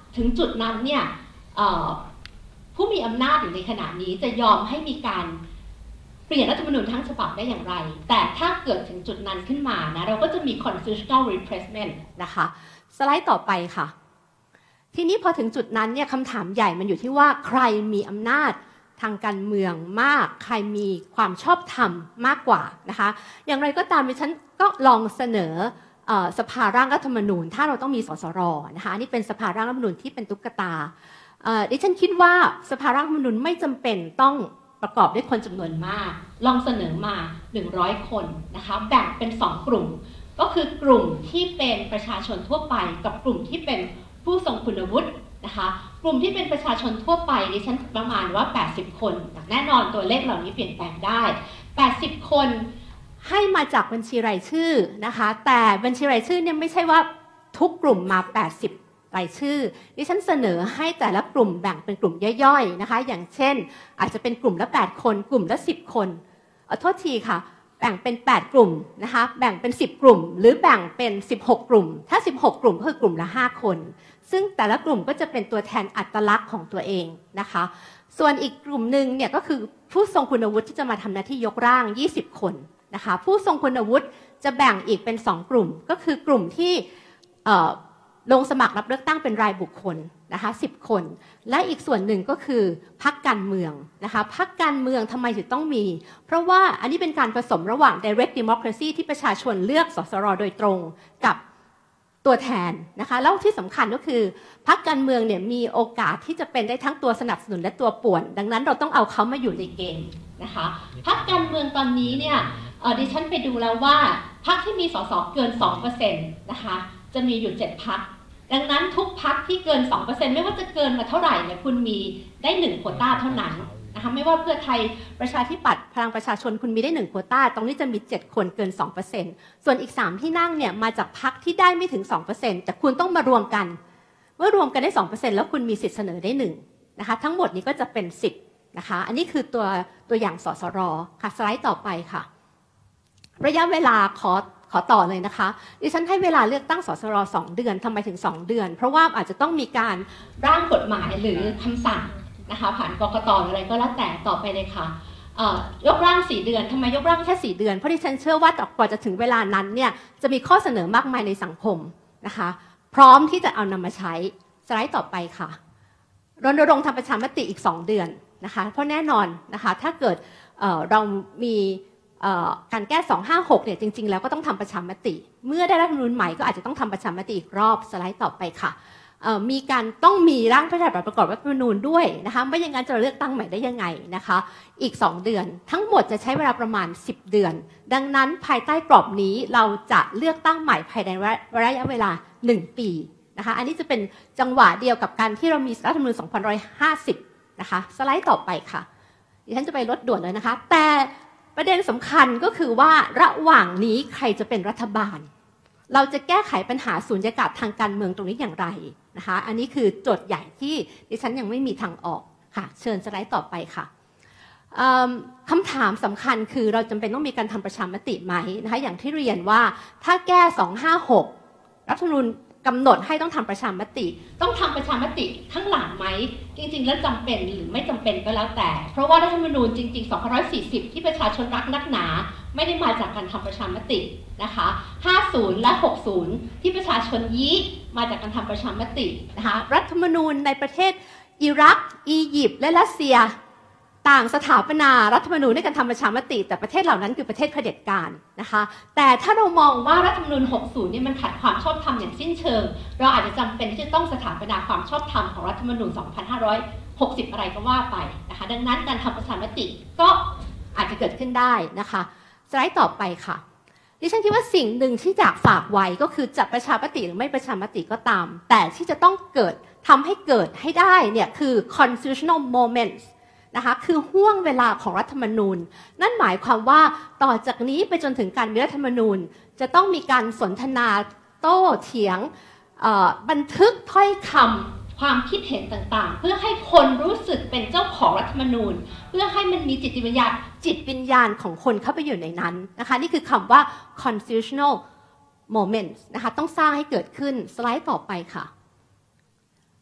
ถึงจุดนั้นเนี่ยผู้มีอำนาจอยู่ในขณะนี้จะยอมให้มีการเปลี่ยนรัฐธรรมนูญทั้งฉบับได้อย่างไรแต่ถ้าเกิดถึงจุดนั้นขึ้นมานะเราก็จะมี constitutional replacement นะคะสไลด์ต่อไปค่ะทีนี้พอถึงจุดนั้นเนี่ยคำถามใหญ่มันอยู่ที่ว่าใครมีอำนาจทางการเมืองมากใครมีความชอบธรรมมากกว่านะคะอย่างไรก็ตามดิฉันก็ลองเสนอสภาร่างรัฐธรรมนูญถ้าเราต้องมีสสรนะคะนี่เป็นสภาร่างรัฐธรรมนูญที่เป็นตุ๊กตาดิฉันคิดว่าสภาร่างรัฐธรรมนูญไม่จำเป็นต้องประกอบด้วยคนจำนวนมากลองเสนอมาหนึ่งร้อยคนนะคะแบ่งเป็นสองกลุ่มก็คือกลุ่มที่เป็นประชาชนทั่วไปกับกลุ่มที่เป็นผู้ทรงคุณวุฒินะคะกลุ่มที่เป็นประชาชนทั่วไปดิฉันประมาณว่าแปดสิบคนแต่แน่นอนตัวเลขเหล่านี้เปลี่ยนแปลงได้แปดสิบคนให้มาจากบัญชีรายชื่อนะคะแต่บัญชีรายชื่อเนี่ยไม่ใช่ว่าทุกกลุ่มมาแปดสิบรายชื่อดิฉันเสนอให้แต่ละกลุ่มแบ่งเป็นกลุ่มย่อยๆนะคะอย่างเช่นอาจจะเป็นกลุ่มละแปดคนกลุ่มละสิบคนขอโทษทีค่ะแบ่งเป็นแปดกลุ่มนะคะแบ่งเป็นสิบกลุ่มหรือแบ่งเป็นสิบหกกลุ่มถ้าสิบหกกลุ่มก็คือกลุ่มละห้าคนซึ่งแต่ละกลุ่มก็จะเป็นตัวแทนอัตลักษณ์ของตัวเองนะคะส่วนอีกกลุ่มหนึ่งเนี่ยก็คือผู้ทรงคุณวุฒิที่จะมาทำหน้าที่ยกร่างยี่สิบคนนะคะผู้ทรงคุณวุฒิจะแบ่งอีกเป็นสองกลุ่มก็คือกลุ่มที่ลงสมัครรับเลือกตั้งเป็นรายบุคคลนะคะสิบคนและอีกส่วนหนึ่งก็คือพรรคการเมืองนะคะพรรคการเมืองทำไมถึงต้องมีเพราะว่าอันนี้เป็นการผสมระหว่าง direct democracy ที่ประชาชนเลือกสสรโดยตรงกับตัวแทนนะคะแล้วที่สำคัญก็คือพรรคการเมืองเนี่ยมีโอกาสที่จะเป็นได้ทั้งตัวสนับสนุนและตัวป่วนดังนั้นเราต้องเอาเขามาอยู่ในเกมนะคะพรรคการเมืองตอนนี้เนี่ยดิฉันไปดูแล้วว่าพรรคที่มีสสเกิน สองเปอร์เซ็นต์ นะคะจะมีอยู่เจ็ดพรรคดังนั้นทุกพรรคที่เกิน สองเปอร์เซ็นต์ ไม่ว่าจะเกินมาเท่าไหร่เนี่ยคุณมีได้หนึ่งโควต้าเท่านั้นนะคะไม่ว่าเพื่อไทยประชาธิปัตย์พลังประชาชนคุณมีได้หนึ่งโควต้าตรงนี้จะมีเจ็ดคนเกิน สองเปอร์เซ็นต์ ส่วนอีกสามที่นั่งเนี่ยมาจากพรรคที่ได้ไม่ถึง สองเปอร์เซ็นต์ แต่คุณต้องมารวมกันเมื่อรวมกันได้ สองเปอร์เซ็นต์ แล้วคุณมีสิทธิ์เสนอได้หนึ่งนะคะทั้งหมดนี้ก็จะเป็นสิบนะคะอันนี้คือตัวตัวอย่างสสรค่ะสไลด์ต่อไปค่ะระยะเวลาขอขอต่อเลยนะคะดิฉันให้เวลาเลือกตั้งสสรสองเดือนทำไมถึงสองเดือนเพราะว่าอาจจะต้องมีการร่างกฎหมายหรือคำสั่งนะคะผ่านกกตอะไรก็แล้วแต่ต่อไปเลยค่ะยกร่างสี่เดือนทำไมยกร่างแค่สี่เดือนเพราะดิฉันเชื่อว่ากว่าจะถึงเวลานั้นเนี่ยจะมีข้อเสนอมากมายในสังคมนะคะพร้อมที่จะเอานำมาใช้สไลด์ต่อไปค่ะรณรงค์ทำประชามติอีกสองเดือนนะคะเพราะแน่นอนนะคะถ้าเกิด เ, เรามีการแก้สองห้าหกเนี่ยจริงๆแล้วก็ต้องทำประชามติเมื่อได้รัฐธรรมนูญใหม่ก็อาจจะต้องทำประชามติอีกรอบสไลด์ต่อไปค่ะมีการต้องมีร่างพระราชบัญญัติประกอบรัฐธรรมนูญด้วยนะคะไม่อย่างนั้นจะเลือกตั้งใหม่ได้ยังไงนะคะอีกสองเดือนทั้งหมดจะใช้เวลาประมาณสิบเดือนดังนั้นภายใต้กรอบนี้เราจะเลือกตั้งใหม่ภายในระยะเวลาหนึ่งปีนะคะอันนี้จะเป็นจังหวะเดียวกับการที่เรามีรัฐธรรมนูญสองพันหนึ่งร้อยห้าสิบนะคะสไลด์ต่อไปค่ะดิฉันจะไปลดด่วนเลยนะคะแต่ประเด็นสำคัญก็คือว่าระหว่างนี้ใครจะเป็นรัฐบาลเราจะแก้ไขปัญหาสูญญากาศทางการเมืองตรงนี้อย่างไรนะคะอันนี้คือโจทย์ใหญ่ที่ดิฉันยังไม่มีทางออกค่ะเชิญสไลด์ต่อไปค่ะคำถามสำคัญคือเราจำเป็นต้องมีการทำประชามติไหมนะคะอย่างที่เรียนว่าถ้าแก้สองห้าหกรัฐธรรมนูญกำหนดให้ต้องทำประชามติต้องทำประชามติข้างหลังไหมจริงๆแล้วจำเป็นหรือไม่จำเป็นก็แล้วแต่เพราะว่ารัฐธรรมนูญจริงๆสองพันหนึ่งร้อยสี่สิบที่ประชาชนรักนักหนาไม่ได้มาจากการทำประชามตินะคะห้าสิบและหกสิบที่ประชาชนยี้มาจากการทำประชามตินะคะรัฐธรรมนูญในประเทศอิรักอียิปต์และรัสเซียต่างสถาปนารัฐธรรมนูญในการทำประชามติแต่ประเทศเหล่านั้นคือประเทศเผด็จการนะคะแต่ถ้าเรามองว่ารัฐธรรมนูญหกสิบเนี่ยมันขัดความชอบธรรมอย่างสิ้นเชิงเราอาจจะจำเป็นที่จะต้องสถาปนาความชอบธรรมของรัฐธรรมนูญสองพันห้าร้อยหกสิบอะไรก็ว่าไปนะคะดังนั้นการทำประชามติก็อาจจะเกิดขึ้นได้นะคะสไลด์ต่อไปค่ะดิฉันคิดว่าสิ่งหนึ่งที่อยากฝากไว้ก็คือจะประชามติหรือไม่ประชามติก็ตามแต่ที่จะต้องเกิดทำให้เกิดให้ได้เนี่ยคือ constitutional momentsนะคะคือห่วงเวลาของรัฐธรรมนูญนั่นหมายความว่าต่อจากนี้ไปจนถึงการมีรัฐธรรมนูญจะต้องมีการสนทนาโต้เถียงบันทึกถ้อยคำความคิดเห็นต่างๆเพื่อให้คนรู้สึกเป็นเจ้าของรัฐธรรมนูญเพื่อให้มันมีจิตวิญญาณจิตวิญญาณของคนเข้าไปอยู่ในนั้นนะคะนี่คือคำว่า constitutional moments นะคะต้องสร้างให้เกิดขึ้นสไลด์ต่อไปค่ะ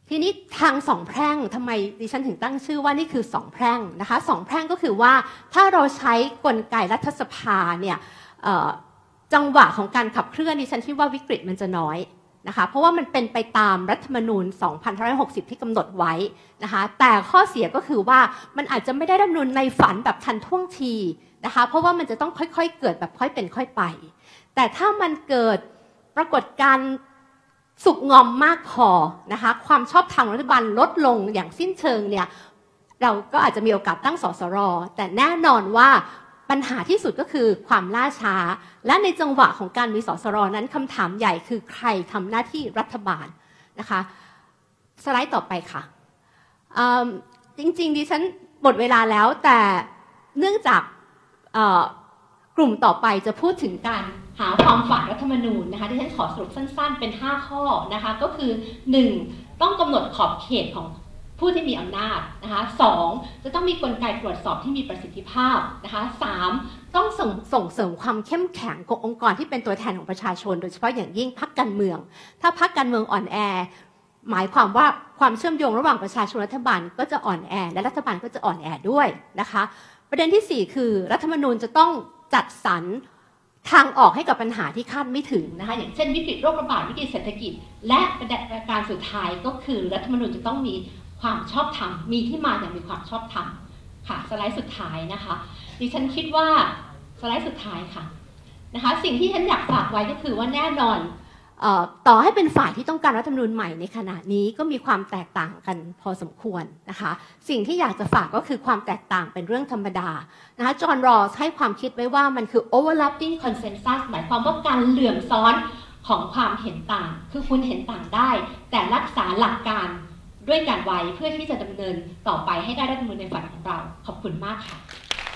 ทีนี้ทางสองแพร่งทำไมดิฉันถึงตั้งชื่อว่านี่คือสองแพร่งนะคะสองแพร่งก็คือว่าถ้าเราใช้กลไกรัฐสภาเนี่ยจังหวะของการขับเคลื่อนดิฉันคิดว่าวิกฤตมันจะน้อยนะคะเพราะว่ามันเป็นไปตามรัฐธรรมนูญ สองพันห้าร้อยหกสิบ ที่กำหนดไว้นะคะแต่ข้อเสียก็คือว่ามันอาจจะไม่ได้รัฐธรรมนูญในฝันแบบทันท่วงทีนะคะเพราะว่ามันจะต้องค่อยๆเกิดแบบค่อยเป็นค่อยไปแต่ถ้ามันเกิดปรากฏการณ์สุกงอมมากพอนะคะความชอบธรรมรัฐบาลลดลงอย่างสิ้นเชิงเนี่ยเราก็อาจจะมีโอกาสตั้งสสรแต่แน่นอนว่าปัญหาที่สุดก็คือความล่าช้าและในจังหวะของการมีสสรนั้นคำถามใหญ่คือใครทำหน้าที่รัฐบาลนะคะสไลด์ต่อไปค่ะจริงๆดิฉันหมดเวลาแล้วแต่เนื่องจากกลุ่มต่อไปจะพูดถึงการหาความฝ่ายรัฐธรรมนูญนะคะที่ฉันขอสรุปสั้นๆเป็นห้าข้อนะคะก็คือหนึ่งต้องกำหนดขอบเขตของผู้ที่มีอำนาจนะคะสองจะต้องมีกลไกตรวจสอบที่มีประสิทธิภาพนะคะสามต้องส่งส่งเสริมความเข้มแข็งขององค์กรที่เป็นตัวแทนของประชาชนโดยเฉพาะอย่างยิ่งพรรคการเมืองถ้าพรรคการเมืองอ่อนแอหมายความว่าความเชื่อมโยงระหว่างประชาชนรัฐบาลก็จะอ่อนแอและรัฐบาลก็จะอ่อนแอด้วยนะคะประเด็นที่สี่คือรัฐธรรมนูญจะต้องจัดสรรทางออกให้กับปัญหาที่คาดไม่ถึงนะคะอย่างเช่นวิกฤตโรคระบาดวิกฤตเศรษฐกิจและประการสุดท้ายก็คือรัฐธรรมนูญจะต้องมีความชอบธรรมมีที่มาอย่างมีความชอบธรรมค่ะสไลด์สุดท้ายนะคะดิฉันคิดว่าสไลด์สุดท้ายค่ะนะคะสิ่งที่ฉันอยากฝากไว้ก็คือว่าแน่นอนต่อให้เป็นฝ่ายที่ต้องการรัฐธรรมนูญใหม่ในขณะนี้ก็มีความแตกต่างกันพอสมควรนะคะสิ่งที่อยากจะฝากก็คือความแตกต่างเป็นเรื่องธรรมดานะคะจอห์นรอสให้ความคิดไว้ว่ามันคือ overlapping consensus หมายความว่าการเหลื่อมซ้อนของความเห็นต่างคือคุณเห็นต่างได้แต่รักษาหลักการด้วยการไว้เพื่อที่จะดำเนินต่อไปให้ได้รัฐธรรมนูญในฝันของเราขอบคุณมากค่ะ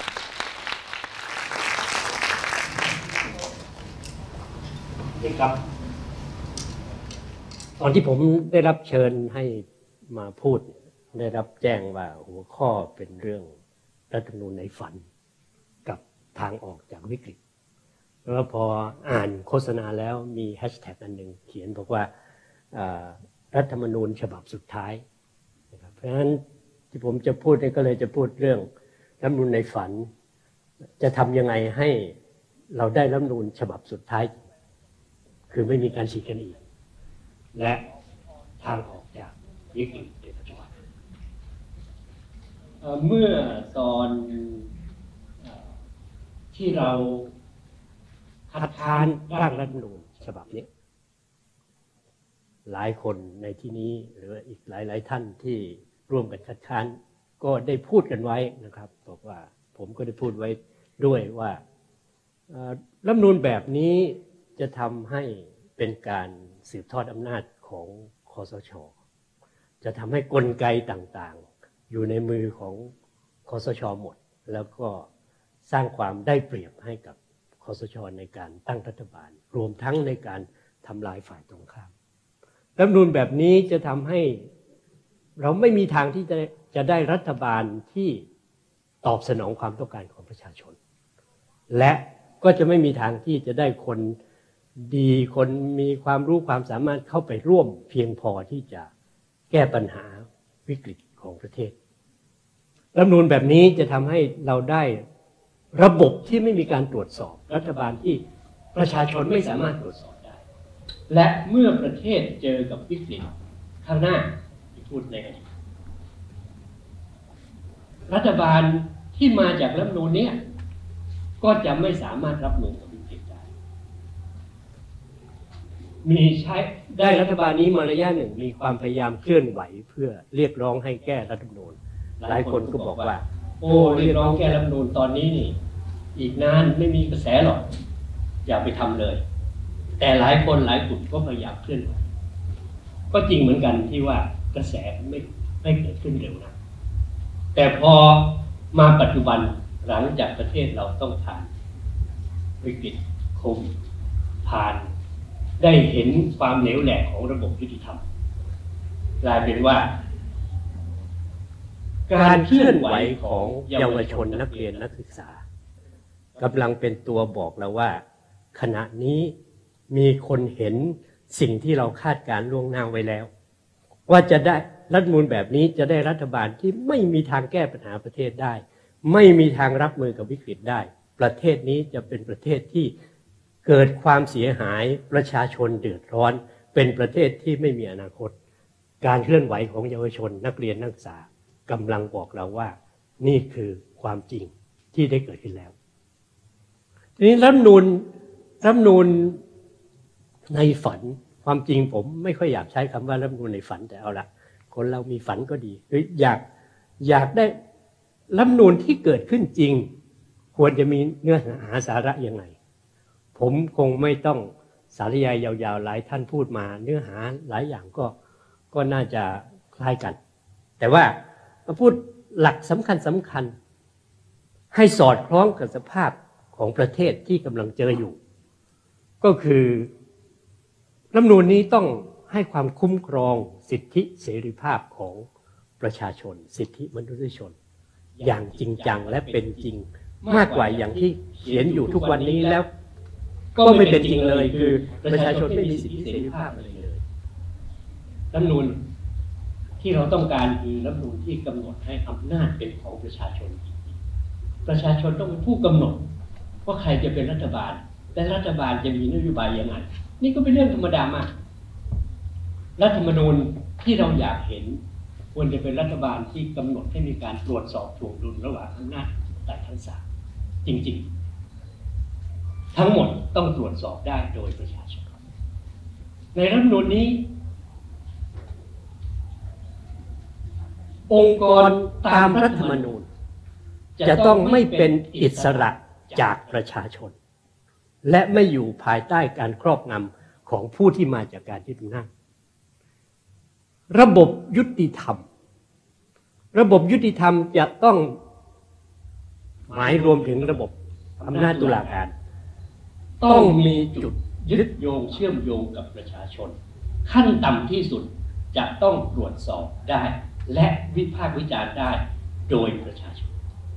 นี่ครับตอนที่ผมได้รับเชิญให้มาพูดได้รับแจ้งว่าหัวข้อเป็นเรื่องรัฐธรรมนูญในฝันกับทางออกจากวิกฤตแล้วพออ่านโฆษณาแล้วมีแฮชแท็กอันหนึ่งเขียนบอกว่ารัฐธรรมนูญฉบับสุดท้ายเพราะฉะนั้นที่ผมจะพูดก็เลยจะพูดเรื่องรัฐธรรมนูญในฝันจะทำยังไงให้เราได้รัฐธรรมนูญฉบับสุดท้ายคือไม่มีการฉีกกันอีกและทางออกจากวิกฤตในปัจจุบันเมื่อตอนที่เราคัดค้านร่างรัฐธรรมนูญฉบับนี้หลายคนในที่นี้หรืออีกหลายๆท่านที่ร่วมกันคัดค้านก็ได้พูดกันไว้นะครับบอกว่าผมก็ได้พูดไว้ด้วยว่ารัฐธรรมนูญแบบนี้จะทำให้เป็นการสืบทอดอำนาจของคสช.จะทำให้กลไกต่างๆอยู่ในมือของคสช.หมดแล้วก็สร้างความได้เปรียบให้กับคสช.ในการตั้งรัฐบาลรวมทั้งในการทำลายฝ่ายตรงข้ามรัฐธรรมนูญแบบนี้จะทำให้เราไม่มีทางที่จะจะได้รัฐบาลที่ตอบสนองความต้องการของประชาชนและก็จะไม่มีทางที่จะได้คนดีคนมีความรู้ความสามารถเข้าไปร่วมเพียงพอที่จะแก้ปัญหาวิกฤตของประเทศรัฐธรรมนูญแบบนี้จะทำให้เราได้ระบบที่ไม่มีการตรวจสอบรัฐบาลที่ประชาชนไม่สามารถตรวจสอบได้และเมื่อประเทศเจอกับวิกฤตข้างหน้าที่พูดในอดีตรัฐบาลที่มาจากรัฐธรรมนูญนี้ก็จะไม่สามารถรับมือกับวิกฤตได้มีใช้ได้รัฐบาลนี้มาระยะหนึ่งมีความพยายามเคลื่อนไหวเพื่อเรียกร้องให้แก้รัฐธรรมนูญหลายคนก็บอกว่าโอ้เรียกร้องแก้รัฐธรรมนูญตอนนี้นี่อีกนานไม่มีกระแสหรอกอย่าไปทำเลยแต่หลายคนหลายกลุ่มก็พยายามเคลื่อนไหวก็จริงเหมือนกันที่ว่ากระแสไม่ไม่เกิดขึ้นเร็วนะแต่พอมาปัจจุบันหลังจากประเทศเราต้องผ่านวิกฤตโควิดผ่านได้เห็นความเหลวแหลกของระบบยุติธรรมกลายเป็นว่าการเคลื่อนไหวของเยาวชนนักเรียนนักศึกษากำลังเป็นตัวบอกเราว่าขณะนี้มีคนเห็นสิ่งที่เราคาดการล่วงหน้าไว้แล้วว่าจะได้รัฐธรรมนูญแบบนี้จะได้รัฐบาลที่ไม่มีทางแก้ปัญหาประเทศได้ไม่มีทางรับมือกับวิกฤตได้ประเทศนี้จะเป็นประเทศที่เกิดความเสียหายประชาชนเดือดร้อนเป็นประเทศที่ไม่มีอนาคตการเคลื่อนไหวของเยาวชนนักเรียนนักศึกษากำลังบอกเราว่านี่คือความจริงที่ได้เกิดขึ้นแล้วทีนี้รัฐธรรมนูญรัฐธรรมนูญในฝันความจริงผมไม่ค่อยอยากใช้คำว่ารัฐธรรมนูญในฝันแต่เอาละคนเรามีฝันก็ดีคืออยากอยากได้รัฐธรรมนูญที่เกิดขึ้นจริงควรจะมีเนื้อหาสาระยังไงผมคงไม่ต้องสาธยายยาวๆหลายท่านพูดมาเนื้อหาหลายอย่างก็ก็น่าจะคล้ายกันแต่ว่ามาพูดหลักสำคัญสำคัญให้สอดคล้องกับสภาพของประเทศที่กำลังเจออยู่ก็คือรัฐธรรมนูญนี้ต้องให้ความคุ้มครองสิทธิเสรีภาพของประชาชนสิทธิมนุษยชนอย่างจริงจังและเป็นจริงมากกว่าอย่างที่เขียนอยู่ทุกวันนี้แล้วก็ไม่เป็นจริงเลยคือประชาชนไม่มีสิทธิเสรีภาพอะไรเลยรัฐธรรมนูญที่เราต้องการคือรัฐธรรมนูญที่กำหนดให้อำนาจเป็นของประชาชนประชาชนต้องเป็นผู้กำหนดว่าใครจะเป็นรัฐบาลและรัฐบาลจะมีนโยบายยังไงนี่ก็เป็นเรื่องธรรมดามากรัฐธรรมนูญที่เราอยากเห็นควรจะเป็นรัฐบาลที่กำหนดให้มีการตรวจสอบถ่วงดุลระหว่างอำนาจแต่ทั้งสามจริงๆทั้งหมดต้องตรวจสอบได้โดยประชาชนในรัฐธรรมนูญนี้องค์กรตามรัฐธรรมนูญจะต้องไม่เป็นอิสระจากประชาชนและไม่อยู่ภายใต้การครอบงำของผู้ที่มาจากการยึดอำนาจระบบยุติธรรมระบบยุติธรรมจะต้องหมายรวมถึงระบบอำนาจตุลาการต้องมีจุดยึดโยงเชื่อมโยงกับประชาชนขั้นต่ำที่สุดจะต้องตรวจสอบได้และวิพากษ์วิจารณ์ได้โดยประชาชน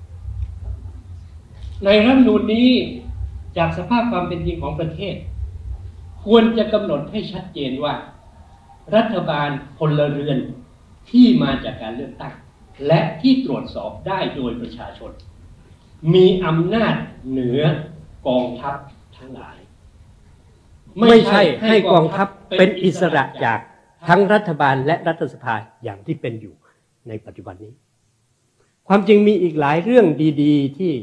ในรัฐธรรมนูญนี้จากสภาพความเป็นจริงของประเทศควรจะกำหนดให้ชัดเจนว่ารัฐบาลพลเรือนที่มาจากการเลือกตั้งและที่ตรวจสอบได้โดยประชาชนมีอำนาจเหนือกองทัพทั้งหลายไม่ใช่ให้กองทัพเป็นอิสระจากทั้งรัฐบาลและรัฐสภาอย่างที่เป็นอยู่ในปัจจุบันนี้ความจริงมีอีกหลายเรื่องดีๆที่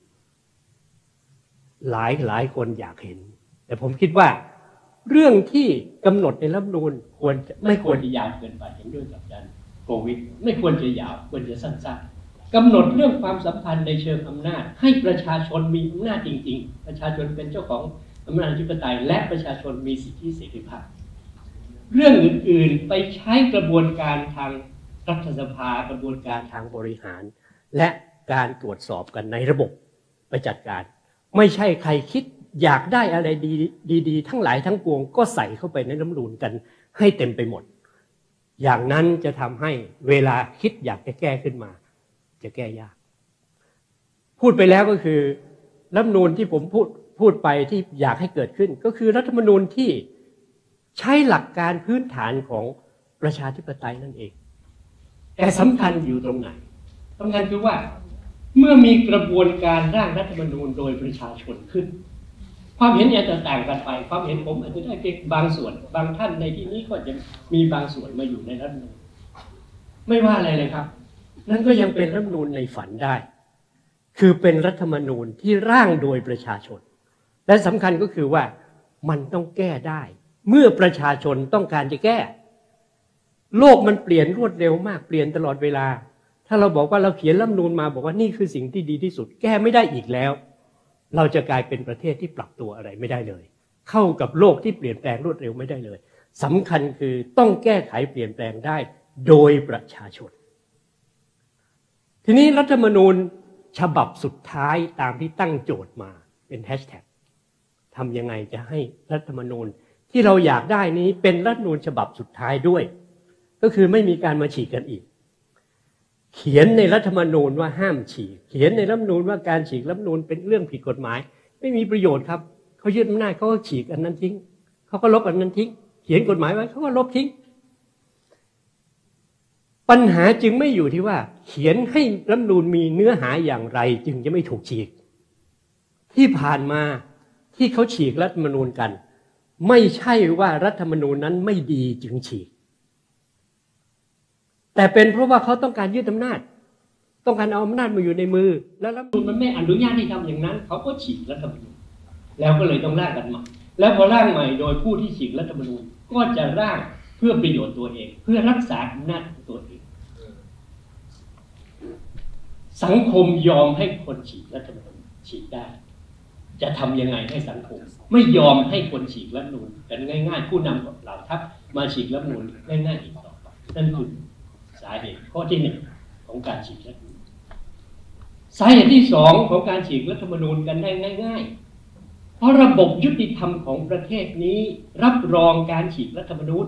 หลายหลายคนอยากเห็นแต่ผมคิดว่าเรื่องที่กำหนดในรัฐธรรมนูญควรจะไม่ควรจะยาวเกินไปเห็นด้วยกับอาจารย์โควิดไม่ควรจะยาวควรจะสั้นๆกำหนดเรื่องความสัมพันธ์ในเชิงอำนาจให้ประชาชนมีอำนาจจริงๆประชาชนเป็นเจ้าของอำนาจอธิปไตยและประชาชนมีสิทธิเสรีภาพเรื่องอื่นๆไปใช้กระบวนการทางรัฐสภากระบวนการทางบริหารและการตรวจสอบกันในระบบไปจัดการไม่ใช่ใครคิดอยากได้อะไรดีๆทั้งหลายทั้งปวงก็ใส่เข้าไปในรัฐธรรมนูญกันให้เต็มไปหมดอย่างนั้นจะทำให้เวลาคิดอยากจะแก้ขึ้นมาจะแก้ยากพูดไปแล้วก็คือรัฐธรรมนูญที่ผมพูดพูดไปที่อยากให้เกิดขึ้นก็คือรัฐธรรมนูญที่ใช้หลักการพื้นฐานของประชาธิปไตยนั่นเองแต่สำคัญอยู่ตรงไหนสำคัญคือว่าเมื่อมีกระบวนการร่างรัฐธรรมนูญโดยประชาชนขึ้นความเห็นอาจจะต่างกันไปความเห็นผมอาจจะได้เพียงบางส่วนบางท่านในที่นี้ก็จะมีบางส่วนมาอยู่ในรัฐธรรมนูญไม่ว่าอะไรเลยครับนั่นก็ยังเป็นรัฐธรรมนูญในฝันได้คือเป็นรัฐธรรมนูญที่ร่างโดยประชาชนและสำคัญก็คือว่ามันต้องแก้ได้เมื่อประชาชนต้องการจะแก้โลกมันเปลี่ยนรวดเร็วมากเปลี่ยนตลอดเวลาถ้าเราบอกว่าเราเขียนรัฐธรรมนูญมาบอกว่านี่คือสิ่งที่ดีที่สุดแก้ไม่ได้อีกแล้วเราจะกลายเป็นประเทศที่ปรับตัวอะไรไม่ได้เลยเข้ากับโลกที่เปลี่ยนแปลงรวดเร็วไม่ได้เลยสำคัญคือต้องแก้ไขเปลี่ยนแปลงได้โดยประชาชนทีนี้รัฐธรรมนูญฉบับสุดท้ายตามที่ตั้งโจทย์มาเป็นแฮชแท็กทำยังไงจะให้รัฐธรรมนูญที่เราอยากได้นี้เป็นรัฐธรรมนูญฉบับสุดท้ายด้วยก็คือไม่มีการมาฉีกกันอีกเขียนในรัฐธรรมนูญว่าห้ามฉีกเขียนในรัฐธรรมนูญว่าการฉีกรัฐธรรมนูญเป็นเรื่องผิดกฎหมายไม่มีประโยชน์ครับเขายึดอำนาจเขาก็ฉีกอันนั้นทิ้งเขาก็ลบอันนั้นทิ้งเขียนกฎหมายไว้เขาก็ลบทิ้งปัญหาจึงไม่อยู่ที่ว่าเขียนให้รัฐธรรมนูญมีเนื้อหาอย่างไรจึงจะไม่ถูกฉีกที่ผ่านมาที่เขาฉีกรัฐธรรมนูญกันไม่ใช่ว่ารัฐธรรมนูญนั้นไม่ดีจึงฉีกแต่เป็นเพราะว่าเขาต้องการยึดอำนาจต้องการเอาอำนาจมาอยู่ในมือแล้วรัฐธรรมนูญมันไม่อนุญาตให้ทำอย่างนั้นเขาก็ฉีกรัฐธรรมนูญแล้วก็เลยต้องร่างกันใหม่แล้วพอร่างใหม่โดยผู้ที่ฉีกรัฐธรรมนูญก็จะร่างเพื่อประโยชน์ตัวเองเพื่อรักษาอำนาจของตัวเองสังคมยอมให้คนฉีกรัฐธรรมนูญฉีกได้จะทำยังไงให้สังคมไม่ยอมให้คนฉีกรัฐธรรมนูญกันง่ายๆผู้นำเหล่าทัพมาฉีกรัฐธรรมนูญง่ายๆอีกต่อไปนั่นคือสาเหตุข้อที่หนึ่งของการฉีกรัฐธรรมนูญสาเหตุที่สองของการฉีกรัฐธรรมนูญกันได้ง่ายๆเพราะระบบยุติธรรมของประเทศนี้รับรองการฉีกรัฐธรรมนูญ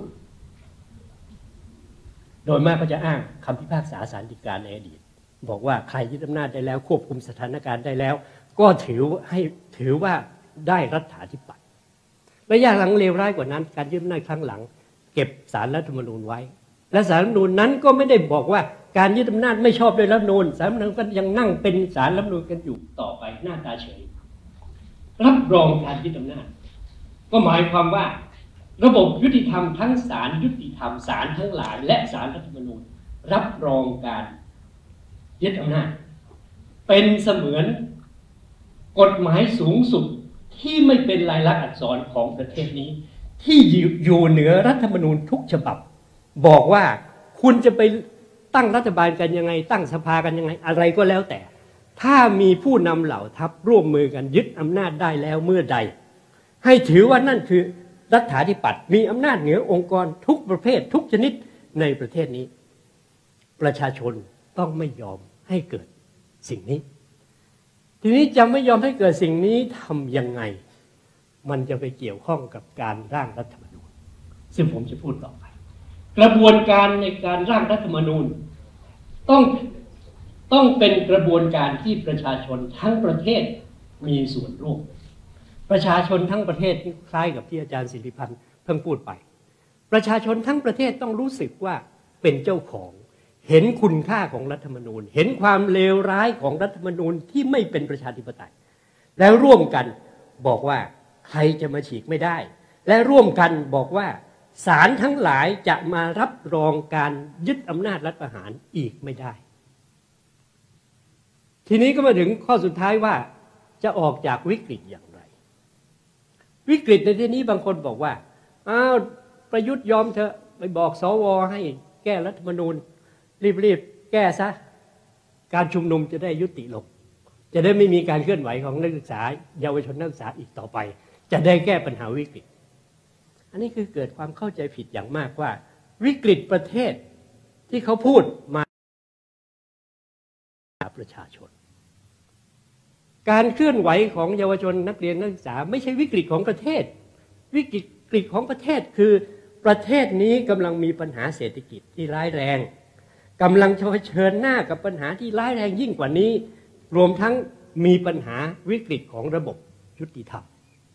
โดยมากก็จะอ้างคำพิพากษาศาลฎีกาในอดีตบอกว่าใครยึดอำนาจได้แล้วควบคุมสถานการณ์ได้แล้วก็ถือให้ถือว่าได้รัฐาธิปัตย์ระยะหลังเลวร้ายกว่านั้นการยึดอำนาจครั้งหลังเก็บศาลรัฐธรรมนูญไว้และศาลรัฐธรรมนูญนั้นก็ไม่ได้บอกว่าการยึดอำนาจไม่ชอบด้วยรัฐธรรมนูญศาลรัฐธรรมนูญก็ยังนั่งเป็นศาลรัฐธรรมนูญกันอยู่ต่อไปหน้าตาเฉยรับรองการยึดอำนาจก็หมายความว่าระบบยุติธรรมทั้งศาลยุติธรรมศาลทั้งหลายและศาลรัฐธรรมนูญรับรองการยึดอำนาจเป็นเสมือนกฎหมายสูงสุดที่ไม่เป็นลายลักษณ์อักษรของประเทศนี้ที่อยู่เหนือรัฐธรรมนูญทุกฉบับบอกว่าคุณจะไปตั้งรัฐบาลกันยังไงตั้งสภากันยังไงอะไรก็แล้วแต่ถ้ามีผู้นำเหล่าทัพร่วมมือกันยึดอำนาจได้แล้วเมื่อใดให้ถือว่านั่นคือรัฐาธิปัตย์มีอำนาจเหนือองค์กรทุกประเภททุกชนิดในประเทศนี้ประชาชนต้องไม่ยอมให้เกิดสิ่งนี้ทีนี้จะไม่ยอมให้เกิดสิ่งนี้ทำยังไงมันจะไปเกี่ยวข้องกับการร่างรัฐธรรมนูญซึ่งผมจะพูดต่อไปกระบวนการในการร่างรัฐธรรมนูญต้องต้องเป็นกระบวนการที่ประชาชนทั้งประเทศมีส่วนร่วมประชาชนทั้งประเทศคล้ายกับที่อาจารย์ศิริพันธ์เพิ่งพูดไปประชาชนทั้งประเทศต้องรู้สึกว่าเป็นเจ้าของเห็นคุณค่าของรัฐธรรมนูญเห็นความเลวร้ายของรัฐธรรมนูญที่ไม่เป็นประชาธิปไตยแล้วร่วมกันบอกว่าใครจะมาฉีกไม่ได้และร่วมกันบอกว่าศาลทั้งหลายจะมารับรองการยึดอำนาจรัฐประหารอีกไม่ได้ทีนี้ก็มาถึงข้อสุดท้ายว่าจะออกจากวิกฤตอย่างไรวิกฤตในที่นี้บางคนบอกว่าอ้าวประยุทธ์ยอมเถอะไปบอกสวให้แก้รัฐธรรมนูญรีบๆแก้ซะการชุมนุมจะได้ยุติลงจะได้ไม่มีการเคลื่อนไหวของนักศึกษาเยาวชนนักศึกษาอีกต่อไปจะได้แก้ปัญหาวิกฤตอันนี้คือเกิดความเข้าใจผิดอย่างมากว่าวิกฤตประเทศที่เขาพูดมาประชาชนการเคลื่อนไหวของเยาวชนนักเรียนนักศึกษาไม่ใช่วิกฤตของประเทศวิกฤตของประเทศคือประเทศนี้กำลังมีปัญหาเศรษฐกิจที่ร้ายแรงกำลังเผชิญหน้ากับปัญหาที่ร้ายแรงยิ่งกว่านี้รวมทั้งมีปัญหาวิกฤตของระบบยุติธรรม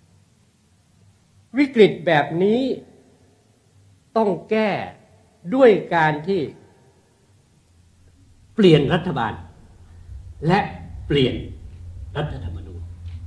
วิกฤตแบบนี้ต้องแก้ด้วยการที่เปลี่ยนรัฐบาลและเปลี่ยนรัฐธรรมนูญ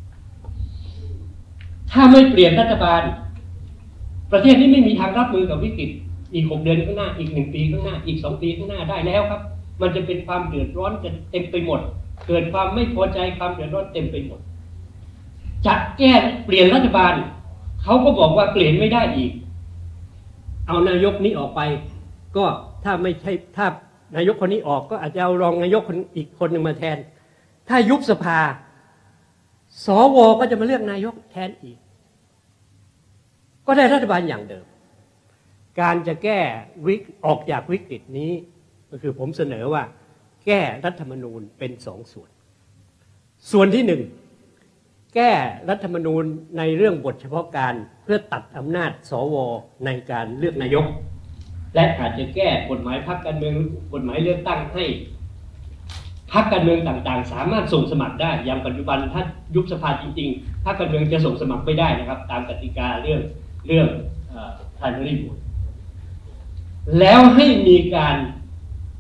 ถ้าไม่เปลี่ยนรัฐบาลประเทศนี้ไม่มีทางรับมือกับวิกฤตอีกหกเดือนข้างหน้าอีกหนึ่งปีข้างหน้าอีกสองปีข้างหน้าได้แล้วครับมันจะเป็นความเดือดร้อนกันเต็มไปหมดเกิดความไม่พอใจความเดือดร้อนเต็มไปหมดจะแก้เปลี่ยนรัฐบาลเขาก็บอกว่าเปลี่ยนไม่ได้อีกเอานายกนี้ออกไปก็ถ้าไม่ใช่ถ้านายกคนนี้ออกก็อาจจะเอารองนายกคนอีกคนหนึ่งมาแทนถ้ายุบสภาสวก็จะมาเลือกนายกแทนอีกก็ได้รัฐบาลอย่างเดิมการจะแก้วิกออกจากวิกฤตนี้ก็คือผมเสนอว่าแก้รัฐธรรมนูญเป็นสองส่วนส่วนที่หนึ่งแก้รัฐธรรมนูญในเรื่องบทเฉพาะการเพื่อตัดอำนาจสวในการเลือกนายกและอาจจะแก้กฎหมายพรรคการเมืองกฎหมายเลือกตั้งให้พรรคการเมืองต่างๆสามารถส่งสมัครได้อย่างปัจจุบันถ้ายุบสภาจริงๆพรรคการเมืองจะส่งสมัครไม่ได้นะครับตามกติกาเรื่องเรื่อง primary vote แล้วให้มีการ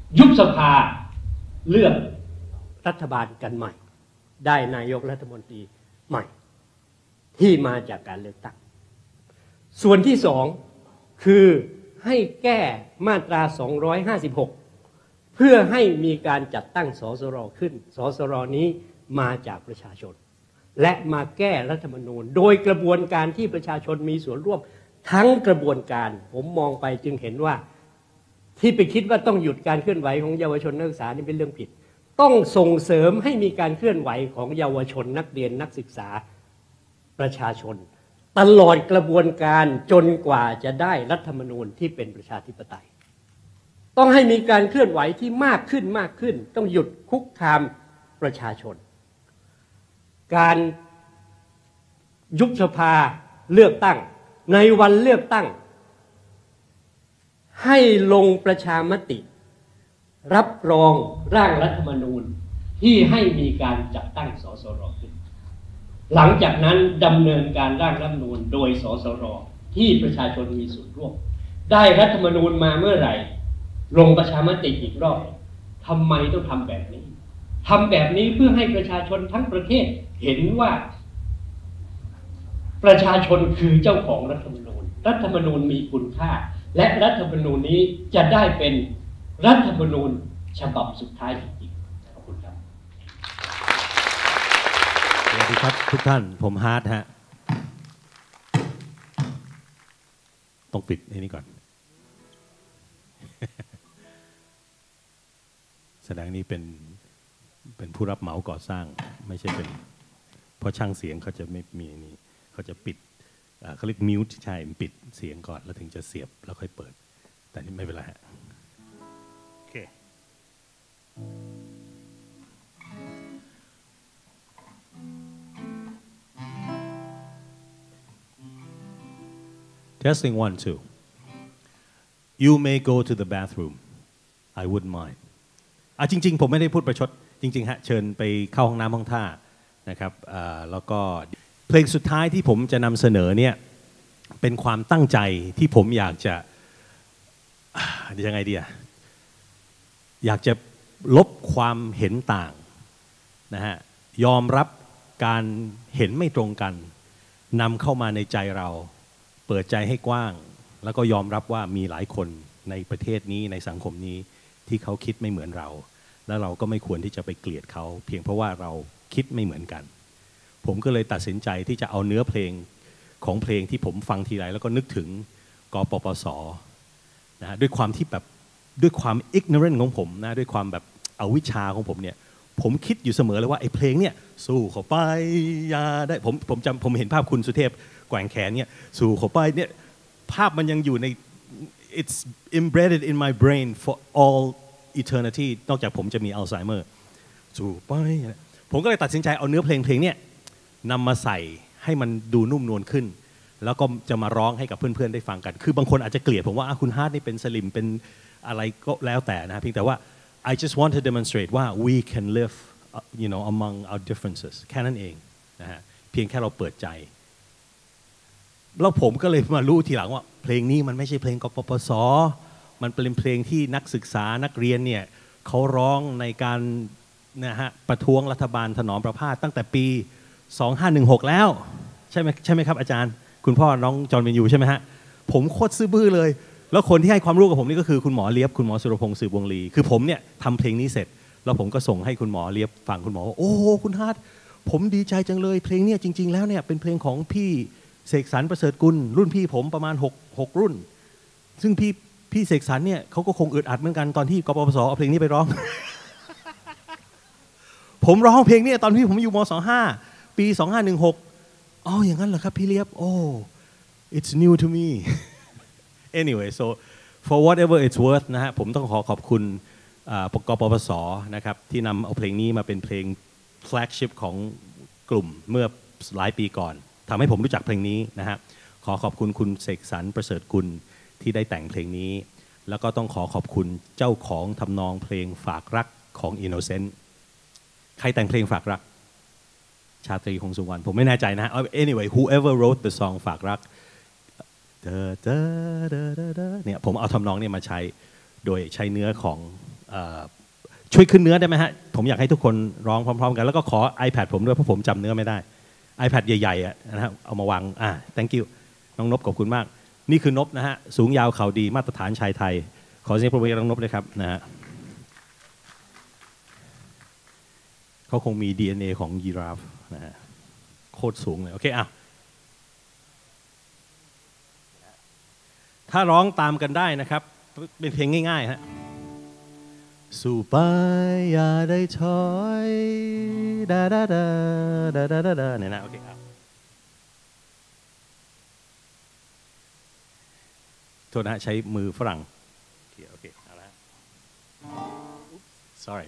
ยุบสภาเลือกรัฐบาลกันใหม่ได้นายกรัฐมนตรีใหม่ที่มาจากการเลือกตั้งส่วนที่สองคือให้แก้มาตราสองร้อยห้าสิบหกเพื่อให้มีการจัดตั้งสสรขึ้นสสรนี้มาจากประชาชนและมาแก้รัฐธรรมนูญโดยกระบวนการที่ประชาชนมีส่วนร่วมทั้งกระบวนการผมมองไปจึงเห็นว่าที่ไปคิดว่าต้องหยุดการเคลื่อนไหวของเยาวชนนักศึกษานี่เป็นเรื่องผิดต้องส่งเสริมให้มีการเคลื่อนไหวของเยาวชนนักเรียนนักศึกษาประชาชนตลอดกระบวนการจนกว่าจะได้รัฐธรรมนูญที่เป็นประชาธิปไตยต้องให้มีการเคลื่อนไหวที่มากขึ้นมากขึ้นต้องหยุดคุกคามประชาชนการยุบสภาเลือกตั้งในวันเลือกตั้งให้ลงประชามติรับรองร่างรัฐธรรมนูญที่ให้มีการจัดตั้งสสรขึ้นหลังจากนั้นดำเนินการร่างรัฐธรรมนูญโดยสสรที่ประชาชนมีส่วนร่วมได้รัฐธรรมนูญมาเมื่อไหร่ลงประชามติอีกรอบทำไมต้องทำแบบนี้ทำแบบนี้เพื่อให้ประชาชนทั้งประเทศเห็นว่าประชาชนคือเจ้าของรัฐธรรมนูญรัฐธรรมนูญมีคุณค่าและรัฐธรรมนูญนี้จะได้เป็นรัฐธรรมนูญฉบับสุดท้ายจริงๆขอบคุณครับสวัสดีครับทุกท่านผมฮาร์ดฮะต้องปิดไอ้นี่ก่อน แสดงนี้เป็นเป็นผู้รับเหมาก่อสร้างไม่ใช่เป็นเพราะช่างเสียงเขาจะไม่มีนี่เขาจะปิดเขาเรียกมิวต์ใช่ปิดเสียงก่อนแล้วถึงจะเสียบแล้วค่อยเปิดแต่นี่ไม่เป็นไรฮะโอเค testing one two you may go to the bathroom I wouldn't mind อ่ะจริงๆผมไม่ได้พูดประชดจริงๆฮะเชิญไปเข้าห้องน้ำห้องท่านะครับแล้วก็เพลงสุดท้ายที่ผมจะนำเสนอเนี่ยเป็นความตั้งใจที่ผมอยากจะยังไงดีอะอยากจะลบความเห็นต่างนะฮะยอมรับการเห็นไม่ตรงกันนำเข้ามาในใจเราเปิดใจให้กว้างแล้วก็ยอมรับว่ามีหลายคนในประเทศนี้ในสังคมนี้ที่เขาคิดไม่เหมือนเราแล้วเราก็ไม่ควรที่จะไปเกลียดเขาเพียงเพราะว่าเราคิดไม่เหมือนกันผมก็เลยตัดสินใจที่จะเอาเนื้อเพลงของเพลงที่ผมฟังทีไรแล้วก็นึกถึงกปปส.นะด้วยความที่แบบด้วยความ ignorant ของผมนะด้วยความแบบอวิชชาของผมเนี่ยผมคิดอยู่เสมอเลยว่าไอ้เพลงเนี่ยสู้เข้าไปอย่าได้ผมผมจำผมเห็นภาพคุณสุเทพแกว่งแขนเนี่ยสู้เข้าไปเนี่ยภาพมันยังอยู่ใน it's embedded in my brain for all eternity นอกจากผมจะมีอัลไซเมอร์สู้ไปผมก็เลยตัดสินใจเอาเนื้อเพลงเพลงเนี่ยนำมาใส่ให้มันดูนุ่มนวลขึ้นแล้วก็จะมาร้องให้กับเพื่อนๆได้ฟังกันคือบางคนอาจจะเกลียดผมว่าคุณฮาร์ดนี่เป็นสลิมเป็นอะไรก็แล้วแต่นะเพียงแต่ว่า I just want to demonstrate ว่า we can live you know among our differences แค่นั้นเองนะฮะเพียงแค่เราเปิดใจแล้วผมก็เลยมารู้ทีหลังว่าเพลงนี้มันไม่ใช่เพลงกปปส.มันเป็นเพลงที่นักศึกษานักเรียนเนี่ยเขาร้องในการนะฮะประท้วงรัฐบาลถนอมประพาสตั้งแต่ปีสองห้าหนึ่งหกแล้วใช่ไหมใช่ไหมครับอาจารย์คุณพ่อน้องจอห์นวินยูใช่ไหมฮะผมโคตรซื่อบื้อเลยแล้วคนที่ให้ความรู้กับผมนี่ก็คือคุณหมอเลียบคุณหมอสุรพงษ์สืบวงลีคือผมเนี่ยทำเพลงนี้เสร็จแล้วผมก็ส่งให้คุณหมอเลียบฟังคุณหมอว่าโอ้คุณฮาร์ดผมดีใจจังเลยเพลงนี้จริงๆแล้วเนี่ยเป็นเพลงของพี่เสกสรรประเสริฐกุลรุ่นพี่ผมประมาณหก หกรุ่นซึ่งพี่พี่เสกสรรเนี่ยเขาก็คงอึดอัดเหมือนกันตอนที่กปปส.เอาเพลงนี้ไปร้อง ผมร้องเพลงนี้ตอนที่ผมอยู่ม.สองห้าปีสองห้าหนึ่งหกอ๋ออย่างนั้นเหรอครับพี่เลียบโอ้ it's new to me anyway so for whatever it's worth นะฮะผมต้องขอขอบคุณกปปส.นะครับที่นำเอาเพลงนี้มาเป็นเพลง flagship ของกลุ่มเมื่อหลายปีก่อนทำให้ผมรู้จักเพลงนี้นะฮะขอขอบคุณคุณเสกสรรประเสริฐกุลที่ได้แต่งเพลงนี้แล้วก็ต้องขอขอบคุณเจ้าของทำนองเพลงฝากรักของ Innocent ใครแต่งเพลงฝากรักชาตรีคงสุวรรณผมไม่แน่ใจนะ anyway whoever wrote the song ฝากรักเนี่ยผมเอาทำนองเนี่ยมาใช้โดยใช้เนื้อของช่วยขึ้นเนื้อได้ไหมฮะผมอยากให้ทุกคนร้องพร้อมๆกันแล้วก็ขอ iPad ผมด้วยเพราะผมจำเนื้อไม่ได้ iPad ใหญ่ๆอ่ะนะฮะเอามาวางอ่า thank you น้องนบขอบคุณมากนี่คือนบนะฮะสูงยาวเข่าดีมาตรฐานชายไทยขอเสียงปรบมือให้น้องนบด้วยครับนะฮะเขาคงมี ดี เอ็น เอ ของยีราฟนะฮะโคตรสูงเลยโอเคอ่ะถ้าร้องตามกันได้นะครับเป็นเพลงง่ายๆฮะสู้ไปอย่าได้ถอยดาดาดาดาดาดาดาเนี่ยนะโอเคครับโทษนะใช้มือฝรั่งโอเคโอเคเอาละ sorry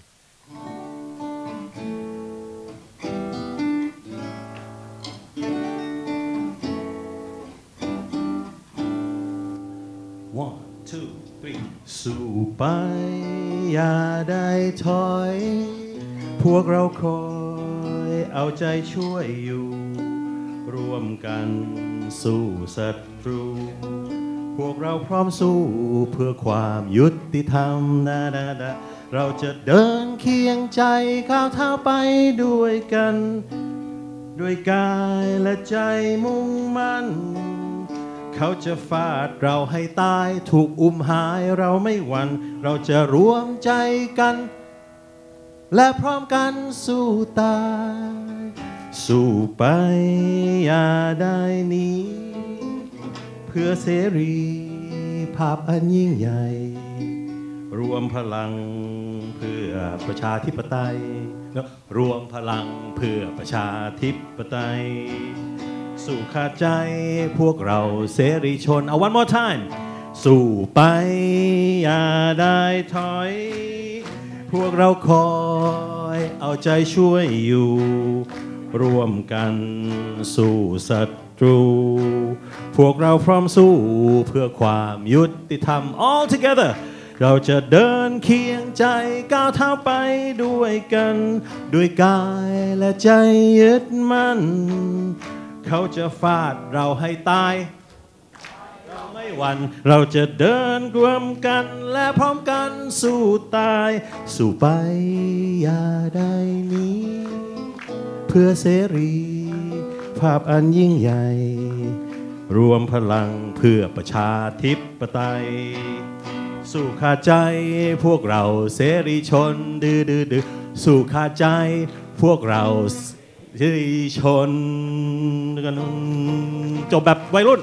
one two three สู้ไปอย่าได้ถอยพวกเราคอยเอาใจช่วยอยู่ร่วมกันสู้ศัตรูพวกเราพร้อมสู้เพื่อความยุติธรรมนะนะนะเราจะเดินเคียงใจก้าวเท้าไปด้วยกันด้วยกายและใจมุ่งมั่นเขาจะฟาดเราให้ตายถูกอุ้มหายเราไม่หวั่นเราจะรวมใจกันและพร้อมกันสู้ตายสู้ไปอย่าได้หนีเพื่อเสรีภาพอันยิ่งใหญ่รวมพลังเพื่อประชาธิปไตยรวมพลังเพื่อประชาธิปไตยสู้ขาดใจพวกเราเสรีชนเอา one more time สู้ไปอย่าได้ถอยพวกเราคอยเอาใจช่วยอยู่ร่วมกันสู้ศัตรูพวกเราพร้อมสู้เพื่อความยุติธรรม all together เราจะเดินเคียงใจก้าวเท้าไปด้วยกันด้วยกายและใจยึดมั่นเขาจะฟาดเราให้ตายเราไม่หวั่นเราจะเดินรวมกันและพร้อมกันสู้ตายสู้ไปอย่าได้หนีเพื่อเสรีภาพอันยิ่งใหญ่รวมพลังเพื่อประชาธิปไตยสู้ขาดใจพวกเราเสรีชนดื้อดื้อดื้อสู้ขาดใจพวกเราเสรีชนกันจบแบบวัยรุ่น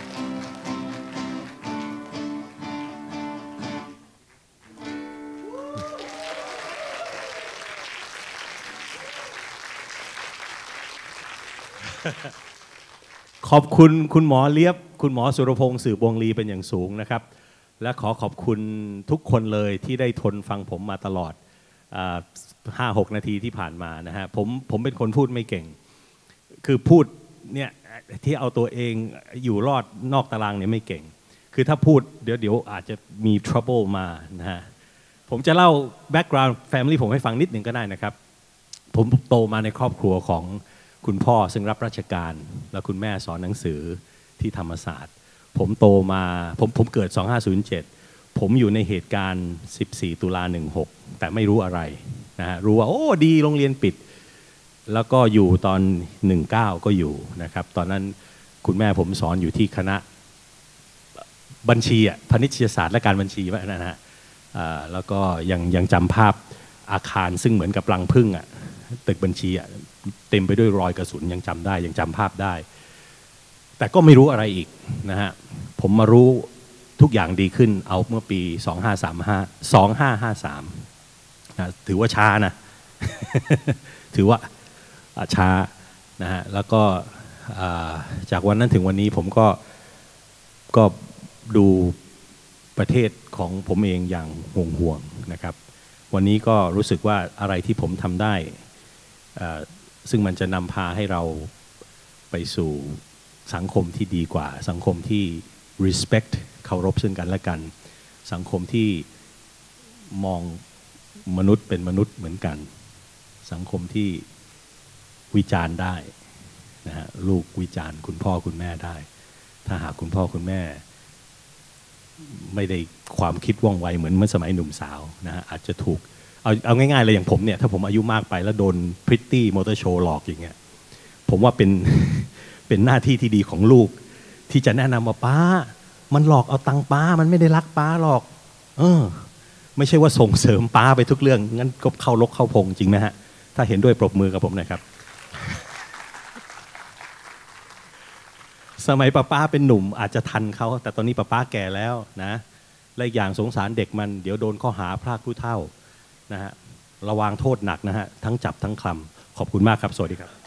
ขอบคุณคุณหมอเลียบคุณหมอสุรพงษ์สืบวงลีเป็นอย่างสูงนะครับและขอขอบคุณทุกคนเลยที่ได้ทนฟังผมมาตลอดห้าหกนาทีที่ผ่านมานะฮะผมผมเป็นคนพูดไม่เก่งคือพูดเนี่ยที่เอาตัวเองอยู่รอดนอกตารางเนี่ยไม่เก่งคือถ้าพูดเดี๋ยวเดี๋ยวอาจจะมี trouble มานะฮะผมจะเล่า background family ผมให้ฟังนิดหนึ่งก็ได้นะครับผมโตมาในครอบครัวของคุณพ่อซึ่งรับราชการและคุณแม่สอนหนังสือที่ธรรมศาสตร์ผมโตมาผมผมเกิดสองห้าศูนย์เจ็ดผมอยู่ในเหตุการณ์สิบสี่ตุลาหนึ่งหกแต่ไม่รู้อะไรนะฮะรู้ว่าโอ้ดีโรงเรียนปิดแล้วก็อยู่ตอนหนึ่งเก้าก็อยู่นะครับตอนนั้นคุณแม่ผมสอนอยู่ที่คณะบัญชีอ่ะพณิชยศาสตร์และการบัญชีนะฮะแล้วก็ยังยังจำภาพอาคารซึ่งเหมือนกับรังผึ้งอ่ะตึกบัญชีอ่ะเต็มไปด้วยรอยกระสุนยังจำได้ยังจำภาพได้แต่ก็ไม่รู้อะไรอีกนะฮะผมมารู้ทุกอย่างดีขึ้นเอาเมื่อปีสองห้าสามห้า สองห้าห้าสามนะถือว่าช้านะ ถือว่าช้านะฮะแล้วก็จากวันนั้นถึงวันนี้ผมก็ก็ดูประเทศของผมเองอย่างห่วงๆนะครับวันนี้ก็รู้สึกว่าอะไรที่ผมทำได้ซึ่งมันจะนำพาให้เราไปสู่สังคมที่ดีกว่าสังคมที่ respect เคารพซึ่งกันและกันสังคมที่มองมนุษย์เป็นมนุษย์เหมือนกันสังคมที่วิจารณ์ได้นะฮะลูกวิจารณ์คุณพ่อคุณแม่ได้ถ้าหากคุณพ่อคุณแม่ไม่ได้ความคิดว่องไวเหมือนเมื่อสมัยหนุ่มสาวนะฮะอาจจะถูกเอาเอาง่ายๆเลยอย่างผมเนี่ยถ้าผมอายุมากไปแล้วโดนพริตตี้มอเตอร์โชว์หลอกอย่างเงี้ยผมว่าเป็น เป็นหน้าที่ที่ดีของลูกที่จะแนะนำว่าป้ามันหลอกเอาตังค์ป้ามันไม่ได้รักป้าหรอกเออไม่ใช่ว่าส่งเสริมป้าไปทุกเรื่องงั้นก็เข้าลกเข้าพงจริงไหมฮะถ้าเห็นด้วยปรบมือกับผมหน่อยครับ สมัยป้าป้าเป็นหนุ่มอาจจะทันเขาแต่ตอนนี้ป้าป้าแก่แล้วนะและอย่างสงสารเด็กมันเดี๋ยวโดนข้อหาพรากผู้เฒ่านะฮะระวังโทษหนักนะฮะทั้งจับทั้งคลำขอบคุณมากครับสวัสดีครับ